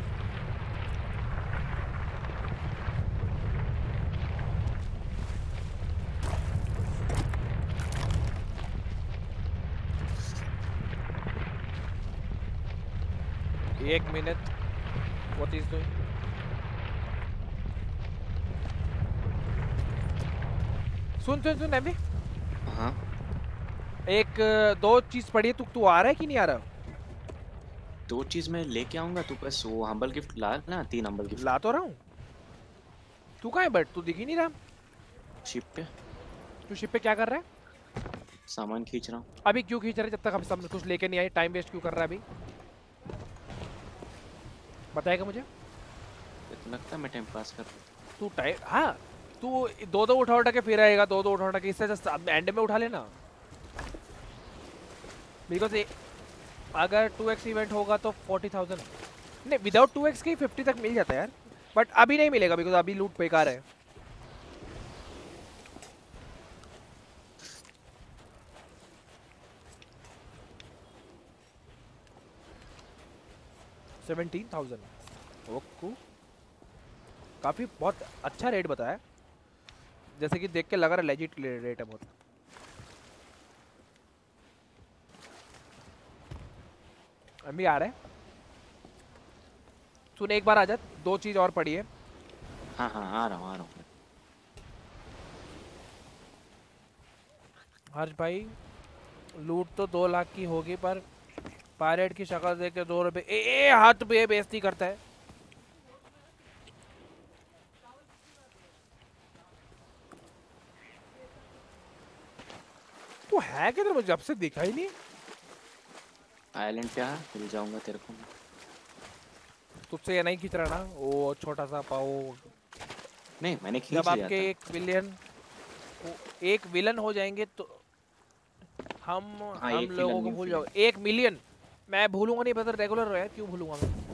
एक मिनट व्हाट इज डूइंग? सुन सुन सुन एमवी। हाँ एक दो चीज पड़ी है, तू तू आ रहा है कि नहीं आ रहा? दो चीज मैं लेके आऊंगा। तू बस वो हम्बल गिफ्ट ला ना। तीन हम्बल गिफ्ट ला तो रहा हूँ। तू कहाँ है बट? तू दिख ही नहीं रहा। शिप पे तू शिप पे क्या कर रहा है? सामान खींच रहा हूँ। अभी क्यों खींच रहा है जब तक हम सब कुछ लेके नहीं आए? टाइम वेस्ट क्यों कर रहा है अभी? बताएगा मुझे? तो लगता है मैं टाइम पास कर रहा हूँ। तू टाइम हाँ तू दो दो उठा उठा के फिर आएगा। दो दो उठा उठा के इससे एंड में उठा लेना। बिकॉज अगर टू एक्स इवेंट होगा तो फोर्टी थाउजेंड नहीं, विदाउट टू एक्स के फिफ्टी तक मिल जाता है यार। बट अभी नहीं मिलेगा बिकॉज अभी लूट बेकार है। सेवेंटीन थाउजेंड ओके, काफी बहुत अच्छा रेट बताया। जैसे कि देख के लग रहा है लेजिट रेट है बहुत। अभी आ रहा है। तूने एक बार आ जा। दो चीज और पड़ी है। हाँ हाँ आ रहा हूँ आ रहा हूँ। हर्ष भाई लूट तो दो लाख की होगी पर पायरेट की शक्ल देख के दो रुपए ए, ए हाथ पे बेइज्जती करता है। तू है किधर? मुझे जब से दिखा ही नहीं। आइलैंड पे आ मिल जाऊंगा तेरे को। तुझसे ये नहीं खींच रहा ना वो छोटा सा पाओ? नहीं मैंने खींच जब लिया आपके था। एक विलियन एक विलन हो जाएंगे तो हम हाँ, हम एक लोगों विलन को नहीं भूल villain। जाओ। एक मिलियन मैं भूलूंगा नहीं पता रेगुलर है क्यों भूलूंगा मैं?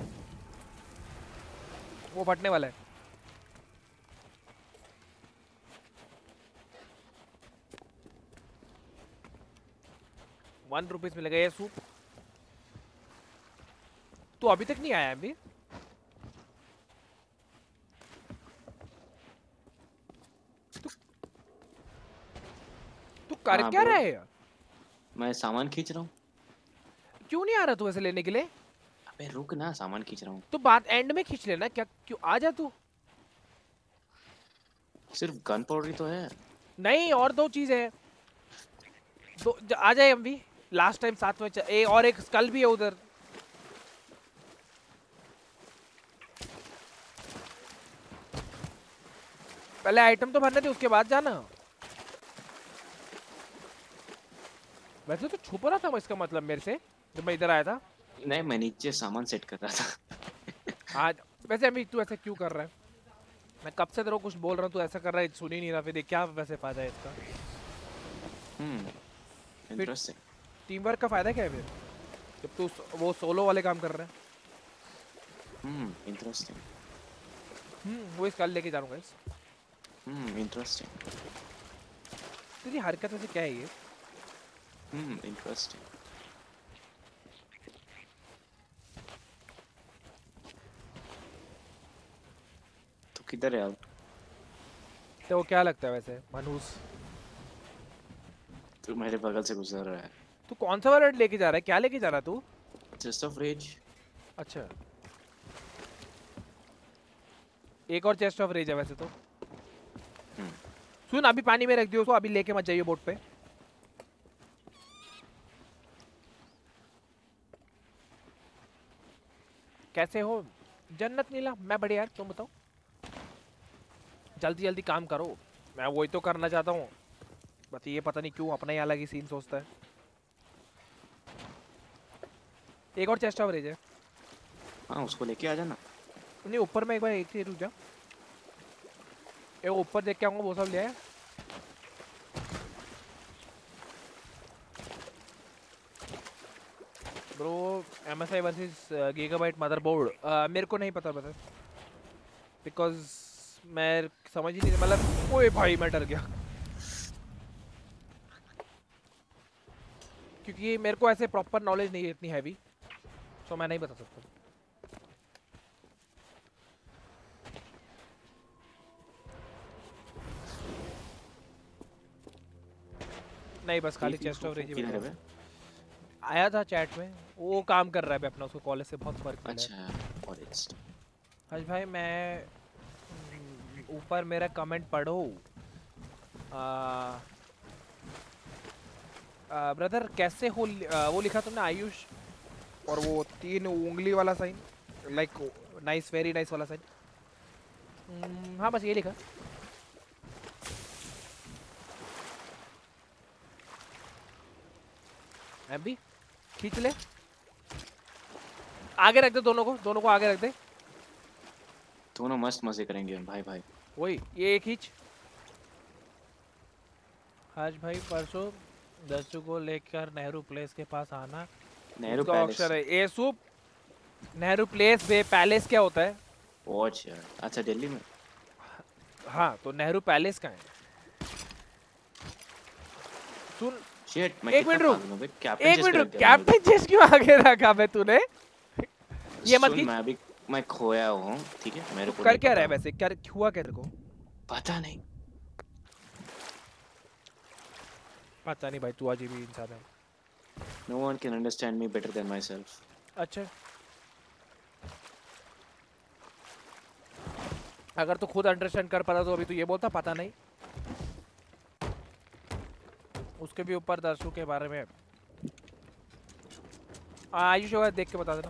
वो फटने वाला है। वन रुपीज मिलेगा ये सूप। तू अभी तक नहीं आया अभी? तू तू कर हाँ, क्या बोल। रहा है? मैं सामान खींच रहा हूँ। क्यों नहीं आ रहा तू ऐसे लेने के लिए? अबे रुक ना सामान खींच रहा हूँ। तो बात एंड में खींच लेना। क्या क्यों आ जा तू? सिर्फ गन पाउडर ही तो है। नहीं और दो चीज है। दो ज- आ जाए हम भी। लास्ट टाइम साथ में च- ए, और एक स्कल भी है उधर। पहले आइटम तो भरने थे उसके बाद जाना। वैसे तो छुप रहा था मैं, इसका मतलब मेरे से जब मैं इधर आया था। नहीं मैं नीचे सामान सेट कर रहा था। आज वैसे अभी तू ऐसा क्यों कर रहा है? मैं कब से तेरे को कुछ बोल रहा हूँ तू ऐसा कर रहा है, सुन ही नहीं रहा। फिर देख क्या वैसे फायदा है इसका? हम्म इंटरेस्टिंग। टीम वर्क का फायदा क्या है फिर जब तू सो- वो सोलो वाले काम कर रहा है? हम्म इंटरेस्टिंग। हम्म वो इस कल लेके जा रहा हूँ गाइस। हम्म इंटरेस्टिंग। तेरी हरकत वैसे क्या है ये? Hmm interesting. तो किधर है अब? तो क्या लगता है वैसे मनूस? तू मेरे बगल से गुजर रहा है। तू कौन सा वाला लेके जा रहा है? क्या लेके जा रहा है तू? Just of rage. अच्छा, एक और चेस्ट ऑफ रेज है वैसे तो। हम्म। सुन, अभी पानी में रख दियो उसको, अभी लेके मत जाइए बोट पे। कैसे हो जन्नत नीला? मैं बढ़िया यार, तुम बताओ। जल्दी जल्दी काम करो, मैं वही तो करना चाहता हूँ, बस ये पता नहीं क्यों अपना ही अलग ही सीन सोचता है। एक और चेस्ट ऑफ रेज है। हाँ उसको लेके आ जाना। नहीं, ऊपर में एक बार एक रुक जा, एक ऊपर देख के आऊंगा, वो सब ले आया। Bro M S I versus gigabyte motherboard, मेरे को नहीं पता बता, बिकॉज मैं समझ ही नहीं, मतलब ओए भाई मैं डर गया क्योंकि मेरे को ऐसे प्रॉपर नॉलेज नहीं है इतनी हैवी, तो मैं नहीं बता सकता। नहीं बस खाली चेस्ट ऑफ रेज आया था चैट में, वो काम कर रहा है अपना, उसको कॉलेज से बहुत फर्क मिला है। अच्छा कॉलेज। हज भाई मैं ऊपर मेरा कमेंट पढ़ो। ब्रदर कैसे हो? आ, वो लिखा तुमने आयुष, और वो तीन उंगली वाला sign, like nice very nice वाला साइन। हाँ बस ये लिखा। एमबी खींच ले, आगे रख दे दोनों को, दोनों को आगे रख दे। दोनों मस्त मजे करेंगे भाई भाई। वही ये खींच। आज भाई परसों दसू को लेकर नेहरू प्लेस के पास आना। नेहरू उसका पैलेस ऑप्शन है ए सूप, नेहरू प्लेस बे पैलेस क्या होता है? वॉच यार। अच्छा दिल्ली में। हाँ तो नेहरू पैलेस का है। सुन शिट मैं एक मिनट रुक, कैप्टन एक मिनट रुक, कैप्टन चेस क्यों आगे रखा बे तूने? ये मत मैं अभी मैं खोया हूँ, ठीक है मेरे को कर क्या रहा है वैसे, क्या हुआ क्या तेरे को? पता नहीं। पता नहीं भाई, तू अजीब ही इंसान है। No one can understand me better than myself. अच्छा अगर तू खुद अंडरस्टैंड कर पाता तो अभी तू ये बोलता पता नहीं। उसके भी ऊपर दर्शु के बारे में आयुष होगा, देख के बता देना।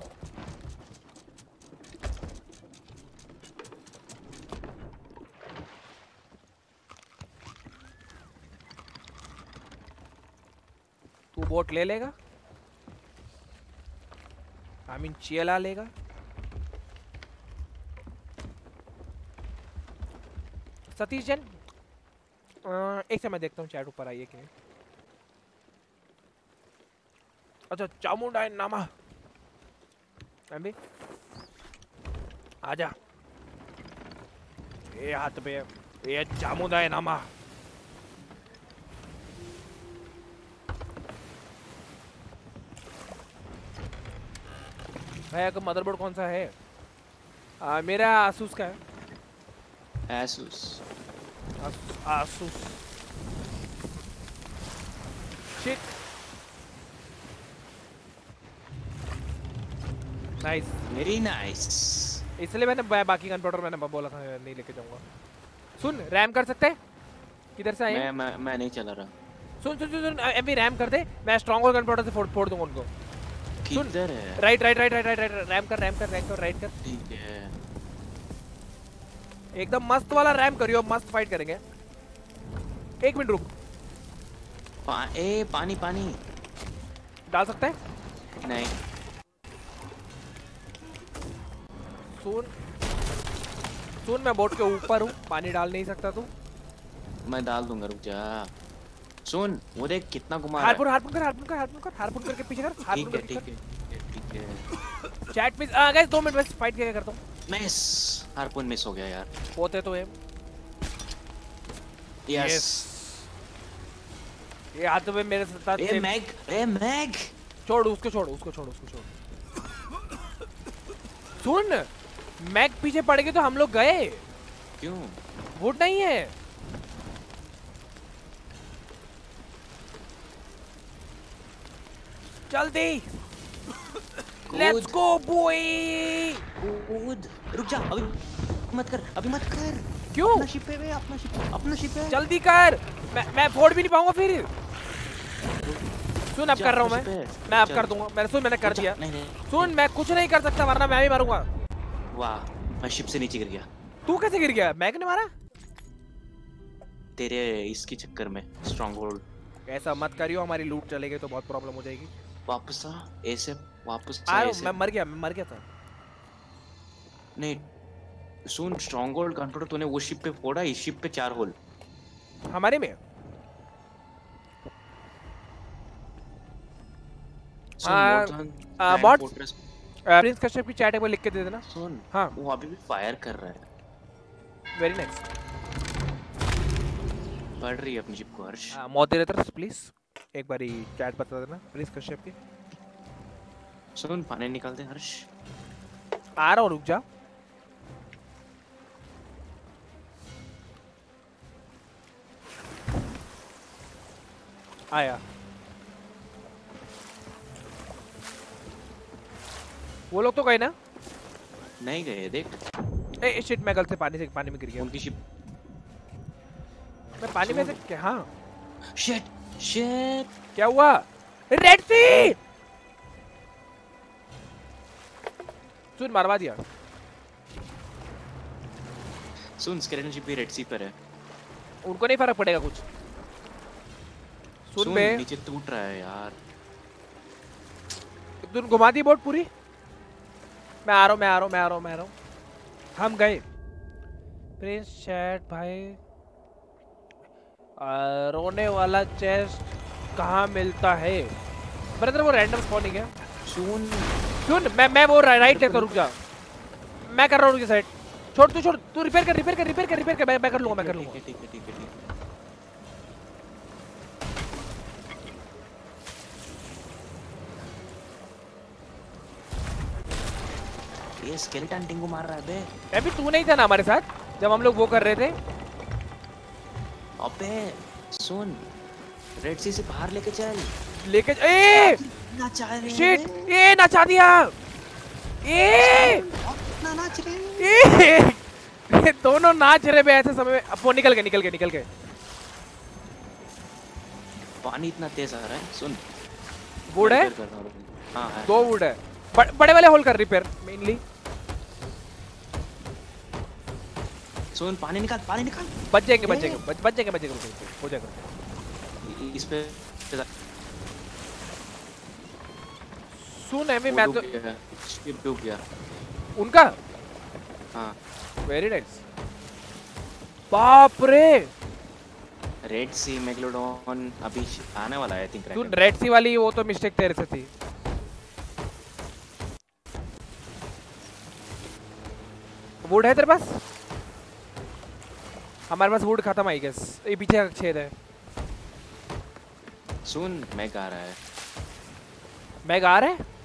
तू बोट ले लेगा, आई मीन चेला लेगा। सतीश जैन एक से मैं देखता हूँ चैट ऊपर आई है कि नहीं। अच्छा चामुंडा नामा एमबी आजा, ये हाथ पे ये चामुंडा नामा। भाई का मदरबोर्ड कौन सा है? आ, मेरा आसूस का है। Asus. Asus, Asus. Shit nice, very nice. इसलिए मैंने बा, बाकी कंप्यूटर मैंने बोला था नहीं लेके जाऊंगा। सुन रैम कर सकते हैं? किधर से आए? मैं मैं मैं नहीं चला रहा। सुन सुन सुन, सुन एमबी रैम कर दे, मैं स्ट्रॉन्ग कंप्यूटर से फोड़ फोड़ दूंगा उनको। किधर है? Right right right right right ram कर, रैम कर, रैम कर, राइट कर। ठीक है। एकदम मस्त वाला रैम करियो, मस्त फाइट करेंगे। एक मिनट रुक, पा, ए पानी पानी डाल सकते हैं? नहीं। सुन सुन मैं बोट के ऊपर हूँ, पानी डाल नहीं सकता तू। मैं डाल दूंगा, रुक जा। सुन वो देख कितना घुमा रहा है। हार्पून हार्पून कर, हार्पून कर, हार्पून कर, हार्पून करके पीछे कर, हार्पून ठीक है कर, ठीक है ठीक है। चैट में आ गाइस दो मिनट बस फाइट क्या करता हूँ। मिस, हार्पून मिस हो गया यार। होते तो है। यस। ये हाथों में मेरे साथ ए मैग, ए मैग, छोड़ उसको, छोड़ उसको, छोड़ उसको, छोड़। सुन, मैग पीछे पड़ गए तो हम लोग गए। क्यों? वुड नहीं है। जल्दी लेट्स गो बॉय। कूद, रुक जा, अभी मत कर, अभी मत कर। क्यों? अपना शिप पे, अपना शिप, अपना शिप है। जल्दी कर। मैं मैं फोड़ भी नहीं पाऊंगा फिर। सुन अब कर रहा हूँ मैं मैं अब कर दूंगा। मैंने सुन मैंने कर दिया। नहीं नहीं सुन मैं कुछ नहीं कर सकता वरना मैं भी मारूंगा। वाह, मैं शिप से नीचे गिर गया। तू कैसे गिर गया? मैग ने मारा? तेरे इसके चक्कर में, स्ट्रॉन्ग होल्ड। ऐसा मत करियो, हमारी लूट चले गई तो बहुत प्रॉब्लम हो जाएगी। वापस आ, ऐसे वापस आ आ, रहा हूं, ऐसे मैं मर गया मैं मर गया था। नहीं सुन, स्ट्रॉन्ग होल्ड कंट्रोल तूने वो शिप पे फोड़ा, इस शिप पे चार होल हमारे में। मॉड्स प्रिंस कश्यप की चैट में लिख के दे देना। सुन, हाँ वो अभी भी फायर कर रहा है। Very nice. बढ़ रही है अपनी शिप को हर्ष। मॉडरेटर्स प्लीज एक बारी चैट बता देना प्रिंस कश्यप की। सुन, पानी निकाल दे हर्ष। आ रहा हूँ, रुक जा। आया। वो लोग तो गए ना? नहीं गए, देख। ए शिट, मैं गलती से पानी से पानी में गिर गया। उनकी शिप मैं पानी में से क्या? हाँ शिट शिट, क्या हुआ? रेड सी। सुन मरवा दिया। सुन, स्केलेटन शिप भी रेड सी पर है। उनको नहीं फर्क पड़ेगा कुछ। सुन, सुन बे नीचे टूट रहा है यार। तुम घुमा दी बोट पूरी। मैं आ रहा हूँ मैं आ रहा हूँ मैं आ रहा हूँ मैं आ रहा हूँ। हम गए। प्रिंस चैट भाई, आ, रोने वाला चेस्ट कहाँ मिलता है? ब्रदर वो रैंडम स्पॉनिंग है। सुन सुन मैं मैं वो राइट है तो रुक जा। मैं कर रहा हूँ साइड। छोड़ तू छोड़ तू रिपेयर कर रिपेयर कर रिपेयर कर रिपेयर कर मैं मैं कर लूंगा मैं कर लूंगा। ठीक है ठीक है ठीक है ठीक है। ये स्केलेटन टिंगू मार रहा है बे। अभी तू नहीं था ना हमारे साथ जब हम लोग वो कर रहे थे? अबे सुन, रेड सी से बाहर लेके चल। लेके ए नाचा रहे शिट, ए नचा दिया। ए ना नाच रहे ए दोनों नाच रहे बे ऐसे समय में। अब वो निकल गए निकल गए निकल गए। पानी इतना तेज आ रहा है। सुन, वुड है? हाँ है। दो वुड है। बड़, बड़े वाले होल कर रिपेयर मेनली। सुन, पानी निकाल पानी निकाल। बच जाएंगे बच जाएंगे बच बच जाएंगे बच जाएंगे हो जाएगा। इस पे सुन है मैं तो शिप डूब गया उनका। हाँ वेरी नाइस। बाप रे, रेड सी मेगलोडॉन अभी आने वाला है आई थिंक। तू रेड सी वाली वो तो मिस्टेक तेरे से थी। वुड है तेरे पास? हमारे पास वुड खत्म आई गेस। ये पीछे का छेद है। सुन, मैग आ रहा है। मैग आ रहा है?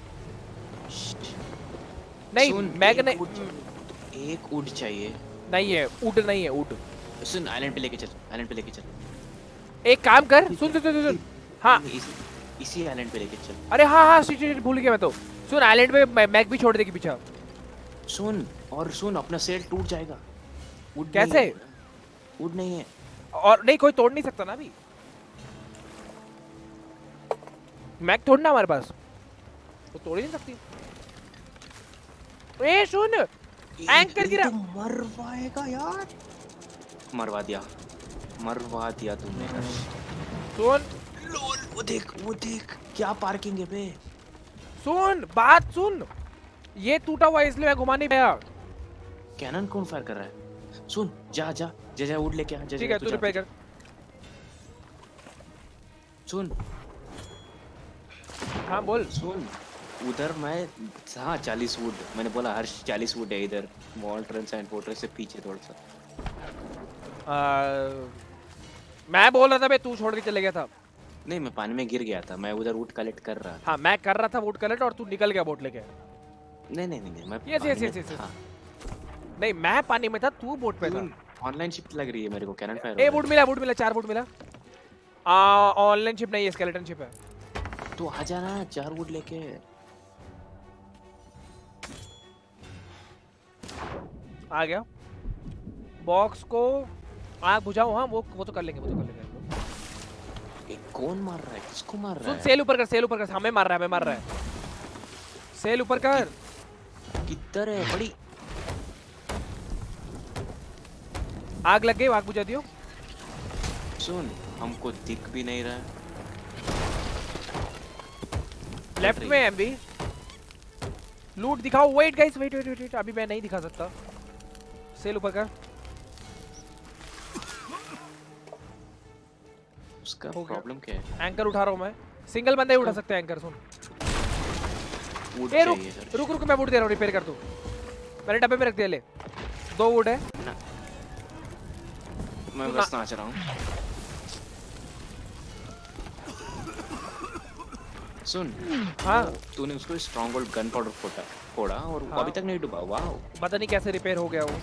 नहीं मैग एक नहीं उड, एक वुड चाहिए। नहीं है वुड नहीं है वुड। सुन, आइलैंड पे लेके चल, आइलैंड पे लेके चल। एक काम कर, सुन सुन सुन सुन। हाँ इसी इसी आइलैंड पे लेके चल। अरे हाँ हाँ शी, शी, शी, भूल गया मैं तो। सुन आइलैंड पे मैग भी छोड़ देगी पीछे। सुन, और सुन, अपना सेल टूट जाएगा। वुड कैसे? वुड नहीं है। और नहीं कोई तोड़ नहीं सकता ना अभी। मैग तोड़ना हमारे पास तो तोड़ ही नहीं सकती। ए सुन, एंकर गिरा। मरवाएगा यार। मरवा दिया मरवा दिया तुमने। सुन लोल, वो देख वो देख क्या पार्किंग है बे। सुन बात सुन, ये टूटा हुआ इसलिए मैं घुमा नहीं पाया। कैनन कौन फायर कर रहा है? सुन, जा जा जा जा वुड लेके आ। जा ठीक है तू रिपेयर कर। सुन हाँ बोल। सुन, उधर मैं हाँ चालीस वुड मैंने बोला हर चालीस वुड है इधर मॉल्ट्रंस एंड फोर्ट्रेस से पीछे थोड़ा सा। आ, मैं बोल रहा था बे तू छोड़ के चले गया था। नहीं मैं पानी में गिर गया था, मैं उधर वुड कलेक्ट कर रहा था। हाँ मैं कर रहा था वुड कलेक्ट और तू निकल गया बोट लेके। नहीं नहीं नहीं, नहीं मैं यस यस यस यस। नहीं मैं पानी में था, तू बोट पे था। ऑनलाइन शिप लग रही है मेरे को, कैनन फायर। ए वुड मिला, वुड मिला, चार वुड मिला। आ ऑनलाइन शिप नहीं है, स्केलेटन शिप है। तू आ जा ना चार वुड लेके। आ गया। बॉक्स को आग बुझाओ। हाँ वो वो तो कर लेंगे, वो तो कर लेंगे। एक कौन मार रहा है, किसको मार रहा सुन है? सेल ऊपर कर, सेल ऊपर कर, हमें मार रहा है, हमें मार रहा है। सेल ऊपर कर। किधर है बड़ी? आग लग गई, आग बुझा दियो। सुन हमको दिख भी नहीं रहा है। लेफ्ट में एमबी लूट दिखाओ। Wait guys, wait wait wait, अभी मैं नहीं दिखा सकता। सेल ऊपर कर। उसका प्रॉब्लम क्या है? एंकर उठा रहा हूं मैं। सिंगल बंदे ही उठा सकते हैं एंकर। सुन वुड ए रुक चाहिए सर। रुक रुक, मैं वुड दे रहा हूं, रिपेयर कर तू। मैंने डब्बे में रख दिया, ले। दो वुड है। मैं बस नाच रहा हूँ। सुन हाँ तूने उसको स्ट्रॉन्ग होल्ड गन पाउडर फोड़ा फोड़ा और हाँ। अभी तक नहीं डूबा। वाह पता नहीं कैसे रिपेयर हो गया वो।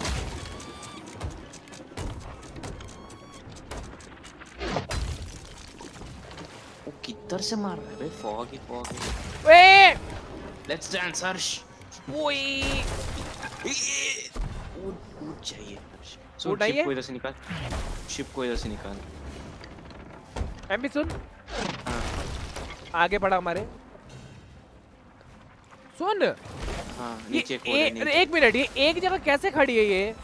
वो किधर से मार रहा है बे? फॉग ही फॉग है। ए लेट्स डांस हर्ष। ओए वुड वुड चाहिए हर्ष। वुड सुन नहीं शिप है? को इधर से निकाल, शिप को इधर से निकाल। एमबी सुन, हाँ आगे बढ़ा हमारे। सुन हाँ ये नीचे खोल ए, नीचे। एक मिनट, ये एक जगह कैसे खड़ी है ये?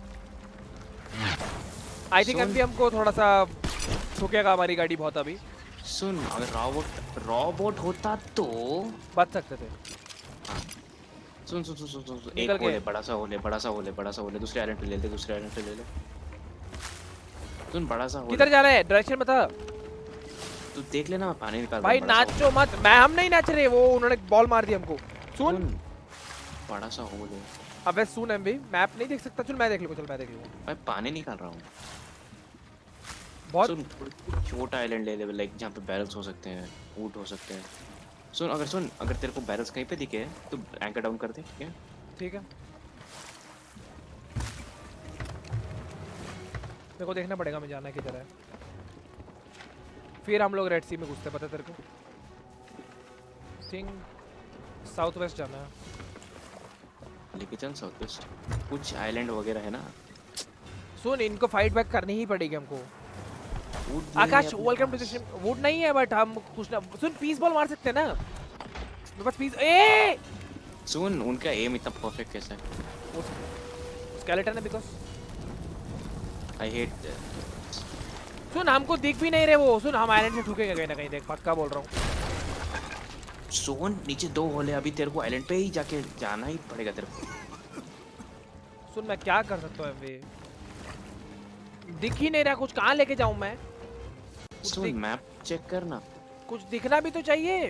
I think soon. एमबी हमको थोड़ा सा ठुकेगा हमारी गाड़ी बहुत अभी। सुन अगर रॉबोट रॉबोट होता तो बच सकते थे। सुन सुन सुन सुन सुन सुन, निकल एक होल गए। है, बड़ा सा होल है, बड़ा सा होल है, बड़ा सा होल है। दूसरे आइलैंड पे ले ले, दूसरे आइलैंड पे ले ले। सुन बड़ा सा होल किधर है। जा रहे हैं? डायरेक्शन बता तू देख लेना, मैं पानी निकाल रहा भाई। हूँ, बड़ा सा होल नाचो मत, मैं हम नहीं नाच रहे, वो उन्होंने बॉल मार दी हमको। है। सुन सुन बड़ा सा होल है। अबे सुन एमबी, मैप नहीं देख सकता। चल मैं देख लूंगा, चल मैं देख लूंगा। मैं पानी निकाल रहा हूँ। बहुत सुन छोटा आइलैंड ले ले, लाइक जहाँ पे बैरल्स हो सकते हैं, ऊट हो सकते हैं। सुन अगर सुन अगर तेरे को बैरल्स कहीं पे दिखे तो एंकर डाउन कर दे, ठीक है? ठीक है। मेरे को देखना पड़ेगा मैं जाना किधर है। फिर हम लोग रेड सी में घुसते, पता है तेरे को? थिंक साउथ वेस्ट जाना है। लेके चल साउथ वेस्ट। कुछ आइलैंड वगैरह है ना? सुन इनको फाइट बैक करनी ही पड़ेगी हमको। वुड नहीं आकाश है अपने वेलकम टू पास। द वुड नहीं है बट हम कुछ ना। सुन पीस बॉल मार सकते हैं ना? मेरे पास पीस। ए सुन उनका एम इतना परफेक्ट कैसा है? स्केलेटन है बिकॉज़। I hate. सुन हमको दिख भी नहीं रहे वो। सुन हम आइलैंड से ठुकेंगे कहीं ना कहीं, देख पक्का बोल रहा हूँ। सोन नीचे दो होल है, अभी तेरे को आइलैंड पे ही जाके जाना ही पड़ेगा तेरे को। सुन मैं क्या कर सकता हूँ एमवी? दिख ही नहीं रहा कुछ, कहाँ लेके जाऊँ मैं? कुछ सुन दिख- मैप चेक करना। कुछ दिखना भी तो चाहिए।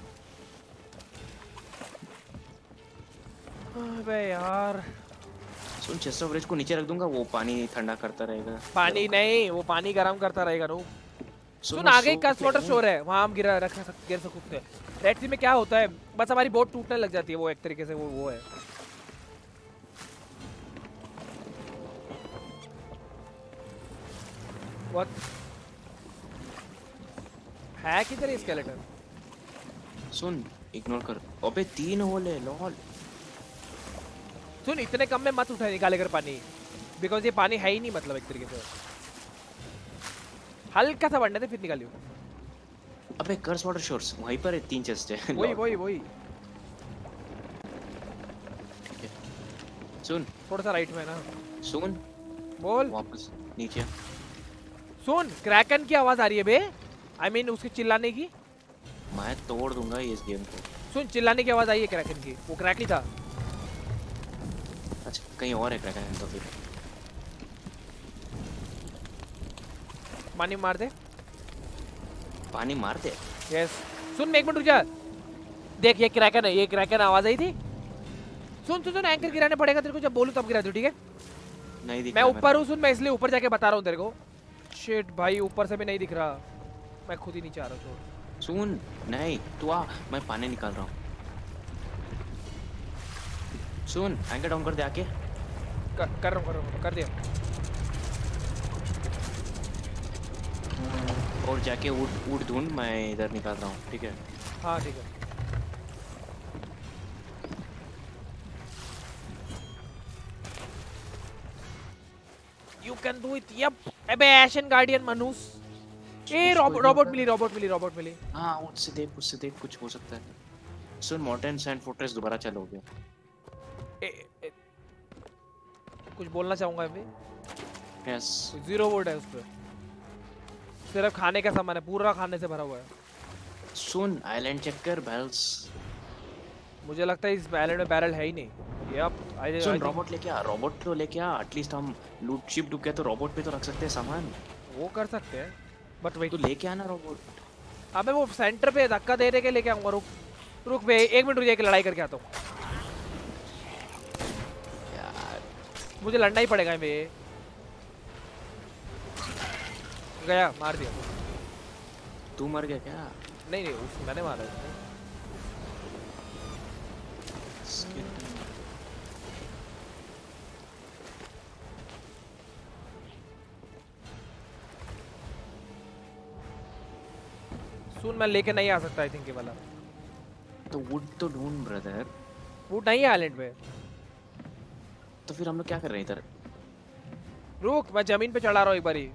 अबे यार सुन चेस्ट ऑफ रेज को नीचे रख दूंगा, वो पानी ठंडा करता रहेगा। पानी नहीं, वो पानी गरम करता रहेगा। नो सुन सुन मैं आगे सो का के वाटर हूँ। स्टोर है, वहाँ हम गिरा रख सकते गिर सकते हैं। रेड सी में क्या होता है, बस हमारी बोट टूटने लग जाती है। वो एक तरीके से वो वो है। What? है किधर ये स्केलेटन? सुन इग्नोर कर। अबे तीन होल है लॉल। सुन इतने कम में मत उठाए निकाले कर पानी, बिकॉज ये पानी है ही नहीं, मतलब एक तरीके से हल्का सा बढ़ने दे फिर निकालियो। अबे कर्स वाटर शोर्स वहीं पर है, तीन चेस्ट है। वही वही वही। ठीक है। सुन थोड़ा सा राइट में ना। सुन बोल। वापस नीचे। सुन क्रैकन की आवाज आ रही है बे। आई I मीन mean, उसके चिल्लाने की। मैं तोड़ दूंगा इस गेम को। सुन चिल्लाने की आवाज आई है क्रैकन की। वो क्रैक ही था। अच्छा कहीं और है क्रैकन तो फिर। पानी मार दे। पानी मार दे। यस। सुन एक मिनट रुक जा। देख ये क्रैकन है, ये क्रैकन आवाज आई थी। सुन सुन सुन एंकर गिराने पड़ेगा तेरे को, जब बोलूं तब गिरा दो, ठीक है? नहीं दिख मैं रहा ऊपर हूँ। सुन मैं इसलिए ऊपर जाके बता रहा हूँ तेरे को। शिट भाई ऊपर से भी नहीं दिख रहा। मैं खुद ही नीचे आ रहा हूँ। सुन नहीं तू आ, मैं पानी निकाल रहा हूँ। सुन एंकर डाउन कर दे आके। कर, कर रहा हूँ कर रहा हूँ कर दिया। और जाके वुड वुड ढूंढ, मैं इधर निकाल रहा हूँ, ठीक है? हाँ ठीक है। You can do it. Yep. अबे एशियन गार्डियन मनूस। ए रोबोट रोबोट मिली रोबोट मिली रोबोट मिली। हाँ उससे देख उससे देख कुछ हो सकता है। सुन मॉर्टन सैंड फोर्ट्रेस दोबारा चालू हो गया। ए, ए, कुछ बोलना चाहूंगा अभी। यस जीरो वोट है उस पे। सिर्फ खाने का सामान है, पूरा खाने से भरा हुआ है। सुन आइलैंड चेक कर बैरल्स। मुझे लगता है इस आइलैंड में बैरल है ही नहीं। यप आई सुन रोबोट लेके आ, रोबोट तो लेके आ, एटलीस्ट हम लूट शिप डूब गया तो रोबोट पे तो रख सकते हैं सामान। वो कर सकते हैं बट वेट तू लेके आना रोबोट। अबे वो सेंटर पे धक्का दे दे के लेके आऊंगा। रुक रुक बे एक मिनट रुक जाके लड़ाई करके आता हूँ यार। मुझे लड़ना ही पड़ेगा बे। गया मार दिया। तू मर गया क्या? नहीं नहीं उस मैंने मारा उसने। सुन मैं लेके नहीं आ सकता आई थिंक ये वाला। तो वुड तो ढूंढ ब्रदर। वुड नहीं है आइलैंड पे। तो फिर हम लोग क्या कर रहे हैं इधर? रुक मैं जमीन पे चढ़ा रहा हूँ एक बारी।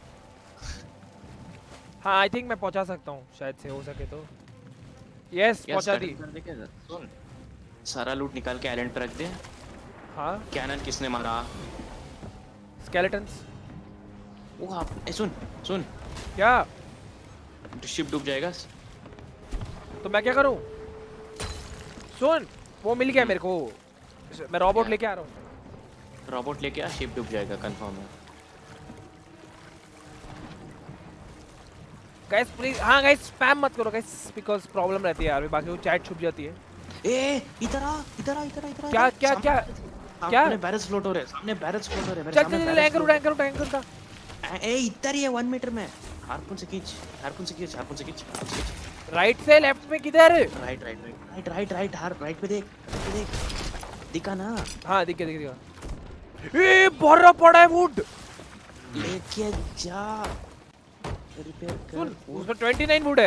हाँ आई थिंक मैं पहुंचा सकता हूँ शायद से हो सके तो। यस पहुंचा दी। सुन सारा लूट निकाल के आइलैंड पे रख दे। हाँ कैनन किसने मारा? स्केलेटन्स। वो आप ए सुन सुन क्या? शिप डूब जाएगा तो मैं क्या करूं? सुन वो मिल गया मेरे को। मैं रोबोट लेके आ रहा हूँ। रोबोट लेके आ, शिप डूब जाएगा कंफर्म है। गाइस प्लीज हाँ गाइस स्पैम मत करो गाइस बिकॉज़ प्रॉब्लम रहती है यार, बाकी वो चैट छुप जाती है। ए इधर आ इधर आ इधर आ इधर आ। क्या क्या क्या क्या? सामने बैरल्स फ्लोट हो रहे हैं, सामने बैरल्स फ्लोट हो रहे हैं मेरे चल सामने। चल एंकर उठा एंकर उठा एंकर उठा। ए इधर ही है वन मीटर में। हार्पून से खींच हार्पून से खींच हार्पून से खींच हार्पून से खींच। राइट से लेफ्ट में किधर? Right right right right right right हार राइट पे देख राइट पे देख दिखा ना। हाँ दिख गया दिख गया। ए भरा पड़ा है वुड। लेके जा रिपेयर कर। सुन उसमें उनतीस वुड है।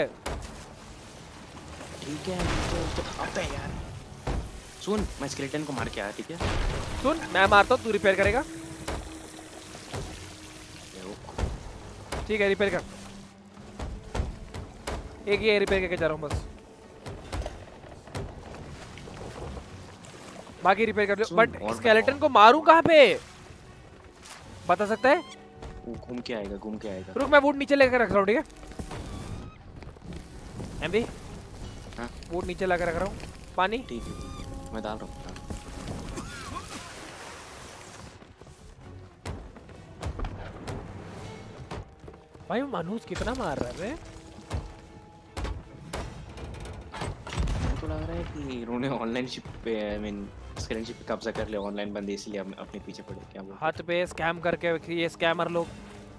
ठीक है तो अबे यार सुन मैं स्केलेटन को मार के आया, ठीक है? सुन मैं मारता हूँ तू रिपेयर करेगा। ठीक है रिपेयर कर। एक ही रिपेयर करके जा रहा हूँ बस, बाकी रिपेयर कर लो। बट स्केलेटन को मारूं कहाँ पे बता सकता है? वो घूम के आएगा घूम के आएगा। रुक मैं वुड नीचे लेकर रख रहा हूँ, ठीक है एमबी? हाँ वुड नीचे लेकर रख रहा हूँ। पानी ठीक है मैं डाल रहा हूँ। भाई मनूस कितना मार रहा है? मुझे लग रहा है कि इन्होंने ऑनलाइन शिप पे आई मीन स्केलेटन शिप पे कब्जा कर लिया, ऑनलाइन बंदे इसलिए हम अपने पीछे पड़े। क्या बोल हाथ पे स्कैम करके ये स्कैमर लोग।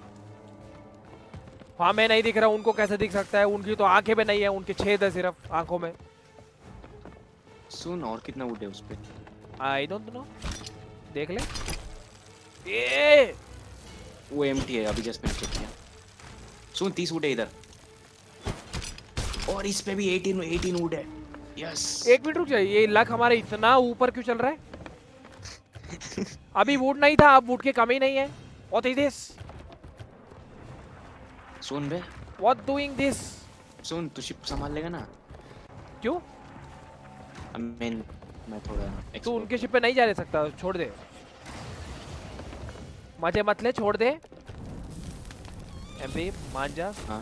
हाँ मैं नहीं दिख रहा, उनको कैसे दिख सकता है? उनकी तो आंखें भी नहीं है, उनके छेद है सिर्फ आंखों में। सुन और कितना वुड है उस पे? आई डोंट नो, देख ले। ये वो एम्प्टी है, अभी जस्ट मैंने चेक किया। सुन तीस वुड है इधर और इस पे भी अठारह अठारह वुड है। यस एक मिनट रुक जाइए, ये लक हमारे इतना ऊपर क्यों चल रहा है? अभी वुड नहीं था, अब वुड के कमी नहीं है। What is this? सुन बे व्हाट डूइंग दिस? सुन तू शिप संभाल लेगा ना? क्यों? आई मीन मैं थोड़ा तू उनके शिप पे नहीं जा सकता, छोड़ दे। मजे मत ले, छोड़ दे। एमपी मान जा। हाँ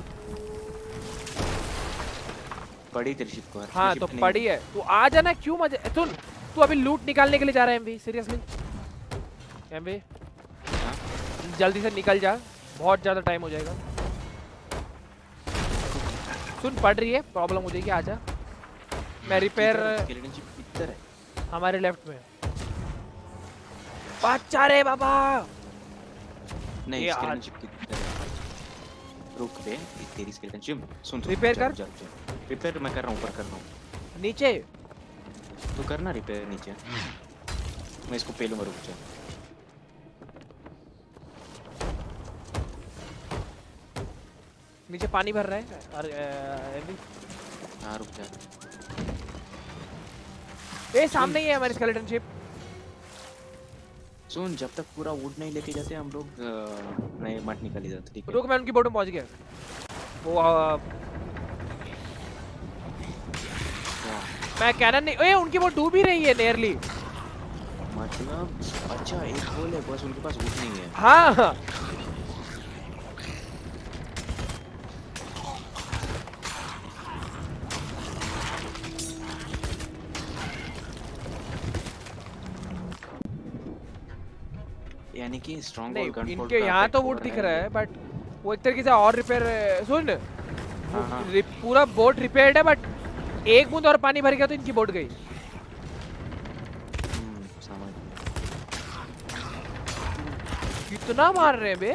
पड़ी तेरी शिप को। हाँ तो पड़ी है, तू आ जाना। क्यों मजे? सुन तू अभी लूट निकालने के लिए जा रहा है एमपी? सीरियसली एमपी जल्दी से निकल जा, बहुत ज्यादा टाइम हो जाएगा। सुन पड़ रही है, प्रॉब्लम हो जाएगी, आजा। मैं रिपेयर स्केलेटन शिप किधर है? हमारे लेफ्ट में। बच्चा रे बाबा। नहीं ये स्केलेटन शिप किधर है? रुक बे तेरी स्केलेटन शिप सुन रिपेयर कर रिपेयर मैं कर रहा हूँ ऊपर कर रहा हूँ नीचे तू करना रिपेयर नीचे मैं इसको पेलूंगा रुक जा नीचे पानी भर रहा है और एमी हाँ रुक जा ए सामने ही है हमारी स्केलेटन शिप सुन जब तक पूरा वुड नहीं लेके जाते हम लोग नए मट निकल ही जाते ठीक है रुक मैं उनकी बोट में पहुंच गया वो आ, मैं कैनन नहीं ए उनकी बोट डूब ही रही है नियरली मतलब अच्छा एक होल है बस उनके पास वुड नहीं है हाँ यानी कि स्ट्रॉन्ग नहीं गन इनके यहाँ तो वुड दिख रहा है बट वो एक तरीके से और रिपेयर सुन हाँ, हाँ। पूरा बोट रिपेयर्ड है बट एक बूंद और पानी भर गया तो इनकी बोट गई समझ कितना मार रहे हैं बे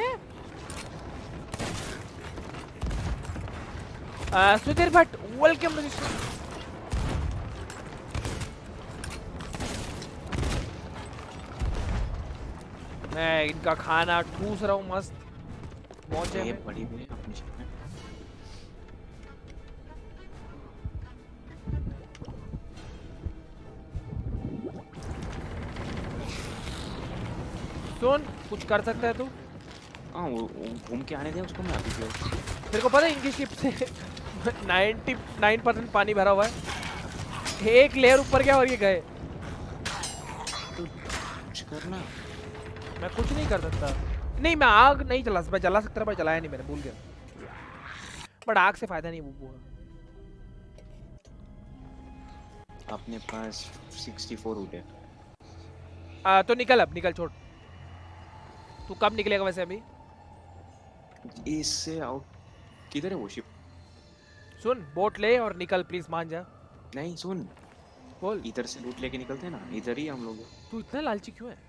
सुधीर भट्ट वेलकम मैं इनका खाना ठूस रहा हूँ मस्त पहुंचे ये बड़ी भी अपनी शिप में सुन कुछ कर सकता है तू हाँ वो घूम के आने दे उसको मैं अभी जो तेरे को पता है इनकी शिप से निन्यानवे परसेंट पानी भरा हुआ है एक लेयर ऊपर गया और ये गए तो कुछ करना मैं कुछ नहीं कर सकता नहीं मैं आग नहीं चला मैं जला सकता पर जलाया नहीं मैंने भूल गया बट आग से फायदा नहीं वो अपने पास चौंसठ वुड है आ, तो निकल अब निकल छोड़ तू कब निकलेगा वैसे अभी इससे आउट किधर है वो शिप सुन बोट ले और निकल प्लीज मान जा नहीं सुन बोल इधर से लूट लेके निकलते हैं ना इधर ही हम लोग तू इतना लालची क्यों है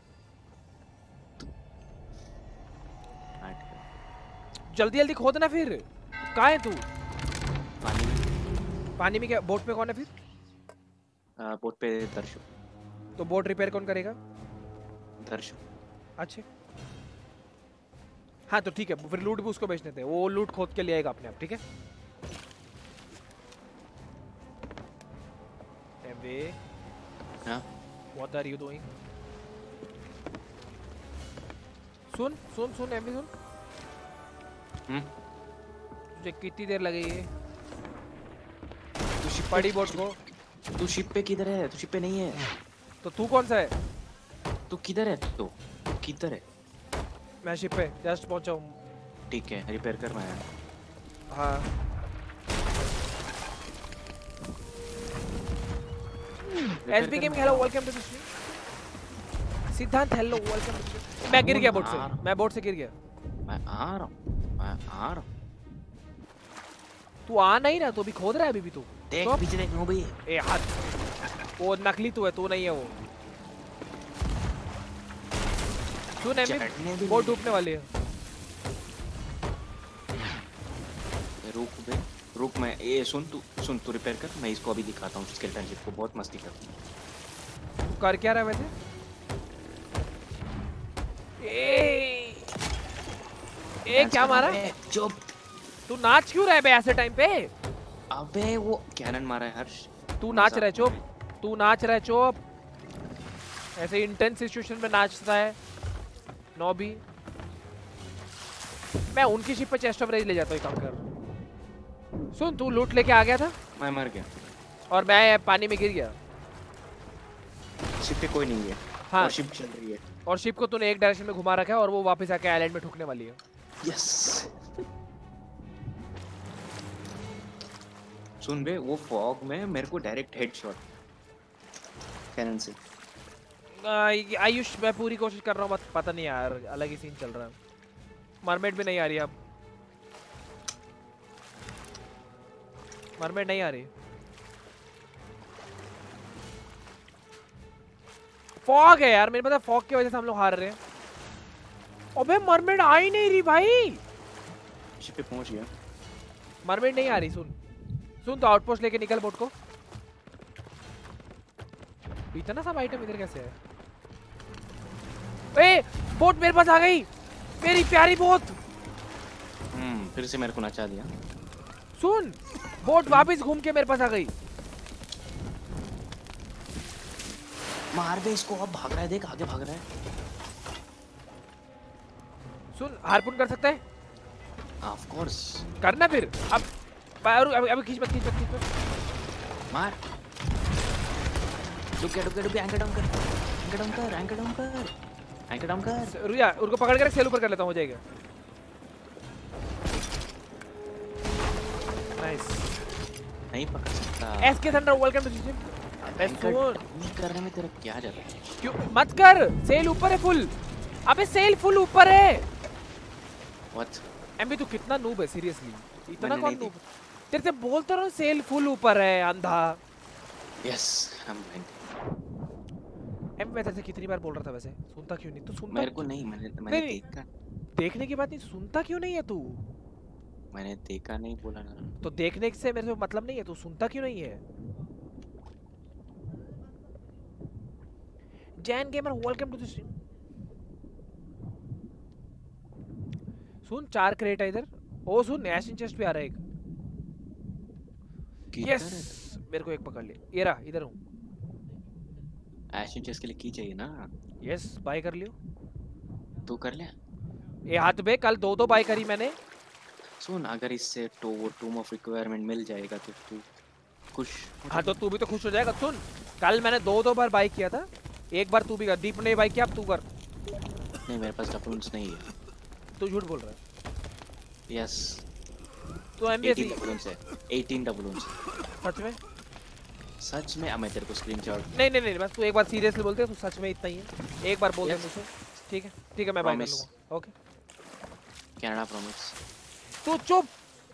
जल्दी जल्दी खोद ना फिर कहाँ है तू पानी में पानी में क्या बोट पे कौन है फिर आ, बोट पे दर्शु तो बोट रिपेयर कौन करेगा दर्शु अच्छा हाँ तो ठीक है फिर लूट भी उसको बेचने थे वो लूट खोद के ले आएगा अपने आप ठीक है एमवे हाँ व्हाट आर यू डूइंग सुन सुन सुन एमवे सुन हम्म तुझे कितनी देर लगेगी तू शिप पड़ी बोट को तू शिप पे किधर है तू शिप पे नहीं है तो तू कौन सा है तू किधर है तू किधर है मैं शिप पे जस्ट पहुंचा हूँ ठीक है रिपेयर कर मैं हाँ SB game hello welcome to the stream Siddhant hello welcome to मैं गिर गया बोट से मैं बोट से गिर गया मैं आ रहा हूँ मैं आ रहा हूँ तू आ नहीं रहा तो अभी खोद रहा है अभी भी तू देख तो? पीछे देख नो भाई ए हाथ वो नकली तू है तू नहीं है वो सुन एमी बोट डूबने वाली है रुक बे रुक मैं ए सुन तू सुन तू रिपेयर कर मैं इसको अभी दिखाता हूँ स्केलेटन शिप को बहुत मस्ती करता हूँ तू कर क्या रहा है वैसे ए ए क्या मारा चुप तू नाच क्यों रहा है बे ऐसे टाइम पे अबे वो कैनन मारा है हर्ष तू नाच रहा है चुप तू नाच रहा है चुप ऐसे इंटेंस सिचुएशन में नाचता है नो भी मैं उनकी शिप पे चेस्ट ऑफ रेज ले जाता हूँ काम कर सुन तू लूट लेके आ गया था मैं मर गया और मैं पानी में गिर गया शिप पे कोई नहीं है हाँ और शिप चल रही है और शिप को तूने एक डायरेक्शन में घुमा रखा है और वो वापस आके आइलैंड में ठुकने वाली है यस सुन बे वो फॉग में मेरे को डायरेक्ट हेडशॉट कैनन से आयुष मैं पूरी कोशिश कर रहा हूँ पता नहीं यार अलग ही सीन चल रहा है मरमेड भी नहीं आ रही अब मरमेड नहीं आ रही फॉग है यार मेरे पता फॉग की वजह से हम लोग हार रहे हैं अबे मरमेड आ ही नहीं रही भाई शिप पे पहुंच गया। मरमेड नहीं आ रही। सुन सुन तो आउटपोस्ट लेके निकल बोट को। इतना सब आइटम इधर कैसे है? ए बोट मेरे पास आ गई, मेरी प्यारी बोट। हम्म फिर से मेरे को नचा दिया। सुन बोट वापस घूम के मेरे पास आ गई। मार दे इसको, अब भाग रहा है, देख आगे भाग रहा है। सुन हार्पून कर सकता है? ऑफ कोर्स करना फिर। अब अभी अभी खींच मत खींच मत खींच मत। मार। रुक रुक रुक, एंकर डाउन कर, एंकर डाउन कर, एंकर डाउन कर, एंकर डाउन कर। रुक जा, उनको पकड़ के रख, सेल ऊपर कर लेता हूं, हो जाएगा। नाइस। नहीं पकड़ सकता। SK thunder welcome to gym. अबे सुन, नहीं करने में तेरा क्या जा रहा है? क्यों मत कर? सेल ऊपर है फुल। अबे सेल फुल ऊपर है। व्हाट? एमबी तू कितना नूब है सीरियसली? इतना मैंने कौन नहीं नूब? तेरे से बोलता रहा सेल फुल ऊपर है अंधा। Yes I am blind. एम मैं तेरे से कितनी बार बोल रहा था वैसे, सुनता क्यों नहीं तू? सुनता मेरे को नहीं, मैंने मैंने नहीं, देखा। देखने की बात नहीं, सुनता क्यों नहीं है तू? मैंने देखा नहीं बोला ना। तो देखने से मेरे को मतलब नहीं है, तू सुनता क्यों नहीं है? Jain gamer welcome to the stream. सुन चार क्रेट है इधर। ओ सुन एशियन चेस्ट पे आ रहा है एक। यस मेरे को एक पकड़ ले। ये रहा, इधर हूँ। एशियन चेस्ट के लिए की चाहिए ना? यस बाय कर लियो। तू कर ले। ये हाथ पे कल दो दो बाय करी मैंने। सुन अगर इससे टू टूम ऑफ रिक्वायरमेंट मिल जाएगा तो तू खुश। हाँ तो तू भी तो खुश हो जाएगा। सुन कल मैंने दो दो बार बाय किया था, एक बार तू भी कर, दीप ने बाय किया, अब तू कर। नहीं मेरे पास डबल्स नहीं है। तू झूठ बोल रहा है। यस तो एमबीएस डबल्स है, अठारह डबल्स। सच में? सच में। अब मैं तेरे को स्क्रीनशॉट। नहीं नहीं नहीं बस तू एक बार सीरियसली बोलते, तू सच में इतना ही है। एक बार बोल दे मुझे। ठीक है ठीक है मैं बाय कर लूंगा। Okay Canada promise. तू चुप।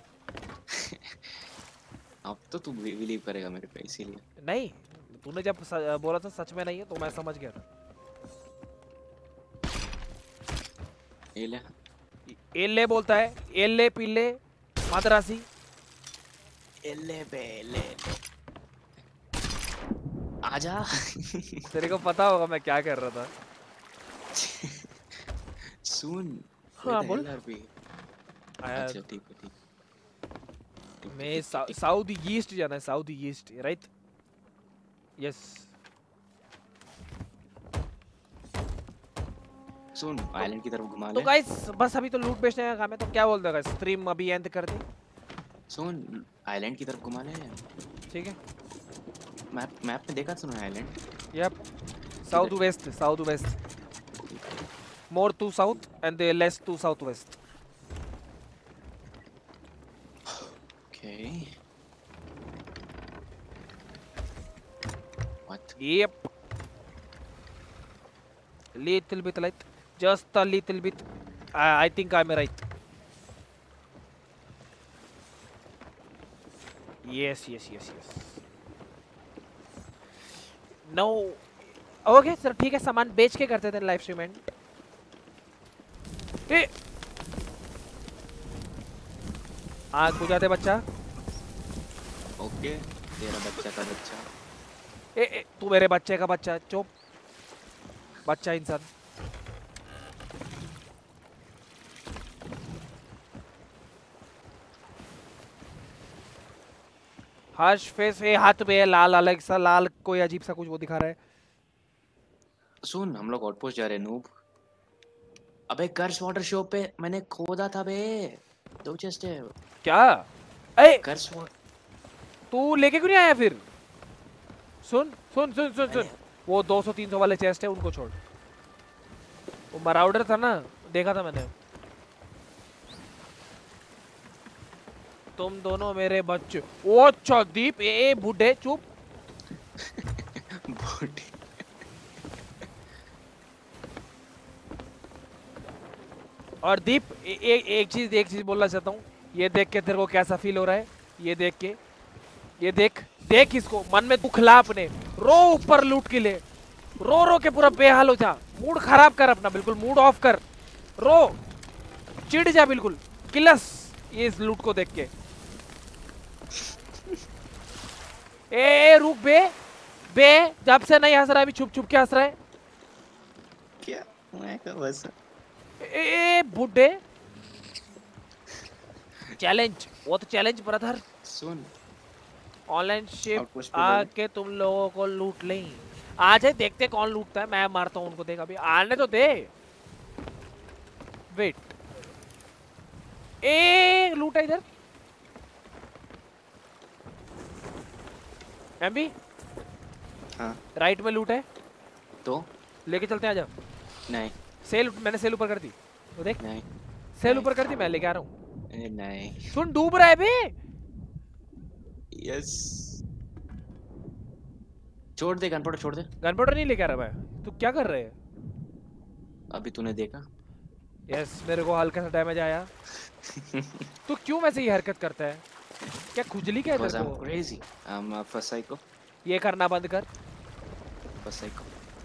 अब तो तू बिलीव करेगा मेरे पे, इसीलिए। नहीं तूने जब बोला था सच में नहीं है तो मैं समझ गया था। ये ले। एले बोलता है, एले पीले मद्रासी। एले पे ले आजा। तेरे को पता होगा मैं क्या कर रहा था। सुन। हाँ बोल। अच्छा ठीक है ठीक। मैं साउथ ईस्ट जाना है, साउथ ईस्ट राइट? यस। सुन आइलैंड की तरफ घुमा ले। तो गाइस बस अभी तो लूट बेचने का काम है, तो क्या बोलते हो गाइस? स्ट्रीम अभी एंड कर दे। सुन आइलैंड की तरफ घुमा ले। ठीक है मैप मैप में देखा सुन island. Yup south west, south west, more to south and less to south west. Okay what? Yup little bit light, just a little bit. I, I think I'm right. Yes, yes, yes, yes. No. Okay, sir ठीक है, सामान बेच के करते थे live stream and. ए आग बुझा दे बच्चा। ओके तेरा बच्चा का बच्चा। ए, ए तू मेरे बच्चे का बच्चा, चुप। बच्चा इंसान। हर्ष फेस ए हाथ पे है लाल, अलग सा लाल कोई अजीब सा कुछ वो दिखा रहा है। सुन हम लोग आउटपोस्ट जा रहे हैं नूब। अबे कर्स वाटर शॉप पे मैंने खोदा था बे, दो चेस्ट है। क्या? ए कर्स वाटर तू लेके क्यों नहीं आया फिर? सुन सुन सुन सुन सुन वो दो सौ तीन सौ वाले चेस्ट है उनको छोड़। वो मराउडर था ना, देखा था मैंने। तुम दोनों मेरे बच्चे। ओ अच्छा दीप ए बूढ़े चुप। बूढ़े और दीप ए, ए, एक चीज एक चीज बोलना चाहता हूँ। ये देख के तेरे को कैसा फील हो रहा है? ये देख के, ये देख देख इसको, मन में दुख ला अपने, रो ऊपर लूट के ले, रो रो के पूरा बेहाल हो जा, मूड खराब कर अपना, बिल्कुल मूड ऑफ कर, रो चिढ़ जा बिल्कुल, किलस ये इस लूट को देख के। ए रुक बे बे, जब से नहीं हंस रहा अभी छुप छुप के हंस रहा है। क्या मैं का बस ए, ए बुड्ढे चैलेंज, वो तो चैलेंज ब्रदर। सुन ऑनलाइन शिप Outpost पे आके तुम लोगों को लूट लें। आज है देखते कौन लूटता है, मैं मारता हूँ उनको। देख अभी आने तो दे। वेट ए लूटा इधर। एमबी हाँ राइट में लूट है तो लेके चलते हैं। आजा। नहीं सेल मैंने सेल ऊपर कर दी, वो देख नहीं सेल ऊपर कर दी, मैं लेके आ रहा हूँ। ए, नहीं सुन डूब रहा है बे। यस छोड़ दे गन छोड़ दे। गन पाउडर नहीं लेके आ रहा मैं। तू क्या कर रहे है? अभी तूने देखा यस मेरे को हल्का सा डैमेज आया। तू क्यों वैसे ये हरकत करता है? क्या खुजली क्या है Because तेरे I'm को? crazy. I'm a psycho. ये करना बंद कर। Psycho.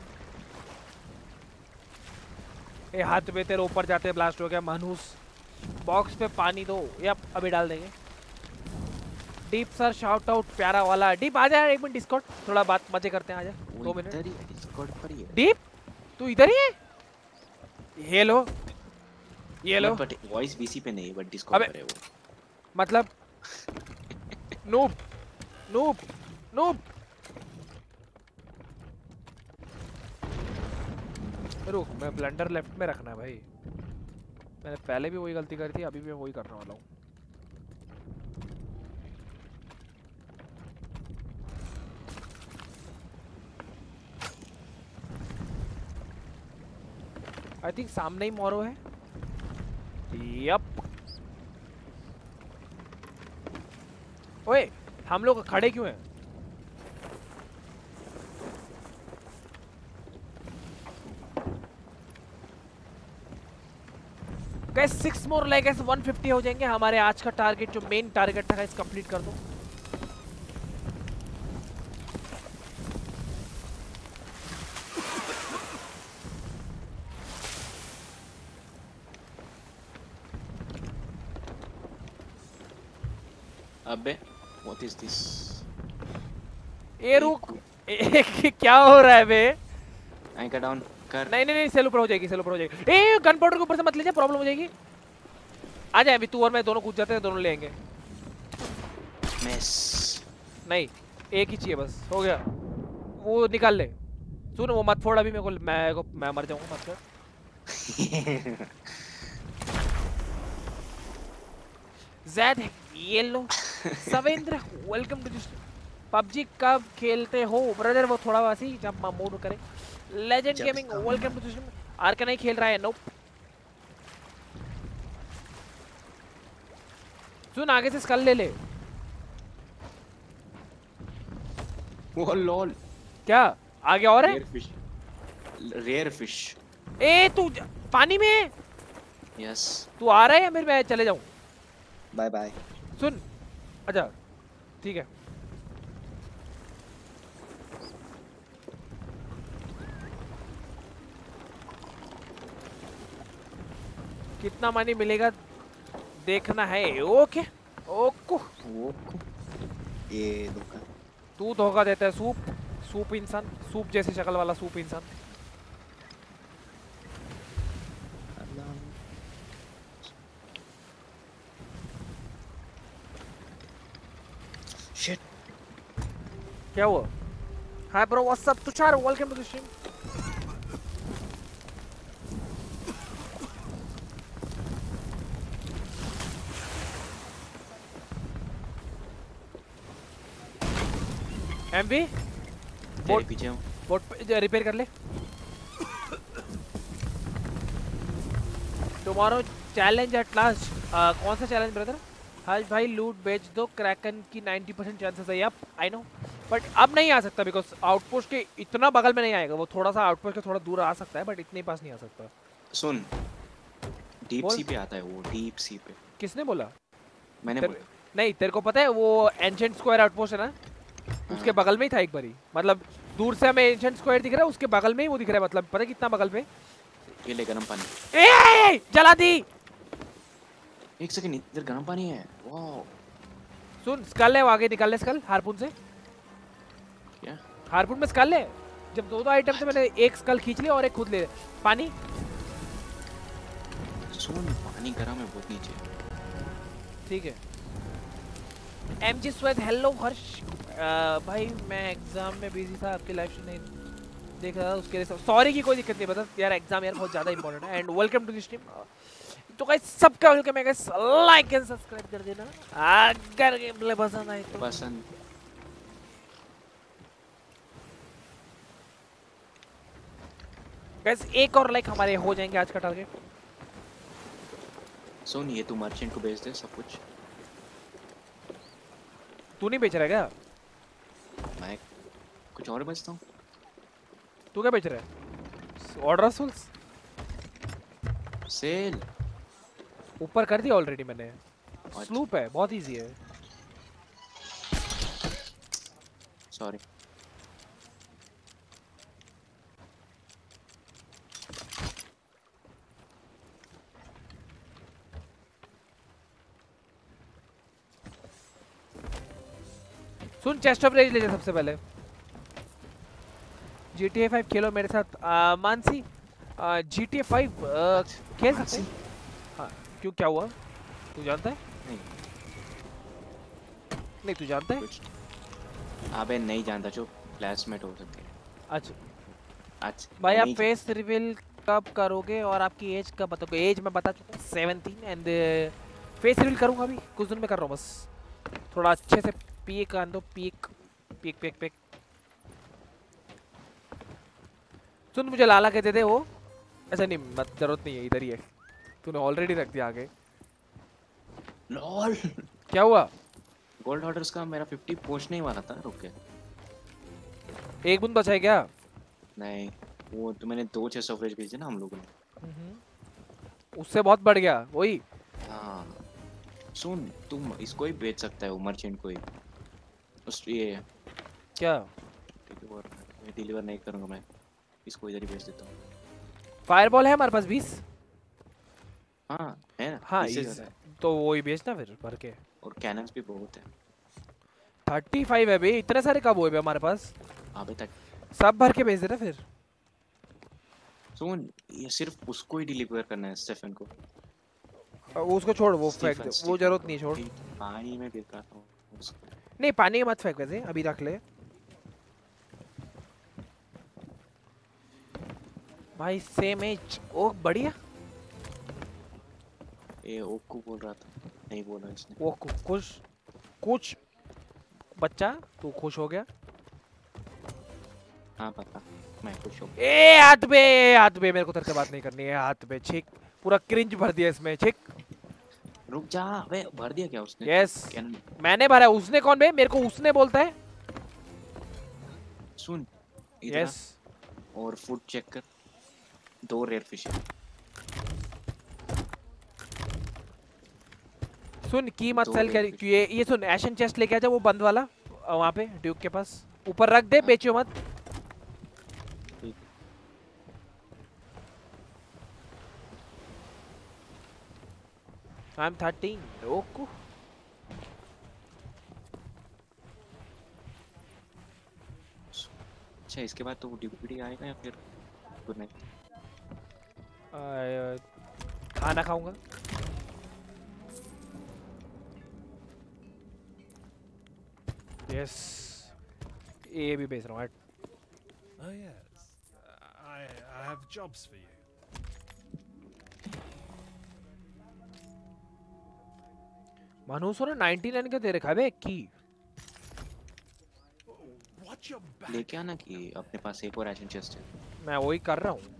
ए हाथ में तेरे ऊपर जाते ब्लास्ट हो गया मानूस। बॉक्स पे पानी दो या अभी डाल देंगे। डीप सर शाउट आउट प्यारा वाला। डीप आ जा यार एक मिनट डिस्कॉर्ड, थोड़ा बात मजे करते हैं। आ जा दो मिनट। इधर ही है, Discord पर ही है। डीप तू इधर ही है? ये लो ये लो। बट वॉइस बीसी पे नहीं है बट Discord अबे पर है वो। मतलब नूब नूब नूब। रुक मैं ब्लेंडर लेफ्ट में रखना है भाई। मैंने पहले भी वही गलती करी थी, अभी भी मैं वही करने वाला हूँ। आई थिंक सामने ही मोरो है। यप। ओए हम लोग खड़े क्यों हैं? गाइस सिक्स मोर लाइक ऐसे वन फिफ्टी हो जाएंगे। हमारे आज का टारगेट जो मेन टारगेट था गाइस कंप्लीट कर दो। अबे व्हाट इज दिस? ए रुक ए, क्या हो रहा है बे? एंकर डाउन कर। नहीं नहीं नहीं सेल ऊपर हो जाएगी, सेल ऊपर हो जाएगी। ए गन पाउडर के ऊपर से मत ले जा, प्रॉब्लम हो जाएगी। आ जाए अभी तू और मैं दोनों कूद जाते हैं, दोनों ले आएंगे। मिस नहीं एक ही चाहिए बस, हो गया। वो निकाल ले। सुन वो मत फोड़ अभी मेरे को, मैं को मैं मर जाऊंगा मत कर। ज़ैद ये लो। Savendra welcome to this. PUBG कब खेलते हो ब्रदर? वो थोड़ा वैसे ही जब मूड करे। Legend gaming welcome to this. आर का नहीं खेल रहा है? नो। सुन आगे से स्कल ले ले। वो लॉल क्या आगे और है? Rare fish rare fish. ए तू पानी में है? यस तू आ रहा है या फिर मैं चले जाऊं? Bye bye. सुन अच्छा ठीक है। कितना मनी मिलेगा देखना है। Okay okay. वो ये दुकान तू धोखा देता है। सूप सूप इंसान, सूप जैसी शक्ल वाला सूप इंसान। शिट क्या हुआ? Hi bro what's up Tushar welcome to the stream. MB तेरे पीछे हूँ। बोट रिपेयर कर ले। Tomorrow challenge at last. कौन सा चैलेंज ब्रदर? हाज भाई लूट बेच दो, क्रैकन की नाइंटी परसेंट चांसेस है। यप आई नो बट अब नहीं आ सकता बिकॉज आउटपोस्ट के इतना बगल में नहीं आएगा। वो थोड़ा सा आउटपोस्ट के थोड़ा दूर आ सकता है बट इतने पास नहीं आ सकता। सुन डीप बोल। सी पे आता है वो, डीप सी पे। किसने बोला? मैंने तेरे, बोला। नहीं तेरे को पता है वो एंशिएंट स्क्वायर आउटपोस्ट है ना, उसके बगल में ही था एक बारी। मतलब दूर से हमें एंशिएंट स्क्वायर दिख रहा है, उसके बगल में ही वो दिख रहा है। मतलब पता है कितना बगल में? ये ले गरम पानी। ए, ए, ए, जला दी। एक सेकंड, इधर गर्म पानी है। वाओ। सुन, स्कल है, वो आगे निकाल ले स्कल हार्पून से। क्या? हार्पून में स्कल है। जब दो दो आइटम थे, मैंने एक स्कल खींच लिया और एक खुद ले। पानी सुन, पानी गर्म है बहुत नीचे। ठीक है। MG sweat hello Harsh. आ, भाई मैं एग्जाम में बिजी था, आपकी लाइव नहीं देख रहा था, उसके लिए सॉरी की कोई दिक्कत नहीं। बता यार, एग्जाम यार बहुत ज्यादा इंपॉर्टेंट है। And welcome to the stream. तो गाइस सबका वेलकम है गाइस, लाइक एंड सब्सक्राइब कर देना अगर गेम प्ले पसंद आए तो। पसंद। गाइस एक और लाइक हमारे हो जाएंगे आज का टारगेट। सुन, ये तू मर्चेंट को बेच दे सब कुछ। तू नहीं बेच रहा है क्या? मैं कुछ और बेचता हूँ। तू क्या बेच रहा है? ऑर्डर सोल्स सेल ऊपर कर दिया ऑलरेडी मैंने। अच्छा। स्लूप है, बहुत इजी है। सॉरी। सुन, चेस्ट ऑफ रेज ले जा सबसे पहले। जी टी ए फाइव खेलो मेरे साथ। आ, Mansi ji T A five खेल सकते हैं? हाँ, क्यों क्या हुआ? तू जानता है? नहीं नहीं तू जानता है? कुछ। अबे नहीं जानता, जो क्लासमेट हो सकते हैं। अच्छा अच्छा भाई, आप नहीं फेस रिवील कब करोगे और आपकी एज कब बताओगे? एज मैं बता चुका हूँ, सेवनटीन। एंड फेस रिवील करूँगा अभी कुछ दिन में कर रहा हूँ बस। थोड़ा अच्छे से पीक आन दो। Peek peek peek peek. सुन, मुझे लाला कहते थे वो। अच्छा नहीं, मत, जरूरत नहीं है, इधर ही है। तूने ऑलरेडी रख दिया आगे। लॉल। क्या हुआ? गोल्ड ऑर्डर्स का मेरा फिफ्टी पहुंचने ही वाला था, रुक के। एक बूंद बचा है क्या? नहीं, वो तो मैंने दो छह सौ फ्रेज भेजे ना हम लोगों ने। उससे बहुत बढ़ गया वही। हाँ सुन, तुम इसको ही बेच सकता है, वो मर्चेंट को ही। उस ये क्या? डिलीवर मैं डिलीवर नहीं करूँगा, मैं इसको इधर ही भेज देता हूँ। फायरबॉल है हमारे पास बीस। हाँ है ना। हाँ इससे इस, ज़्यादा है। तो वो ही बेचना फिर भर के। और कैनन्स भी बहुत है। थर्टी फाइव है भाई, इतने सारे कब हुए बे हमारे पास? अभी तक सब भर के भेज देना फिर। सुन, ये सिर्फ उसको ही डिलीवर करना है, स्टेफन को। उसको छोड़, वो फेंक स्टीफन, दे, वो स्टीफन जरूरत को। नहीं, छोड़। ठीक, पानी में गिरता हूँ उसको। नहीं पानी मत फेंक, वैसे अभी रख ले भाई। Same as. ओ बढ़िया। ये ओकू बोल रहा था, नहीं बोला इसने। वो कु- खुश कुछ बच्चा, तू खुश हो गया? हाँ पता, मैं खुश हूँ। ए हाथ पे, हाथ पे मेरे को तेरे से बात नहीं करनी है। हाथ पे छिक, पूरा क्रिंज भर दिया इसमें। छिक। रुक जा, अबे भर दिया क्या उसने? Yes cannon. मैंने भरा। उसने कौन बे? मेरे को उसने बोलता है। सुन इधर यस आ, और फूड चेक कर, दो रेयर फिश है। सुन, की मत दो सेल कर। रेयर ये ये सुन, एशन चेस्ट लेके आ जा, वो बंद वाला वहां पे ड्यूक के पास। ऊपर रख दे, बेचियो मत। ठीक। I am thirteen. ओको अच्छा, इसके बाद तो ड्यूटी आएगा या फिर गुड नाइट? खाना खाऊंगा। यस ये भी बेच रहा हूँ। Oh yes, I I have jobs for you. मानूस ने नाइंटी नाइन का दे रखा है बे की। Watch your back. लेके आना कि अपने पास एक और एशन चेस्ट है। मैं वही कर रहा हूँ।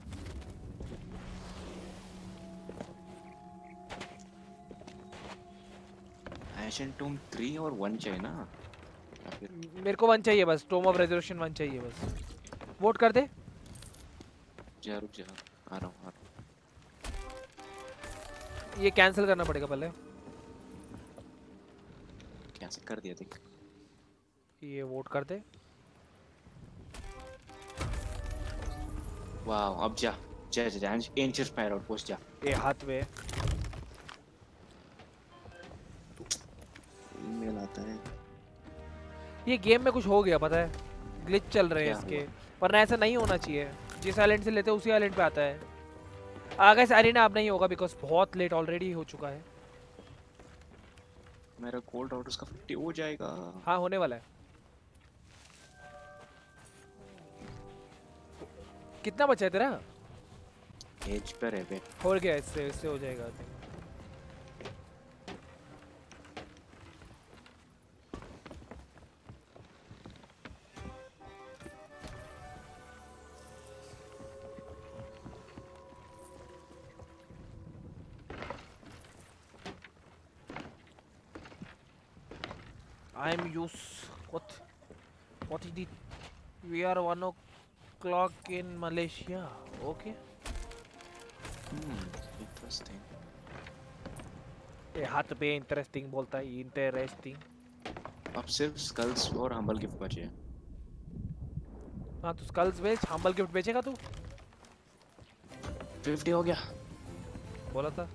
एशन टूम थ्री और वन चाहिए ना, या फिर मेरे को वन चाहिए बस। टोम ऑफ रेजोल्यूशन वन चाहिए बस। वोट कर दे। जा, रुक जा, आ रहा हूँ आ रहा हूँ। ये कैंसिल करना पड़ेगा पहले। कैसे कर दिया देख। ये वोट कर दे। वाह, अब जा जा जा, एंशियर फायर आउट पोस्ट जा। ये हाथ में लगता है। ये गेम में कुछ हो गया पता है, ग्लिच चल रहे हैं क्या इसके, हुआ? वरना ऐसा नहीं होना चाहिए। जिस आइलैंड से लेते हैं उसी आइलैंड पे आता है। आगे से अरीना अब नहीं होगा बिकॉज बहुत लेट ऑलरेडी हो चुका है। मेरा कोल्ड आउट का फिफ्टी हो जाएगा। हाँ होने वाला है। कितना बचा है तेरा? एज पर है बे। हो गया, इससे इससे हो जाएगा। I'm use what what is it? We are one o'clock in Malaysia. Okay. Hmm interesting. ये हाथ पे इंटरेस्टिंग बोलता है, इंटरेस्टिंग। अब सिर्फ स्कल्स और हम्बल गिफ्ट बचे हैं। हाँ तो स्कल्स बेच, हम्बल गिफ्ट बेचेगा तू? फिफ्टी हो गया। बोला था।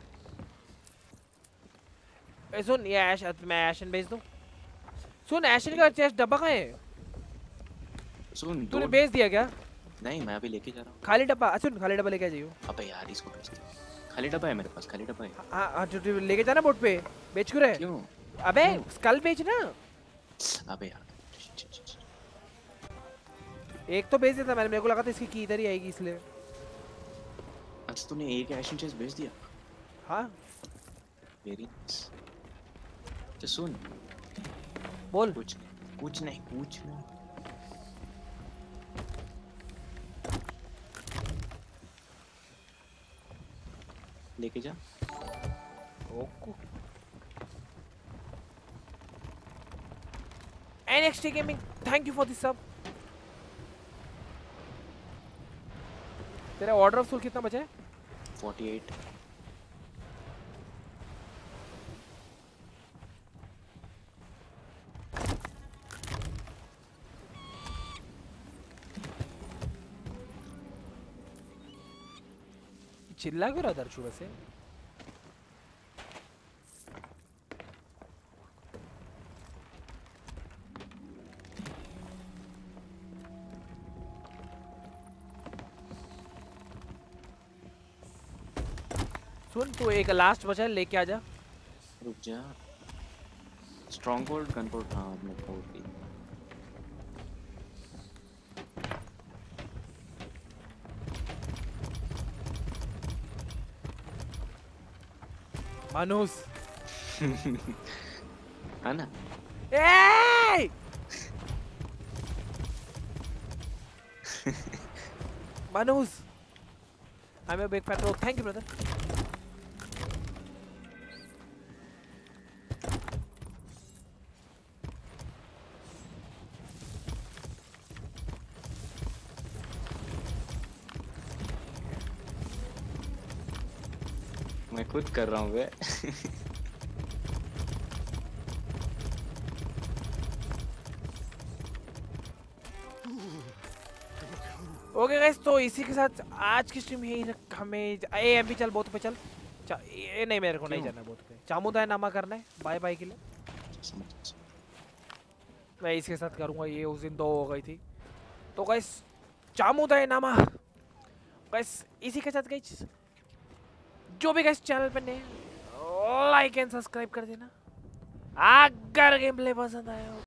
ए सुन, ये ऐश मैं ऐशन बेच दूं? सुन ऐशन का चेस्ट डब्बा कहाँ है? सुन तूने दो- बेच दिया क्या? नहीं मैं अभी लेके जा रहा हूँ। खाली डब्बा, सुन खाली डब्बा लेके आ जाइयो। अबे यार इसको बेच दे। खाली डब्बा है मेरे पास, खाली डब्बा है। हाँ हाँ जो जो लेके जाना बोट पे, बेच क्यों रहे? क्यों? अबे क्यों? स्कल बेच ना। अबे यार एक तो बेच देता मैंने, मेरे को लगा था इसकी की इधर ही आएगी इसलिए। अच्छा तूने एक एशन चेस्ट बेच दिया? हाँ वेरी नाइस। तो सुन बोल। कुछ नहीं कुछ नहीं कुछ नहीं। लेके जा। ओको N X T Gaming, thank you for this sub. तेरा ऑर्डर ऑफ सोल कितना बचा है? Forty eight. चिल्ला क्यों रहा दर्शु वैसे? सुन तू एक लास्ट बचा है, लेके आ जा। रुक जा। स्ट्रॉन्ग होल्ड गनपोर्ट हाँ अपने फोर्ट ली। मानुस है ना? ए मानुस I'm a big fan bro. Thank you brother. मैं खुद कर रहा हूँ वे। ओके गाइस तो इसी के साथ आज की स्ट्रीम यही रख हमें ए एम पी चल बोत पे चल चा, ये नहीं मेरे को नहीं जाना बोत पे चामुदाय नामा करना है बाय बाय के लिए मैं इसके साथ करूंगा ये उस दिन दो हो गई थी तो गाइस चामुदाय नामा गाइस इसी के साथ गाइस जो भी गाइस चैनल पे नए लाइक एंड सब्सक्राइब कर देना अगर गेम प्ले पसंद आया हो